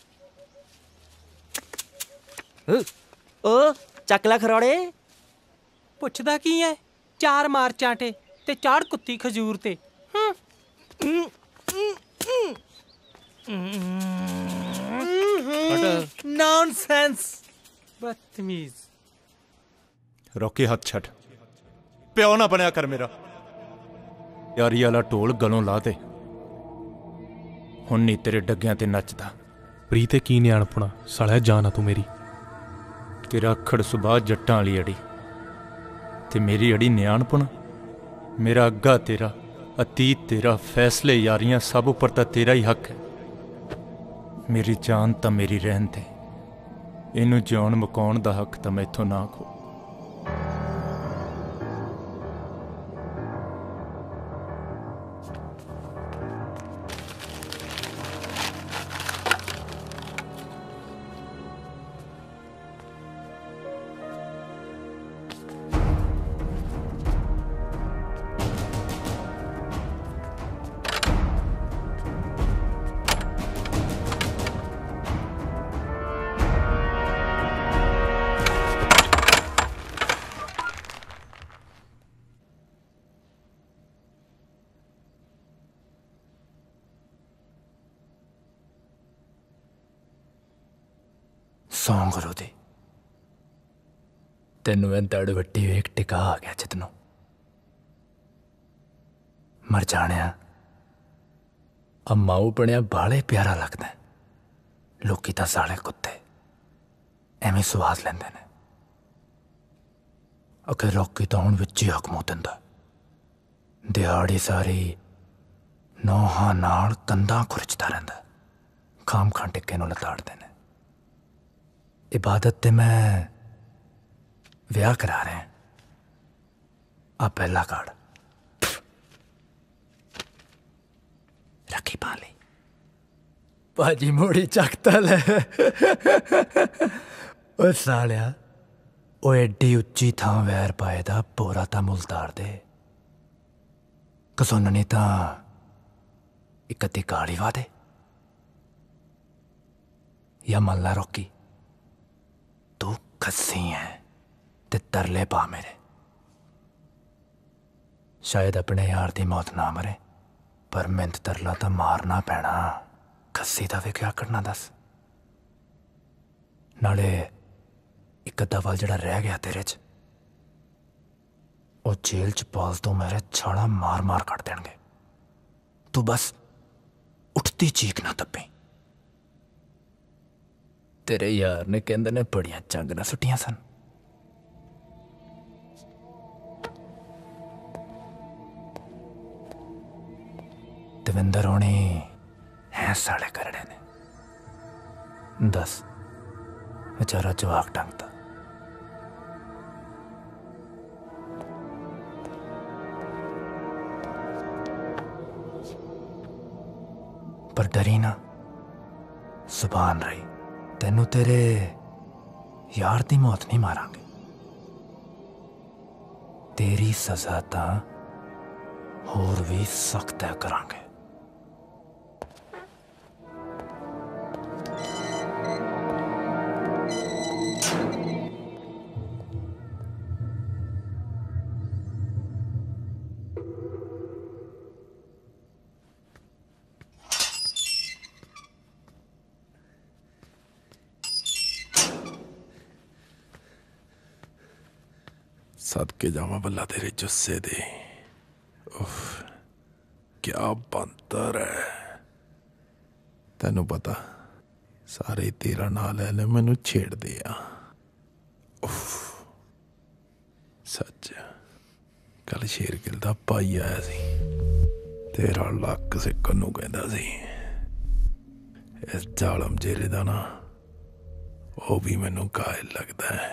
ओ चकला खरोड़े ਪੁੱਛਦਾ ਕੀ ਹੈ। ਚਾਰ ਮਾਰ ਚਾਂਟੇ ਤੇ ਚਾੜ ਕੁੱਤੀ ਖਜੂਰ ਤੇ। नॉनसेंस बदतमीज। ਰੌਕੀ ਹੱਥ ਛੱਡ। ਪਿਓ ਨਾ ਬਣਿਆ ਕਰ ਮੇਰਾ। ਯਾਰੀ ਵਾਲਾ ਢੋਲ ਗਲੋਂ ਲਾ ਦੇ। ਹੁਣ ਨਹੀਂ ਤੇਰੇ ਡੱਗਿਆਂ ਤੇ ਨੱਚਦਾ। ਪ੍ਰੀ ਤੇ ਕੀ ਨਿਆਣਪੁਣਾ ਸਾਲਿਆ, ਜਾਨ ਆ ਤੂੰ ਮੇਰੀ। ਤੇਰਾ ਅੱਖੜ ਸੁਭਾਅ ਜੱਟਾਂ ਵਾਲੀ ਅੜੀ ਤੇ ਮੇਰੀ ਅੜੀ ਨਿਆਣਪੁਣਾ। ਮੇਰਾ ਅੱਗਾ ਤੇਰਾ, ਅਤੀਤ ਤੇਰਾ, ਫੈਸਲੇ ਯਾਰੀਆਂ ਸਭ ਉੱਪਰ ਤਾਂ ਤੇਰਾ ਹੀ ਹੱਕ ਹੈ। ਮੇਰੀ ਜਾਨ ਤਾਂ ਮੇਰੀ ਰਹਿਣ ਤੇ, ਇਹਨੂੰ ਜਿਉਣ ਮੁਕਾਉਣ ਦਾ ਹੱਕ ਤਾਂ ਮੈਥੋਂ ਨਾ ਖੋ। ਸੌਂ ਕਰੋ ਦੇ ਤੈਨੂੰ ਇਹ ਦੜ ਵੱਟੀ ਵੇਖ ਟਿਕਾ ਆ ਗਿਆ ਜਿੱਤਨੋਂ ਮਰ ਜਾਣਿਆ। ਅੰਮਾਊ ਬਣਿਆ ਬਾਲੇ ਪਿਆਰਾ ਲੱਗਦਾ। ਲੋਕੀ ਤਾਂ ਸਾਲੇ ਕੁੱਤੇ ਐਵੇਂ ਸਵਾਦ ਲੈਂਦੇ ਨੇ। ਅਕੇ ਲੋਕੀ ਤਾਂ ਹੁਣ ਵਿੱਚ ਹੀ ਹਕਮੋ ਦਿੰਦਾ। ਦਿਹਾੜੀ ਸਾਰੀ ਨੋਹਾਂ ਨਾਲ ਕੰਧਾਂ ਖੁਰਚਦਾ ਰਹਿੰਦਾ। ਖਾਮ ਖਾਂ ਟਿੱਕੇ ਨੂੰ ਲਤਾੜਦੇ ਨੇ। इबादत ते मैं ਵਿਆਹ ਕਰਾ ਰਿਹਾ। ਆ ਪਹਿਲਾ ਕਾਰਡ ਰੱਖੀ ਪਾ ਲਈ। ਭਾਜੀ ਮੋੜੀ ਚੱਕਤਾ ਲੈ। ਓ ਸਾਲਿਆ ਉਹ ਐਡੀ ਉੱਚੀ ਥਾਂ ਵੈਰ ਪਾਏ ਦਾ ਪੂਰਾ ਤਾਂ ਮੁੱਲ ਤਾਰ ਦੇ। ਕਸੋਨ ਨੇ ਤਾਂ ਇੱਕ ਅੱਧੀ ਕਾਲੀ ਵਾ ਦੇ ਜਾਂ ਮੰਨ ਲਾ ਰੋਕੀ तू खस्सी है ते तरले पा मेरे। शायद अपने यार दी मौत ना मरे पर मिंत तरला तो मारना पैना। खस्सी दा वे क्या करना दस। नाले एक अद्धा वल जड़ा रह गया तेरे च ओ जेल च पाल तो मेरे छाड़ा मार मार कट देंगे। तू बस उठती चीख ना दबे। तेरे यार ने कहंदे ने बड़ियां चंग ना सुटियां सन। दविंदर होनी है साले करड़े ने। दस बेचारा जवाक टंगता। पर डरी ना, जुबान रही। तेनू तेरे यार दी मौत नहीं मारांगे। तेरी सजा तां होर भी सख्त है करांगे। सदके जावा बल्ला तेरे जुस्से दे। उफ, क्या बंतर है। तेनू पता सारे तेरा नाम ले ले मैनू छेड़ दे। उफ, सच कल शेरगिल दा भाई आया सी, तेरा लक सिक्कन नू कहंदा सी। इस जालम जेरे दा ना वो भी मैनू कायल लगदा है।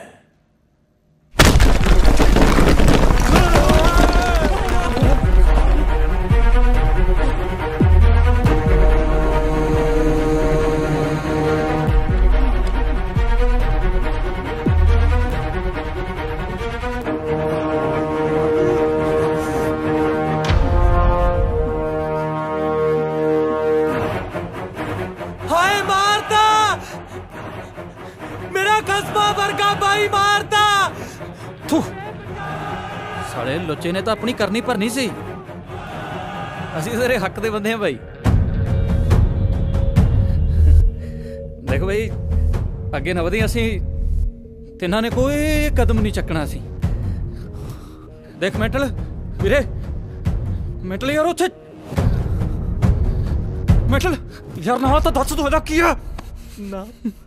हाय मारता मेरा कस्बा वर्गा भाई मारता। थू साले लुच्चे ने तो अपनी करनी भरनी सी। ਅਸੀਂ ਤੇਰੇ ਹੱਕ ਦੇ ਬੰਦੇ ਆ ਭਾਈ। ਦੇਖੋ ਭਾਈ ਅੱਗੇ ਨਾ ਵਧੀ, ਅਸੀਂ ਤਿੰਨਾਂ ਨੇ ਕੋਈ ਕਦਮ ਨਹੀਂ ਚੱਕਣਾ ਸੀ। ਦੇਖ ਮੈਂਟਲ ਵੀਰੇ, ਮੈਂਟਲ ਯਾਰ ਉੱਥੇ ਮੈਂਟਲ ਯਾਰ ਨਾ ਤਾਂ ਦੱਸ ਤੂੰ ਇਹਦਾ ਕੀ ਆ ਨਾ।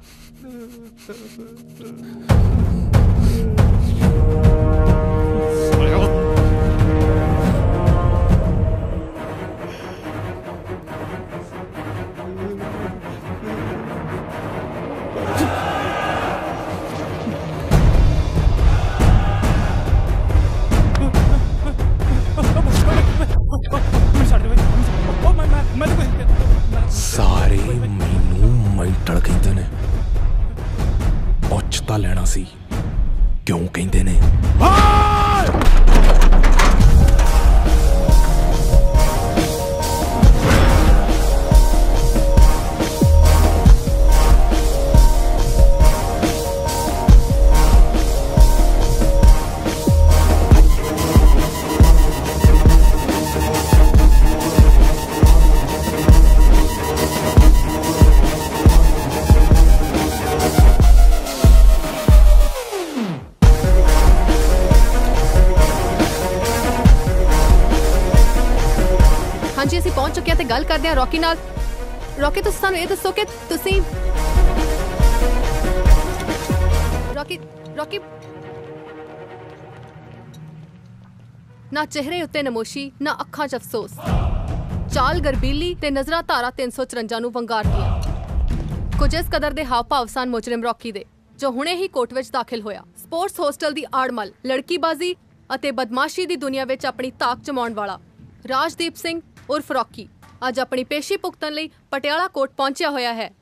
सारे मैनू मैंटल कहते ने। पुछ तां लेना सी क्यों कहते ने। ਹਾਂਜੀ ਅਸੀਂ ਪਹੁੰਚ ਚੁੱਕੇ ਹਾਂ ਤੇ ਗੱਲ ਕਰਦੇ ਹਾਂ ਰੌਕੀ ਨਾਲ। ਰੌਕੀ ਤੁਸੀਂ ਸਾਨੂੰ ਇਹ ਦੱਸੋ ਕਿ ਤੁਸੀਂ ਰੌਕੀ ਰੌਕੀ ਨਾ ਚਿਹਰੇ ਉੱਤੇ ਨਮੋਸ਼ੀ ਨਾ ਅੱਖਾਂ 'ਚ ਅਫਸੋਸ, ਚਾਲ ਗਰਬੀਲੀ ਤੇ ਨਜ਼ਰਾਂ ਧਾਰਾ ਤਿੰਨ ਸੌ ਚੁਰੰਜਾ ਨੂੰ ਵੰਗਾਰਦੀਆਂ। ਕੁਝ ਇਸ ਕਦਰ ਦੇ ਹਾਵ ਭਾਵ ਸਨ ਮੁਜਰਿਮ ਰੌਕੀ ਦੇ, ਜੋ ਹੁਣੇ ਹੀ ਕੋਰਟ ਵਿੱਚ ਦਾਖਲ ਹੋਇਆ। ਸਪੋਰਟਸ ਹੋਸਟਲ ਦੀ ਆੜਮਲ, ਲੜਕੀਬਾਜ਼ੀ ਅਤੇ ਬਦਮਾਸ਼ੀ ਦੀ ਦੁਨੀਆ ਵਿੱਚ ਆਪਣੀ ਤਾਕ ਜਮਾਉਣ ਵਾਲਾ ਰਾਜਦੀਪ ਸਿੰਘ ਉਰਫ ਰੌਕੀ ਅੱਜ ਆਪਣੀ ਪੇਸ਼ੀ ਭੁਗਤਣ ਲਈ ਪਟਿਆਲਾ ਕੋਰਟ ਪਹੁੰਚਿਆ ਹੋਇਆ ਹੈ।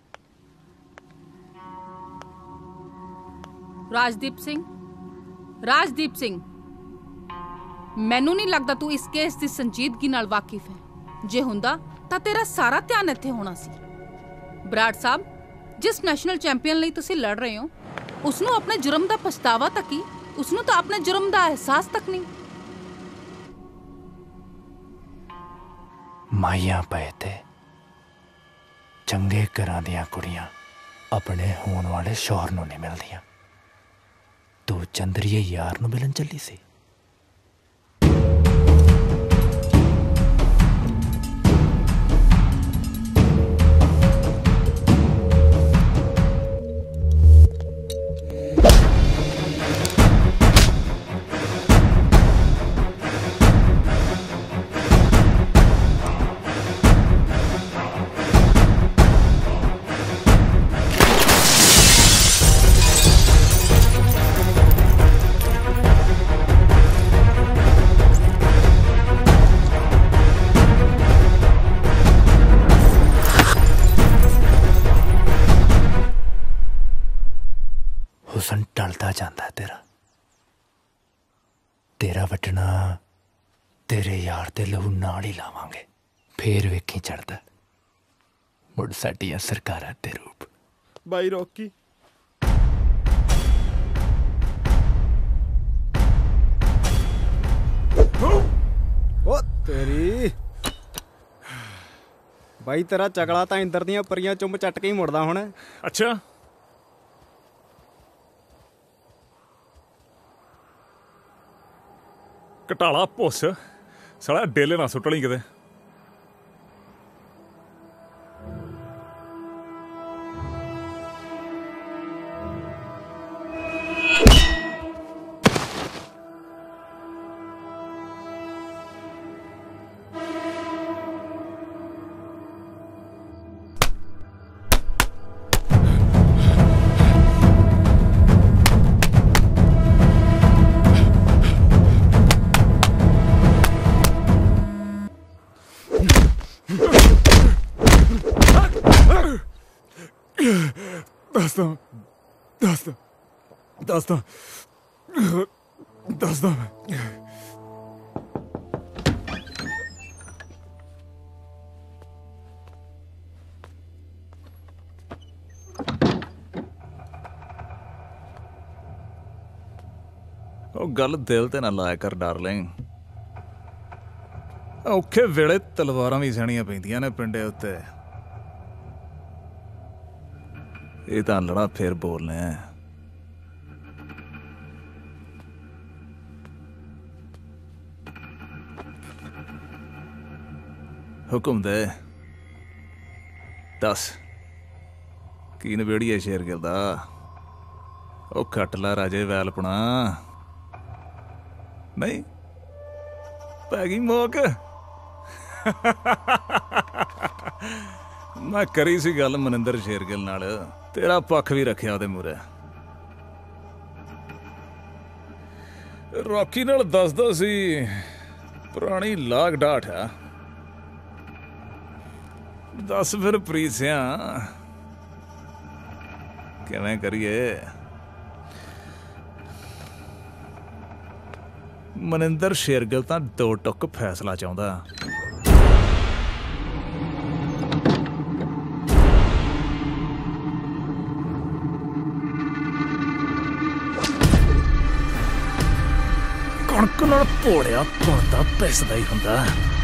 ਰਾਜਦੀਪ ਸਿੰਘ ਰਾਜਦੀਪ ਸਿੰਘ ਮੈਨੂੰ ਨਹੀਂ ਲੱਗਦਾ ਤੂੰ ਇਸ ਕੇਸ ਦੀ ਸੰਜੀਦਗੀ ਨਾਲ ਵਾਕਿਫ ਹੈ। ਜੇ ਹੁੰਦਾ ਤਾਂ ਤੇਰਾ ਸਾਰਾ ਧਿਆਨ ਇੱਥੇ ਹੋਣਾ ਸੀ। ਬਰਾੜ ਸਾਹਿਬ, ਜਿਸ ਨੈਸ਼ਨਲ ਚੈਂਪੀਅਨ ਲਈ ਤੁਸੀਂ ਲੜ ਰਹੇ ਹੋ ਉਸ ਨੂੰ ਆਪਣੇ ਜੁਰਮ ਦਾ ਪਛਤਾਵਾ ਤੱਕ ਹੀ, ਉਸ ਨੂੰ ਤਾਂ ਆਪਣੇ ਜੁਰਮ ਦਾ ਅਹਿਸਾਸ ਤੱਕ ਨਹੀਂ। ਮਾਈਆਂ ਪਏ ਤੇ ਚੰਗੇ ਘਰਾਂ ਦੀਆਂ ਕੁੜੀਆਂ ਆਪਣੇ ਹੋਣ ਵਾਲੇ ਸ਼ੌਹਰ ਨੂੰ ਨਹੀਂ ਮਿਲਦੀਆਂ। ਤੂੰ ਚੰਦਰੀਏ ਯਾਰ ਨੂੰ ਮਿਲਣ ਚੱਲੀ ਸੀ। तेरे यार दे लहू नाल ही लावांगे, फिर वेखी चढ़दा मुड़ साडियां सरकारां ते रूप। बाई रॉकी ओ तेरी ਬਾਈ ਤੇਰਾ ਚਗਲਾ ਤਾਂ ਇੰਦਰ ਦੀਆਂ ਪਰੀਆਂ ਚੁੰਮ ਚੱਟ ਕੇ ਹੀ ਮੁੜਦਾ ਹੁਣ। ਅੱਛਾ ਘਟਾਲਾ ਪੁੱਛ ਸਾਲਾ ਡੇਲੇ ਨਾ ਸੁੱਟ ਲਈ ਕਿਤੇ। ਦੱਸਦਾ ਦੱਸਦਾ ਦੱਸਦਾ ਦੱਸਦਾ ਉਹ ਗੱਲ ਦਿਲ ਤੇ ਨਾ ਲਾਇਆ ਕਰ ਡਾਰਲਿੰਗ। ਔਖੇ ਵੇਲੇ ਤਲਵਾਰਾਂ ਵੀ ਸਹਿਣੀਆਂ ਪੈਂਦੀਆਂ ਨੇ ਪਿੰਡੇ ਉੱਤੇ। ਇਹ ਤਾਂ ਲੜਾ ਫੇਰ ਬੋਲਨੇ ਆ। ਹੁਕਮ ਦੇ ਦੱਸ ਕੀ ਨਵੇੜੀਏ ਸ਼ੇਰਗਿਲ ਦਾ। ਉਹ ਖੱਟ ਲਾ ਰਾਜੇ ਵੈਲਪਣਾ। ਨਹੀਂ ਪੈ ਗਈ ਮੋਕ। ਮੈਂ ਕਰੀ ਸੀ ਗੱਲ ਮਨਿੰਦਰ ਸ਼ੇਰਗਿਲ ਨਾਲ, ਤੇਰਾ ਪੱਖ ਵੀ ਰੱਖਿਆ ਉਹਦੇ ਮੂਹਰੇ। ਰੌਕੀ ਨਾਲ ਦੱਸਦਾ ਸੀ ਪੁਰਾਣੀ ਲਾਗ ਡਾਠ ਆ। ਦੱਸ ਫਿਰ ਪ੍ਰੀਤ ਸਿਆ ਕਿਵੇਂ ਕਰੀਏ। ਮਨਿੰਦਰ ਸ਼ੇਰਗਿਲ ਤਾਂ ਦੋ ਟੁੱਕ ਫੈਸਲਾ ਚਾਹੁੰਦਾ। ਕਣਕ ਨਾਲ ਭੋੜਿਆ ਭੁਣਦਾ ਪਿਸਦਾ ਹੀ ਹੁੰਦਾ।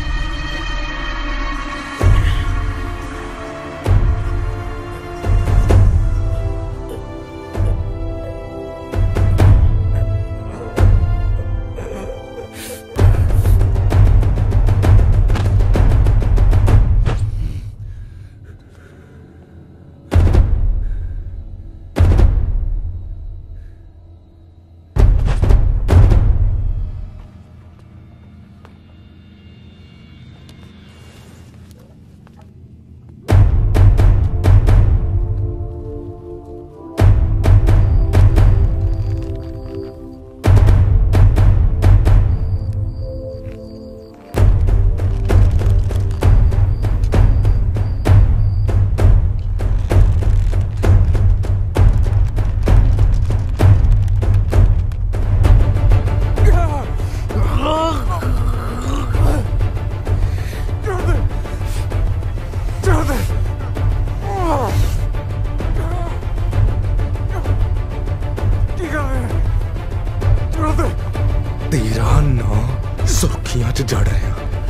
ਤੇਰਾ ਨਾਂ ਸੁਰਖੀਆਂ 'ਚ ਜੜ ਰਿਹਾ।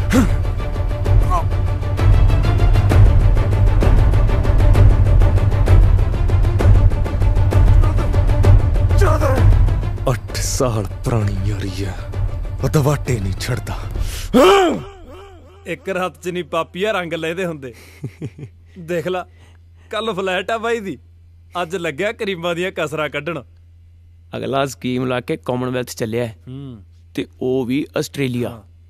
ਅੱਠ ਸਾਲ ਪੁਰਾਣੀ ਯਾਰੀ ਆ, ਉਹ ਦਵਾਟੇ ਨਹੀਂ ਛੱਡਦਾ। ਇੱਕ ਰਾਤ 'ਚ ਨਹੀਂ ਪਾਪੀਆ ਰੰਗ ਲੈਦੇ ਹੁੰਦੇ। ਦੇਖ ਲਾ ਕੱਲ ਫਲੈਟ ਆ ਬਾਈ ਦੀ, ਅੱਜ ਲੱਗਿਆ ਕਰੀਮਾਂ ਦੀਆਂ ਕਸਰਾਂ ਕੱਢਣ। ਅਗਲਾ ਸਕੀਮ ਲਾ ਕੇ ਕਾਮਨਵੈਲਥ ਚੱਲਿਆ ਤੇ ਉਹ ਵੀ ਆਸਟ੍ਰੇਲੀਆ।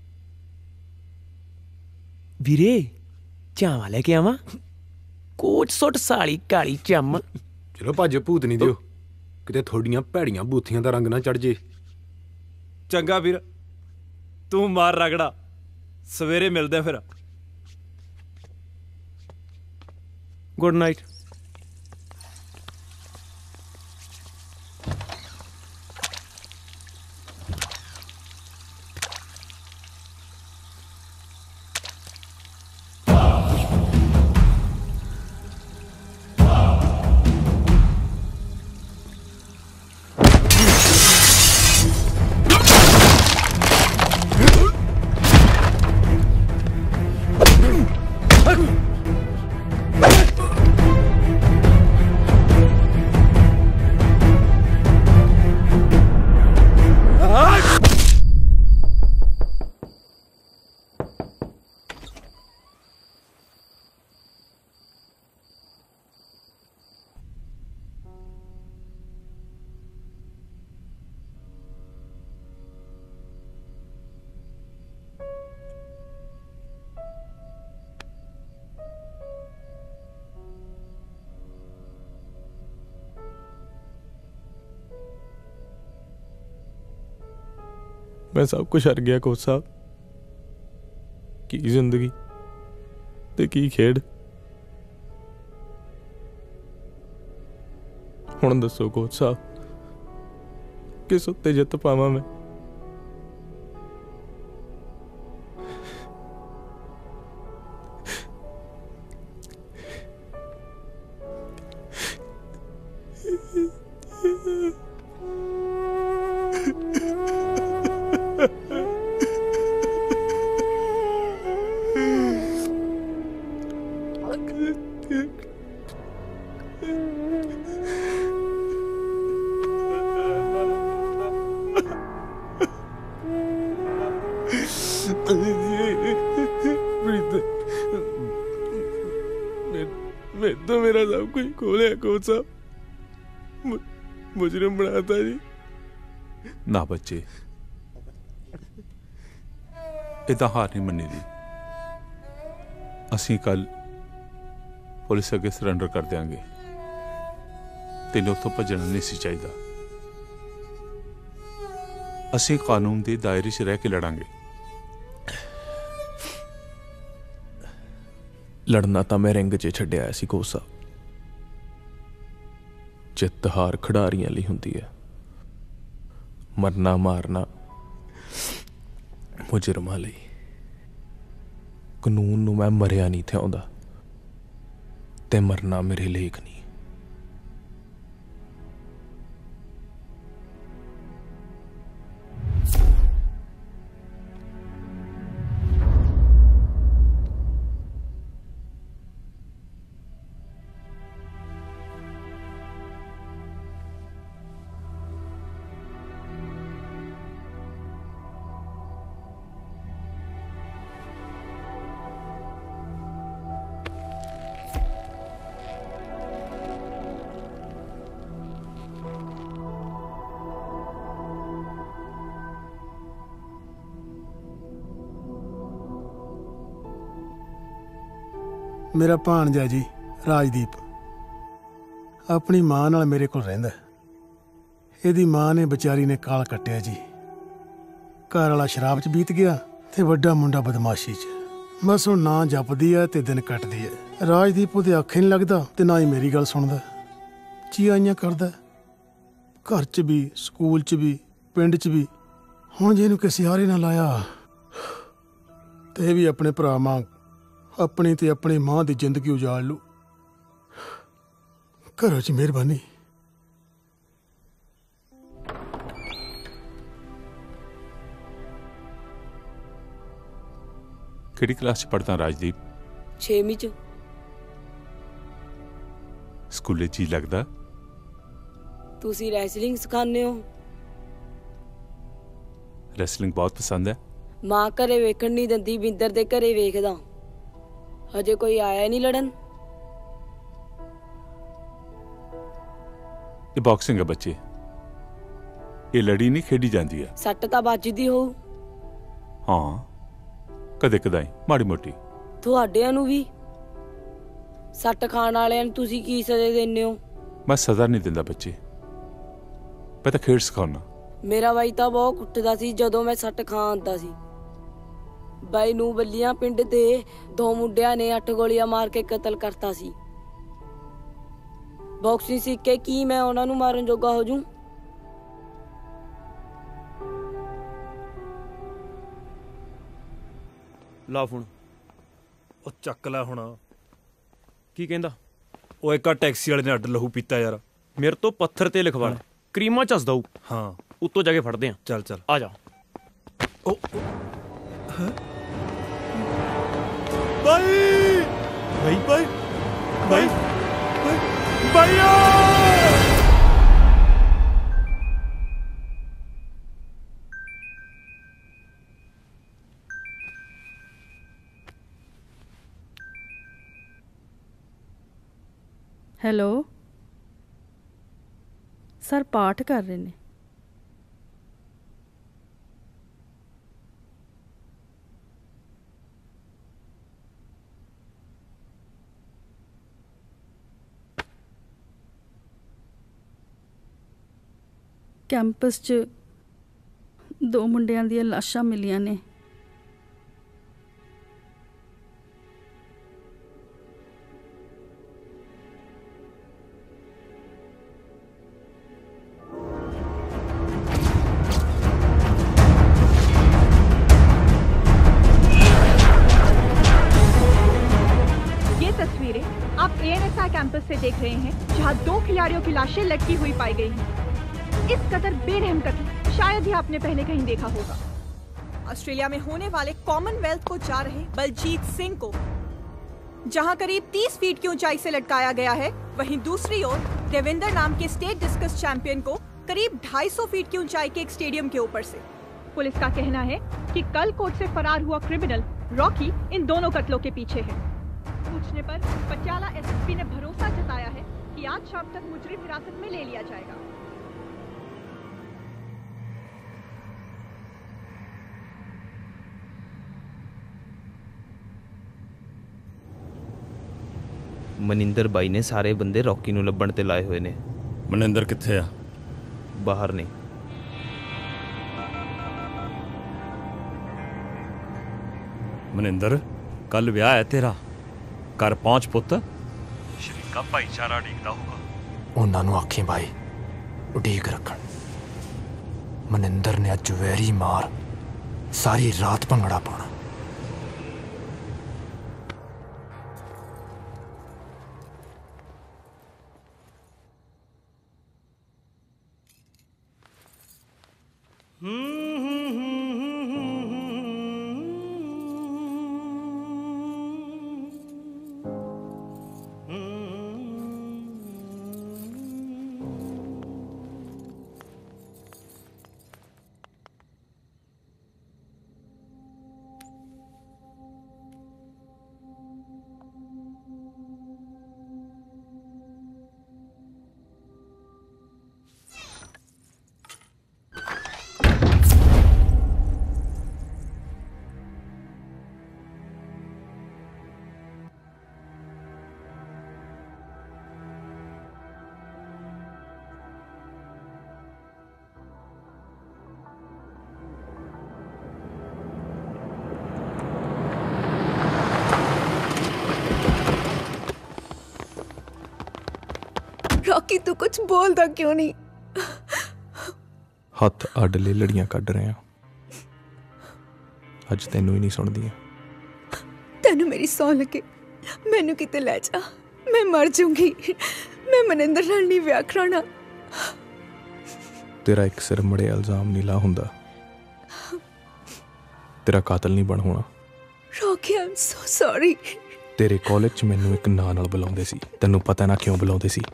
ਵੀਰੇ ਚਾਵਾਂ ਲੈ ਕੇ ਆਵਾਂ? ਕੋਟ ਸੁੱਟ ਸਾਲੀ ਕਾਲੀ ਚੰਮ। ਚਲੋ ਭੱਜ ਭੂਤ ਨਹੀਂ ਦਿਓ, ਕਿਤੇ ਥੋੜੀਆਂ ਭੈੜੀਆਂ ਬੂਥੀਆਂ ਦਾ ਰੰਗ ਨਾ ਚੜ ਜੇ। ਚੰਗਾ ਵੀਰ, ਤੂੰ ਮਾਰ ਰਗੜਾ, ਸਵੇਰੇ ਮਿਲਦੇ ਫਿਰ। Good night. मैं सब कुछ हर गया कोच साहब। की जिंदगी ते की खेड। हुण दसो कोच साहब किस उत्ते जित पावां मैं। मैं तो मेरा सब कुछ खोले कोच साहब, मुजरिम बनाता जी। ना बच्चे इदा हार नहीं मनी दी। असी कल पुलिस अगे सरेंडर कर देंगे। तेन उतों भजना नहीं सी चाहिए। असी कानून के दायरे च रह के लड़ांगे। लड़ना तो मैं रिंग च छड्डिया सी कोच साहब। जित हार खिडारियां लई हुंदी है, मरना मारना मुजरमां लई। कानून नूं मैं मरिया नहीं थिआउंदा ते मरना मेरे लेख नहीं। मेरा भाणजा जी राजदीप अपनी मां नाल मेरे कोल रहिंदा। इहदी मां ने बेचारी ने काल कट्टिया जी। घर वाला शराब च बीत गया ते वड्डा मुंडा बदमाशी च। बस हुण ना जपदी है ते दिन कटदी है। राजदीप उहदे आखे नहीं लगदा ते ना ही मेरी गल सुणदा। चियाइयां करदा घर च भी, स्कूल च भी, पिंड च भी। हुण जे इहनूं किसे हारे ना लाया ते भी अपने भरा मांग अपनी ते अपनी मां की जिंदगी उजाड़ लू। करो जी मेहरबानी। किहड़ी क्लास च पढ़दा राजदीप? छेवीं च। स्कूले जी लगदा? तुसी रैसलिंग सिखाने हो? रैसलिंग बहुत पसंद है। मां घरे वेखण नहीं दिंदी, बिंदर दे घरे वेखदा। अजे कोई आया नहीं लड़न। ये बॉक्सिंग है बच्चे, ये लड़ी नहीं खेडी जाती है। सट्ट तां ਵੱਜਦੀ ਹੋਊ। हाँ कदे कदाई माड़ी मोटी। ਤੁਹਾਡਿਆਂ ਨੂੰ ਵੀ ਸੱਟ ਖਾਣ ਵਾਲਿਆਂ ਨੂੰ ਤੁਸੀਂ ਕੀ ਸਜ਼ਾ ਦਿੰਦੇ ਹੋ? मैं सजा नहीं दिंदा बच्चे, मैं तो खेड सिखाउना। ਮੇਰਾ ਬਾਈ ਤਾਂ ਬਹੁਤ ਕੁੱਟਦਾ ਸੀ ਜਦੋਂ ਮੈਂ ਸੱਟ ਖਾਂ ਆਂਦਾ ਸੀ। ਬਾਈ ਨੂੰ ਬੱਲੀਆਂ ਪਿੰਡ ਦੇ ਦੋ ਮੁੰਡਿਆਂ ਨੇ ਅੱਠ ਗੋਲੀਆਂ ਮਾਰ ਕੇ ਕਤਲ ਕਰਤਾ ਸੀ। ਬਾਕਸਿੰਗ ਸਿੱਖ ਕੇ ਕੀ ਮੈਂ ਉਹਨਾਂ ਨੂੰ ਮਾਰਨ ਜੋਗਾ ਹੋ ਜੂ? ਲਾ ਫੋਨ। ਉਹ ਚੱਕ ਲੈ ਹੁਣ। ਕੀ ਕਹਿੰਦਾ? ਉਹ ਇੱਕ ਟੈਕਸੀ ਵਾਲੇ ਨੇ ਅੱਡ ਲਹੂ ਪੀਤਾ ਯਾਰ। ਮੇਰੇ ਤੋਂ ਪੱਥਰ ਤੇ ਲਿਖਵਾ ਲੈ, ਕਰੀਮਾਂ ਚੱਸਦਾ ਹੂੰ। ਹਾਂ ਉੱਤੋਂ ਜਾ ਕੇ ਫੜਦੇ ਆ। ਚੱਲ ਚੱਲ ਆ ਜਾ। ਉਹ ਬਾਈ ਬਾਈ ਬਾਈ ਬਾਈ ਬਾਈਆ ਹੈਲੋ ਸਰ, ਪਾਠ ਕਰ ਰਹੇ ਨੇ। ਕੈਂਪਸ 'ਚ ਦੋ ਮੁੰਡਿਆਂ ਦੀਆਂ ਲਾਸ਼ਾਂ ਮਿਲੀਆਂ ਨੇ। आप A N S I campus से देख रहे हैं, जहां दो खिलाड़ियों की लाशें लटकी हुई पाई गई हैं। इस कदर बेरहम कत्ल शायद ही आपने पहले कहीं देखा होगा। ऑस्ट्रेलिया में होने वाले कॉमनवेल्थ को जा रहे बलजीत सिंह को जहां करीब तीस फीट की ऊंचाई से लटकाया गया है, वहीं दूसरी ओर देवेंद्र नाम के स्टेट डिस्कस चैंपियन को करीब ढाई सौ फीट की ऊंचाई के एक स्टेडियम के ऊपर से। पुलिस का कहना है कि कल कोर्ट से फरार हुआ क्रिमिनल रॉकी इन दोनों कत्लों के पीछे है। पूछने पर पटियाला एस एस पी ने भरोसा जताया है कि आज शाम तक मुजरिम हिरासत में ले लिया जाएगा। ਮਨਿੰਦਰ ਬਾਈ ਨੇ ਸਾਰੇ ਬੰਦੇ ਰੌਕੀ ਨੂੰ ਲੱਭਣ ਤੇ ਲਾਏ ਹੋਏ ਨੇ। ਮਨਿੰਦਰ ਕਿੱਥੇ ਆ? ਬਾਹਰ ਨੇ। ਮਨਿੰਦਰ, ਕੱਲ ਵਿਆਹ ਹੈ ਤੇਰਾ, ਘਰ ਪਹੁੰਚ ਪੁੱਤ। ਸ਼ਰੀਕਾ ਭਾਈਚਾਰਾ ਡੀਕਦਾ ਹੋਊਗਾ। ਉਹਨਾਂ ਨੂੰ ਆਖੀ ਬਾਈ ਉਡੀਕ ਰੱਖਣ। ਮਨਿੰਦਰ ਨੇ ਅੱਜ ਵੈਰੀ ਮਾਰ ਸਾਰੀ ਰਾਤ ਭੰਗੜਾ ਪਾਉਣਾ। रॉकी तू कुछ बोलता क्यों नहीं? हथ अड ले लड़ियां कढ़ रहे हैं, अज तेनू ही नहीं सुनदियां। तेनू मेरी सौ लगे, मैनू किते ले जा, मैं मर जाऊंगी। मैं मनिंदर नाल नहीं विआह कराना। तेरा एक सिर मड़े इल्जाम नहीं ला हुंदा, तेरा कातल नहीं बन होना। Rocky I am so sorry. तेरे कॉलेज च मैनू एक नां नाल बुलाउंदे सी, तैनू पता ना क्यों बुलाउंदे सी।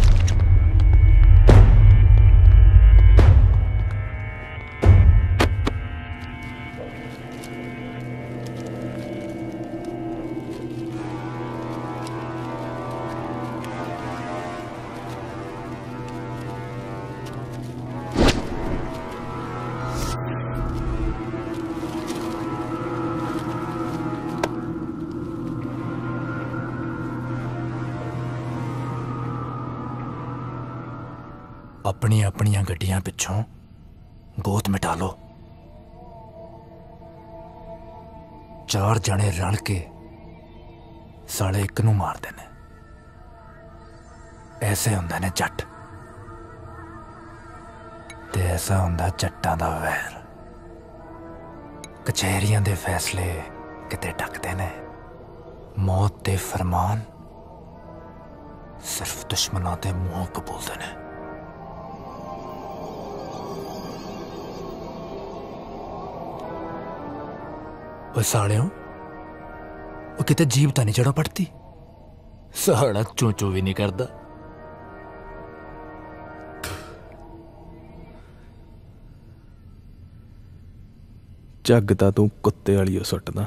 अपनी अपनियां गड्डियां पिछों गोत मिटा लो। चार जने रल के साले एक नूं मारदे ने। ऐसे हुंदे ने जट ते ऐसा हुंदा जट्टां दा वैर। कचहरियां दे फैसले किते टकदे ने, मौत दे फरमान सिर्फ दुश्मनां दे मूंह कबूलदे ने। साड़ियों वो किते जीव तो नहीं चढ़ा पड़ती, साड़ा चों चों भी नहीं करता। जग तां तू कुत्ते वाली सुटदा,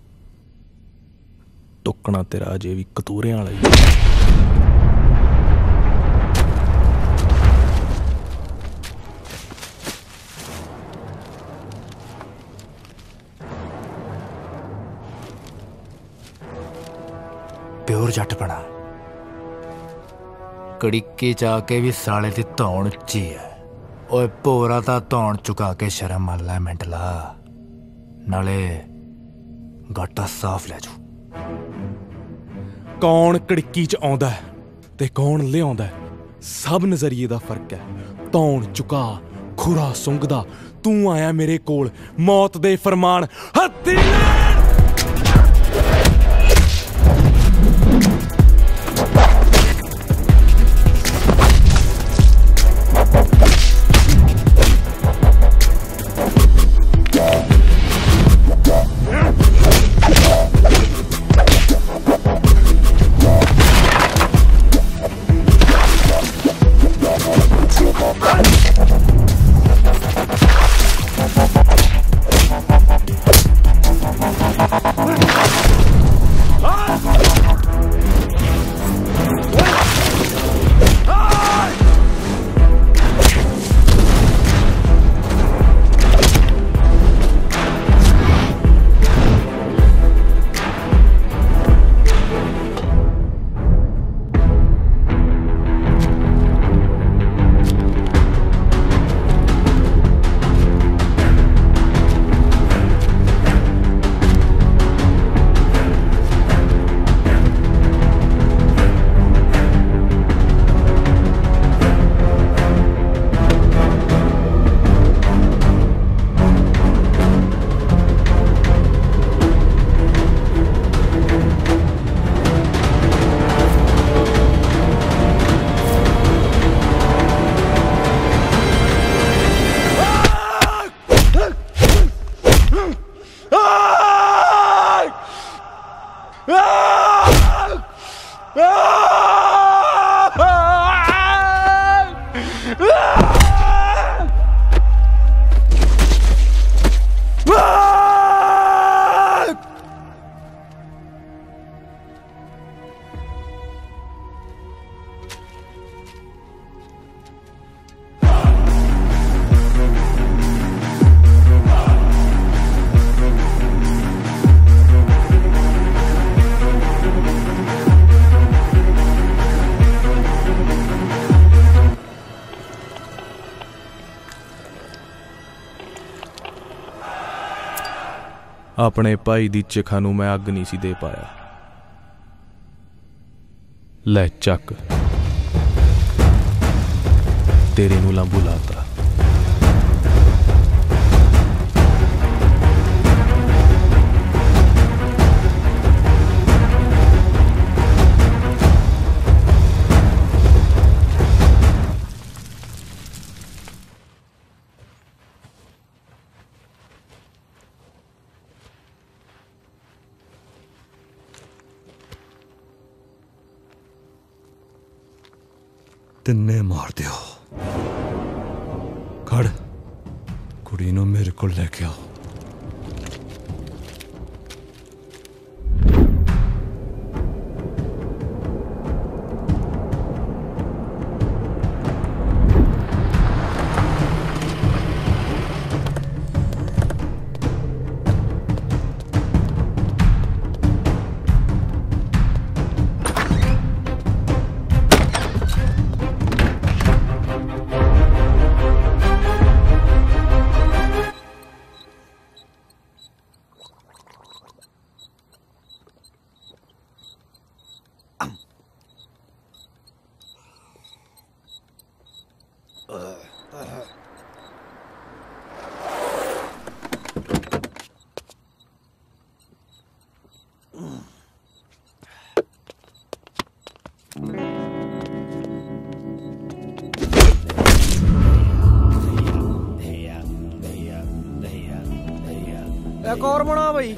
टुकना तेरा अजे भी कतूरे वाला ही। प्योर जट बना, कड़िके च आके भी साले दी धौन उच्ची है, ओए भोरा ता धौण चुका के शर्म मल लै मिंटला, नाले गाटा साफ लै जू। कौन कड़की च आउंदा है ते कौन लिआउंदा है, सब नजरिए दा फर्क है। धौण चुका खुरा सुंघदा, तू आया मेरे कोल मौत दे फरमान हत्थी अपने भाई दी चिखा नूं मैं अग नहीं सी दे पाया। लै चक, तेरे नूं लांबू लाता। तिन्ने मार दियो। खड़, कुड़ी नूं मेरे को लेके आओ। एक और बना भाई।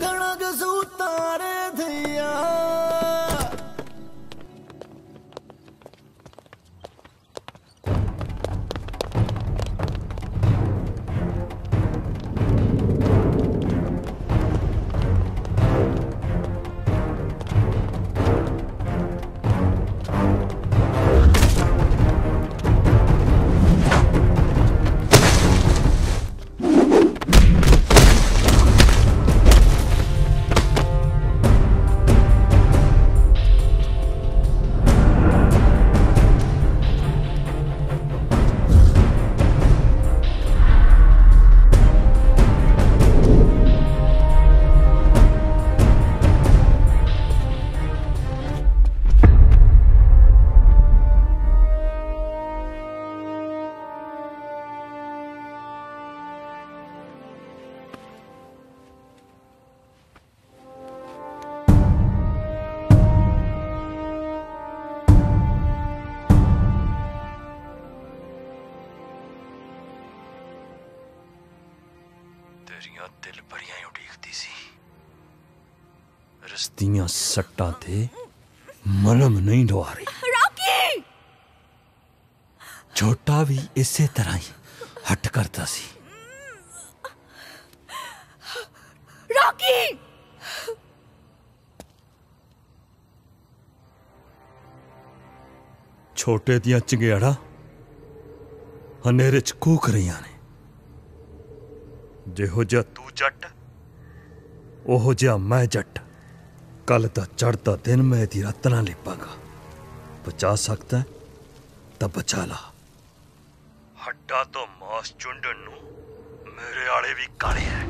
वायरस दियां सट्टां ते मलम नहीं लवा रही। रॉकी! छोटा भी इसे तरह ही हट करता सी। रॉकी! छोटे दियां चंगेड़ा हनेरे च कूक रहियां ने। जिहो जिहा तू जट ओहो जिहा मैं जट। कल दा चढ़दा दिन मैं दी रात ना लिपांगा। बचा सकता है तो बचा ला। हड्डा तो मास चुंडन नू मेरे आले भी काले है।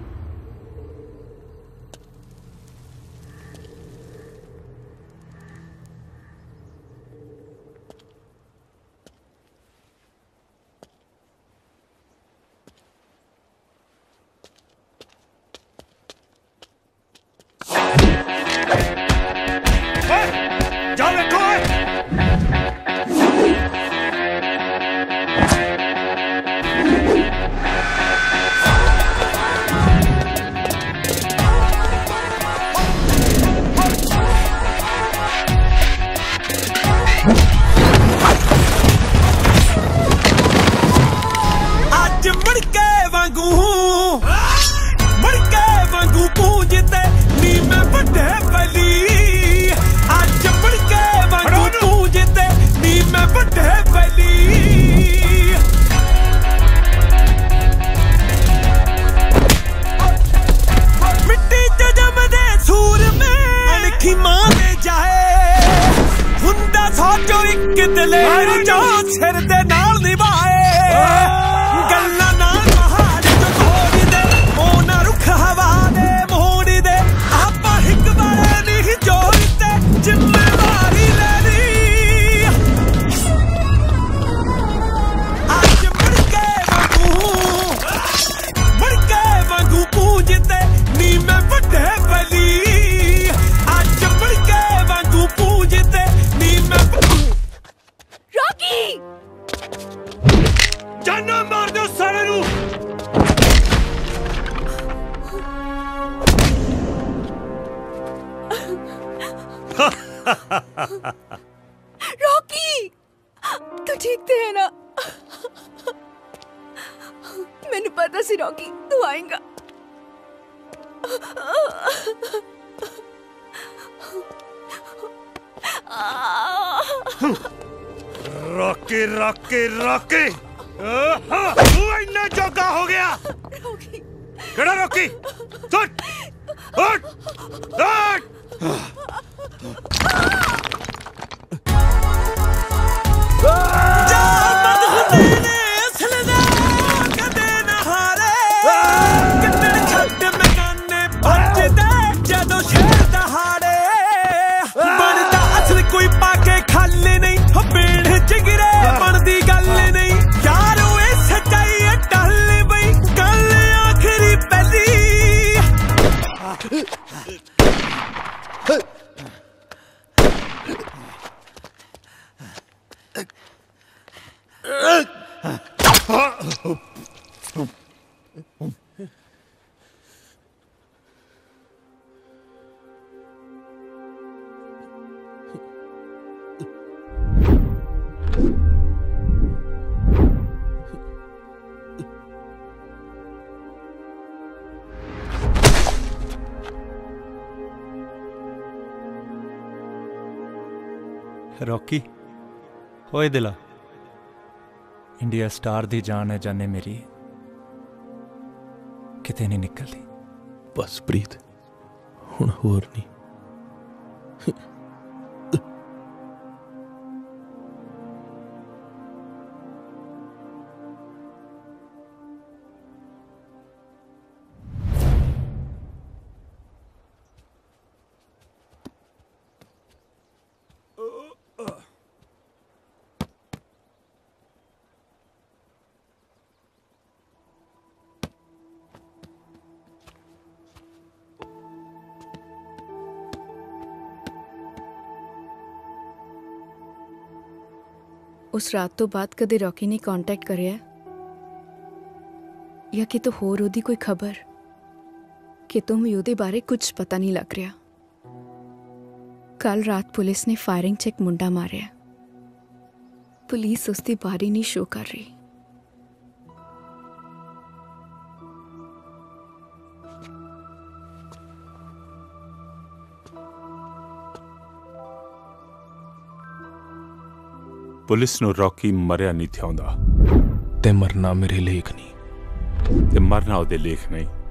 रॉकी, तू ठीक ते है ना? मैंने पता सी रॉकी तू आएगा। रॉकी रॉकी रॉकी तू इन्ना जोगा हो गया। केड़ा रॉकी? उठ उठ उठ। कोई पाके खाले नहीं पेड़ चिगरे बनदी गल नहीं यार ओए सच्चाई है टल बई गल आखिरी पहली। रॉकी ओए दिला इंडिया स्टार दी जान है जाने मेरी किते नहीं निकलती। बस प्रीत हुण होर नहीं। उस रात तो बाद कदे रॉकी ने कांटेक्ट करिया या कि तो होर ओदी कोई खबर कि तुम ओदे बारे कुछ पता नहीं लग रहा। ਕੱਲ ਰਾਤ ਪੁਲਿਸ ਨੇ ਫਾਇਰਿੰਗ 'ਚ ਇੱਕ ਮੁੰਡਾ ਮਾਰਿਆ। ਪੁਲਿਸ ਉਸ ਦੀ ਬਾਰੀ ਨਹੀਂ ਸ਼ੋ ਕਰ ਰਹੀ। ਪੁਲਿਸ ਨੂੰ ਰੌਕੀ ਮਰਿਆ ਨਹੀਂ ਥਿਆਉਂਦਾ ਤੇ ਮਰਨਾ ਮੇਰੇ ਲੇਖ ਨਹੀਂ ਤੇ ਮਰਨਾ ਉਹਦੇ ਲੇਖ ਨਹੀਂ।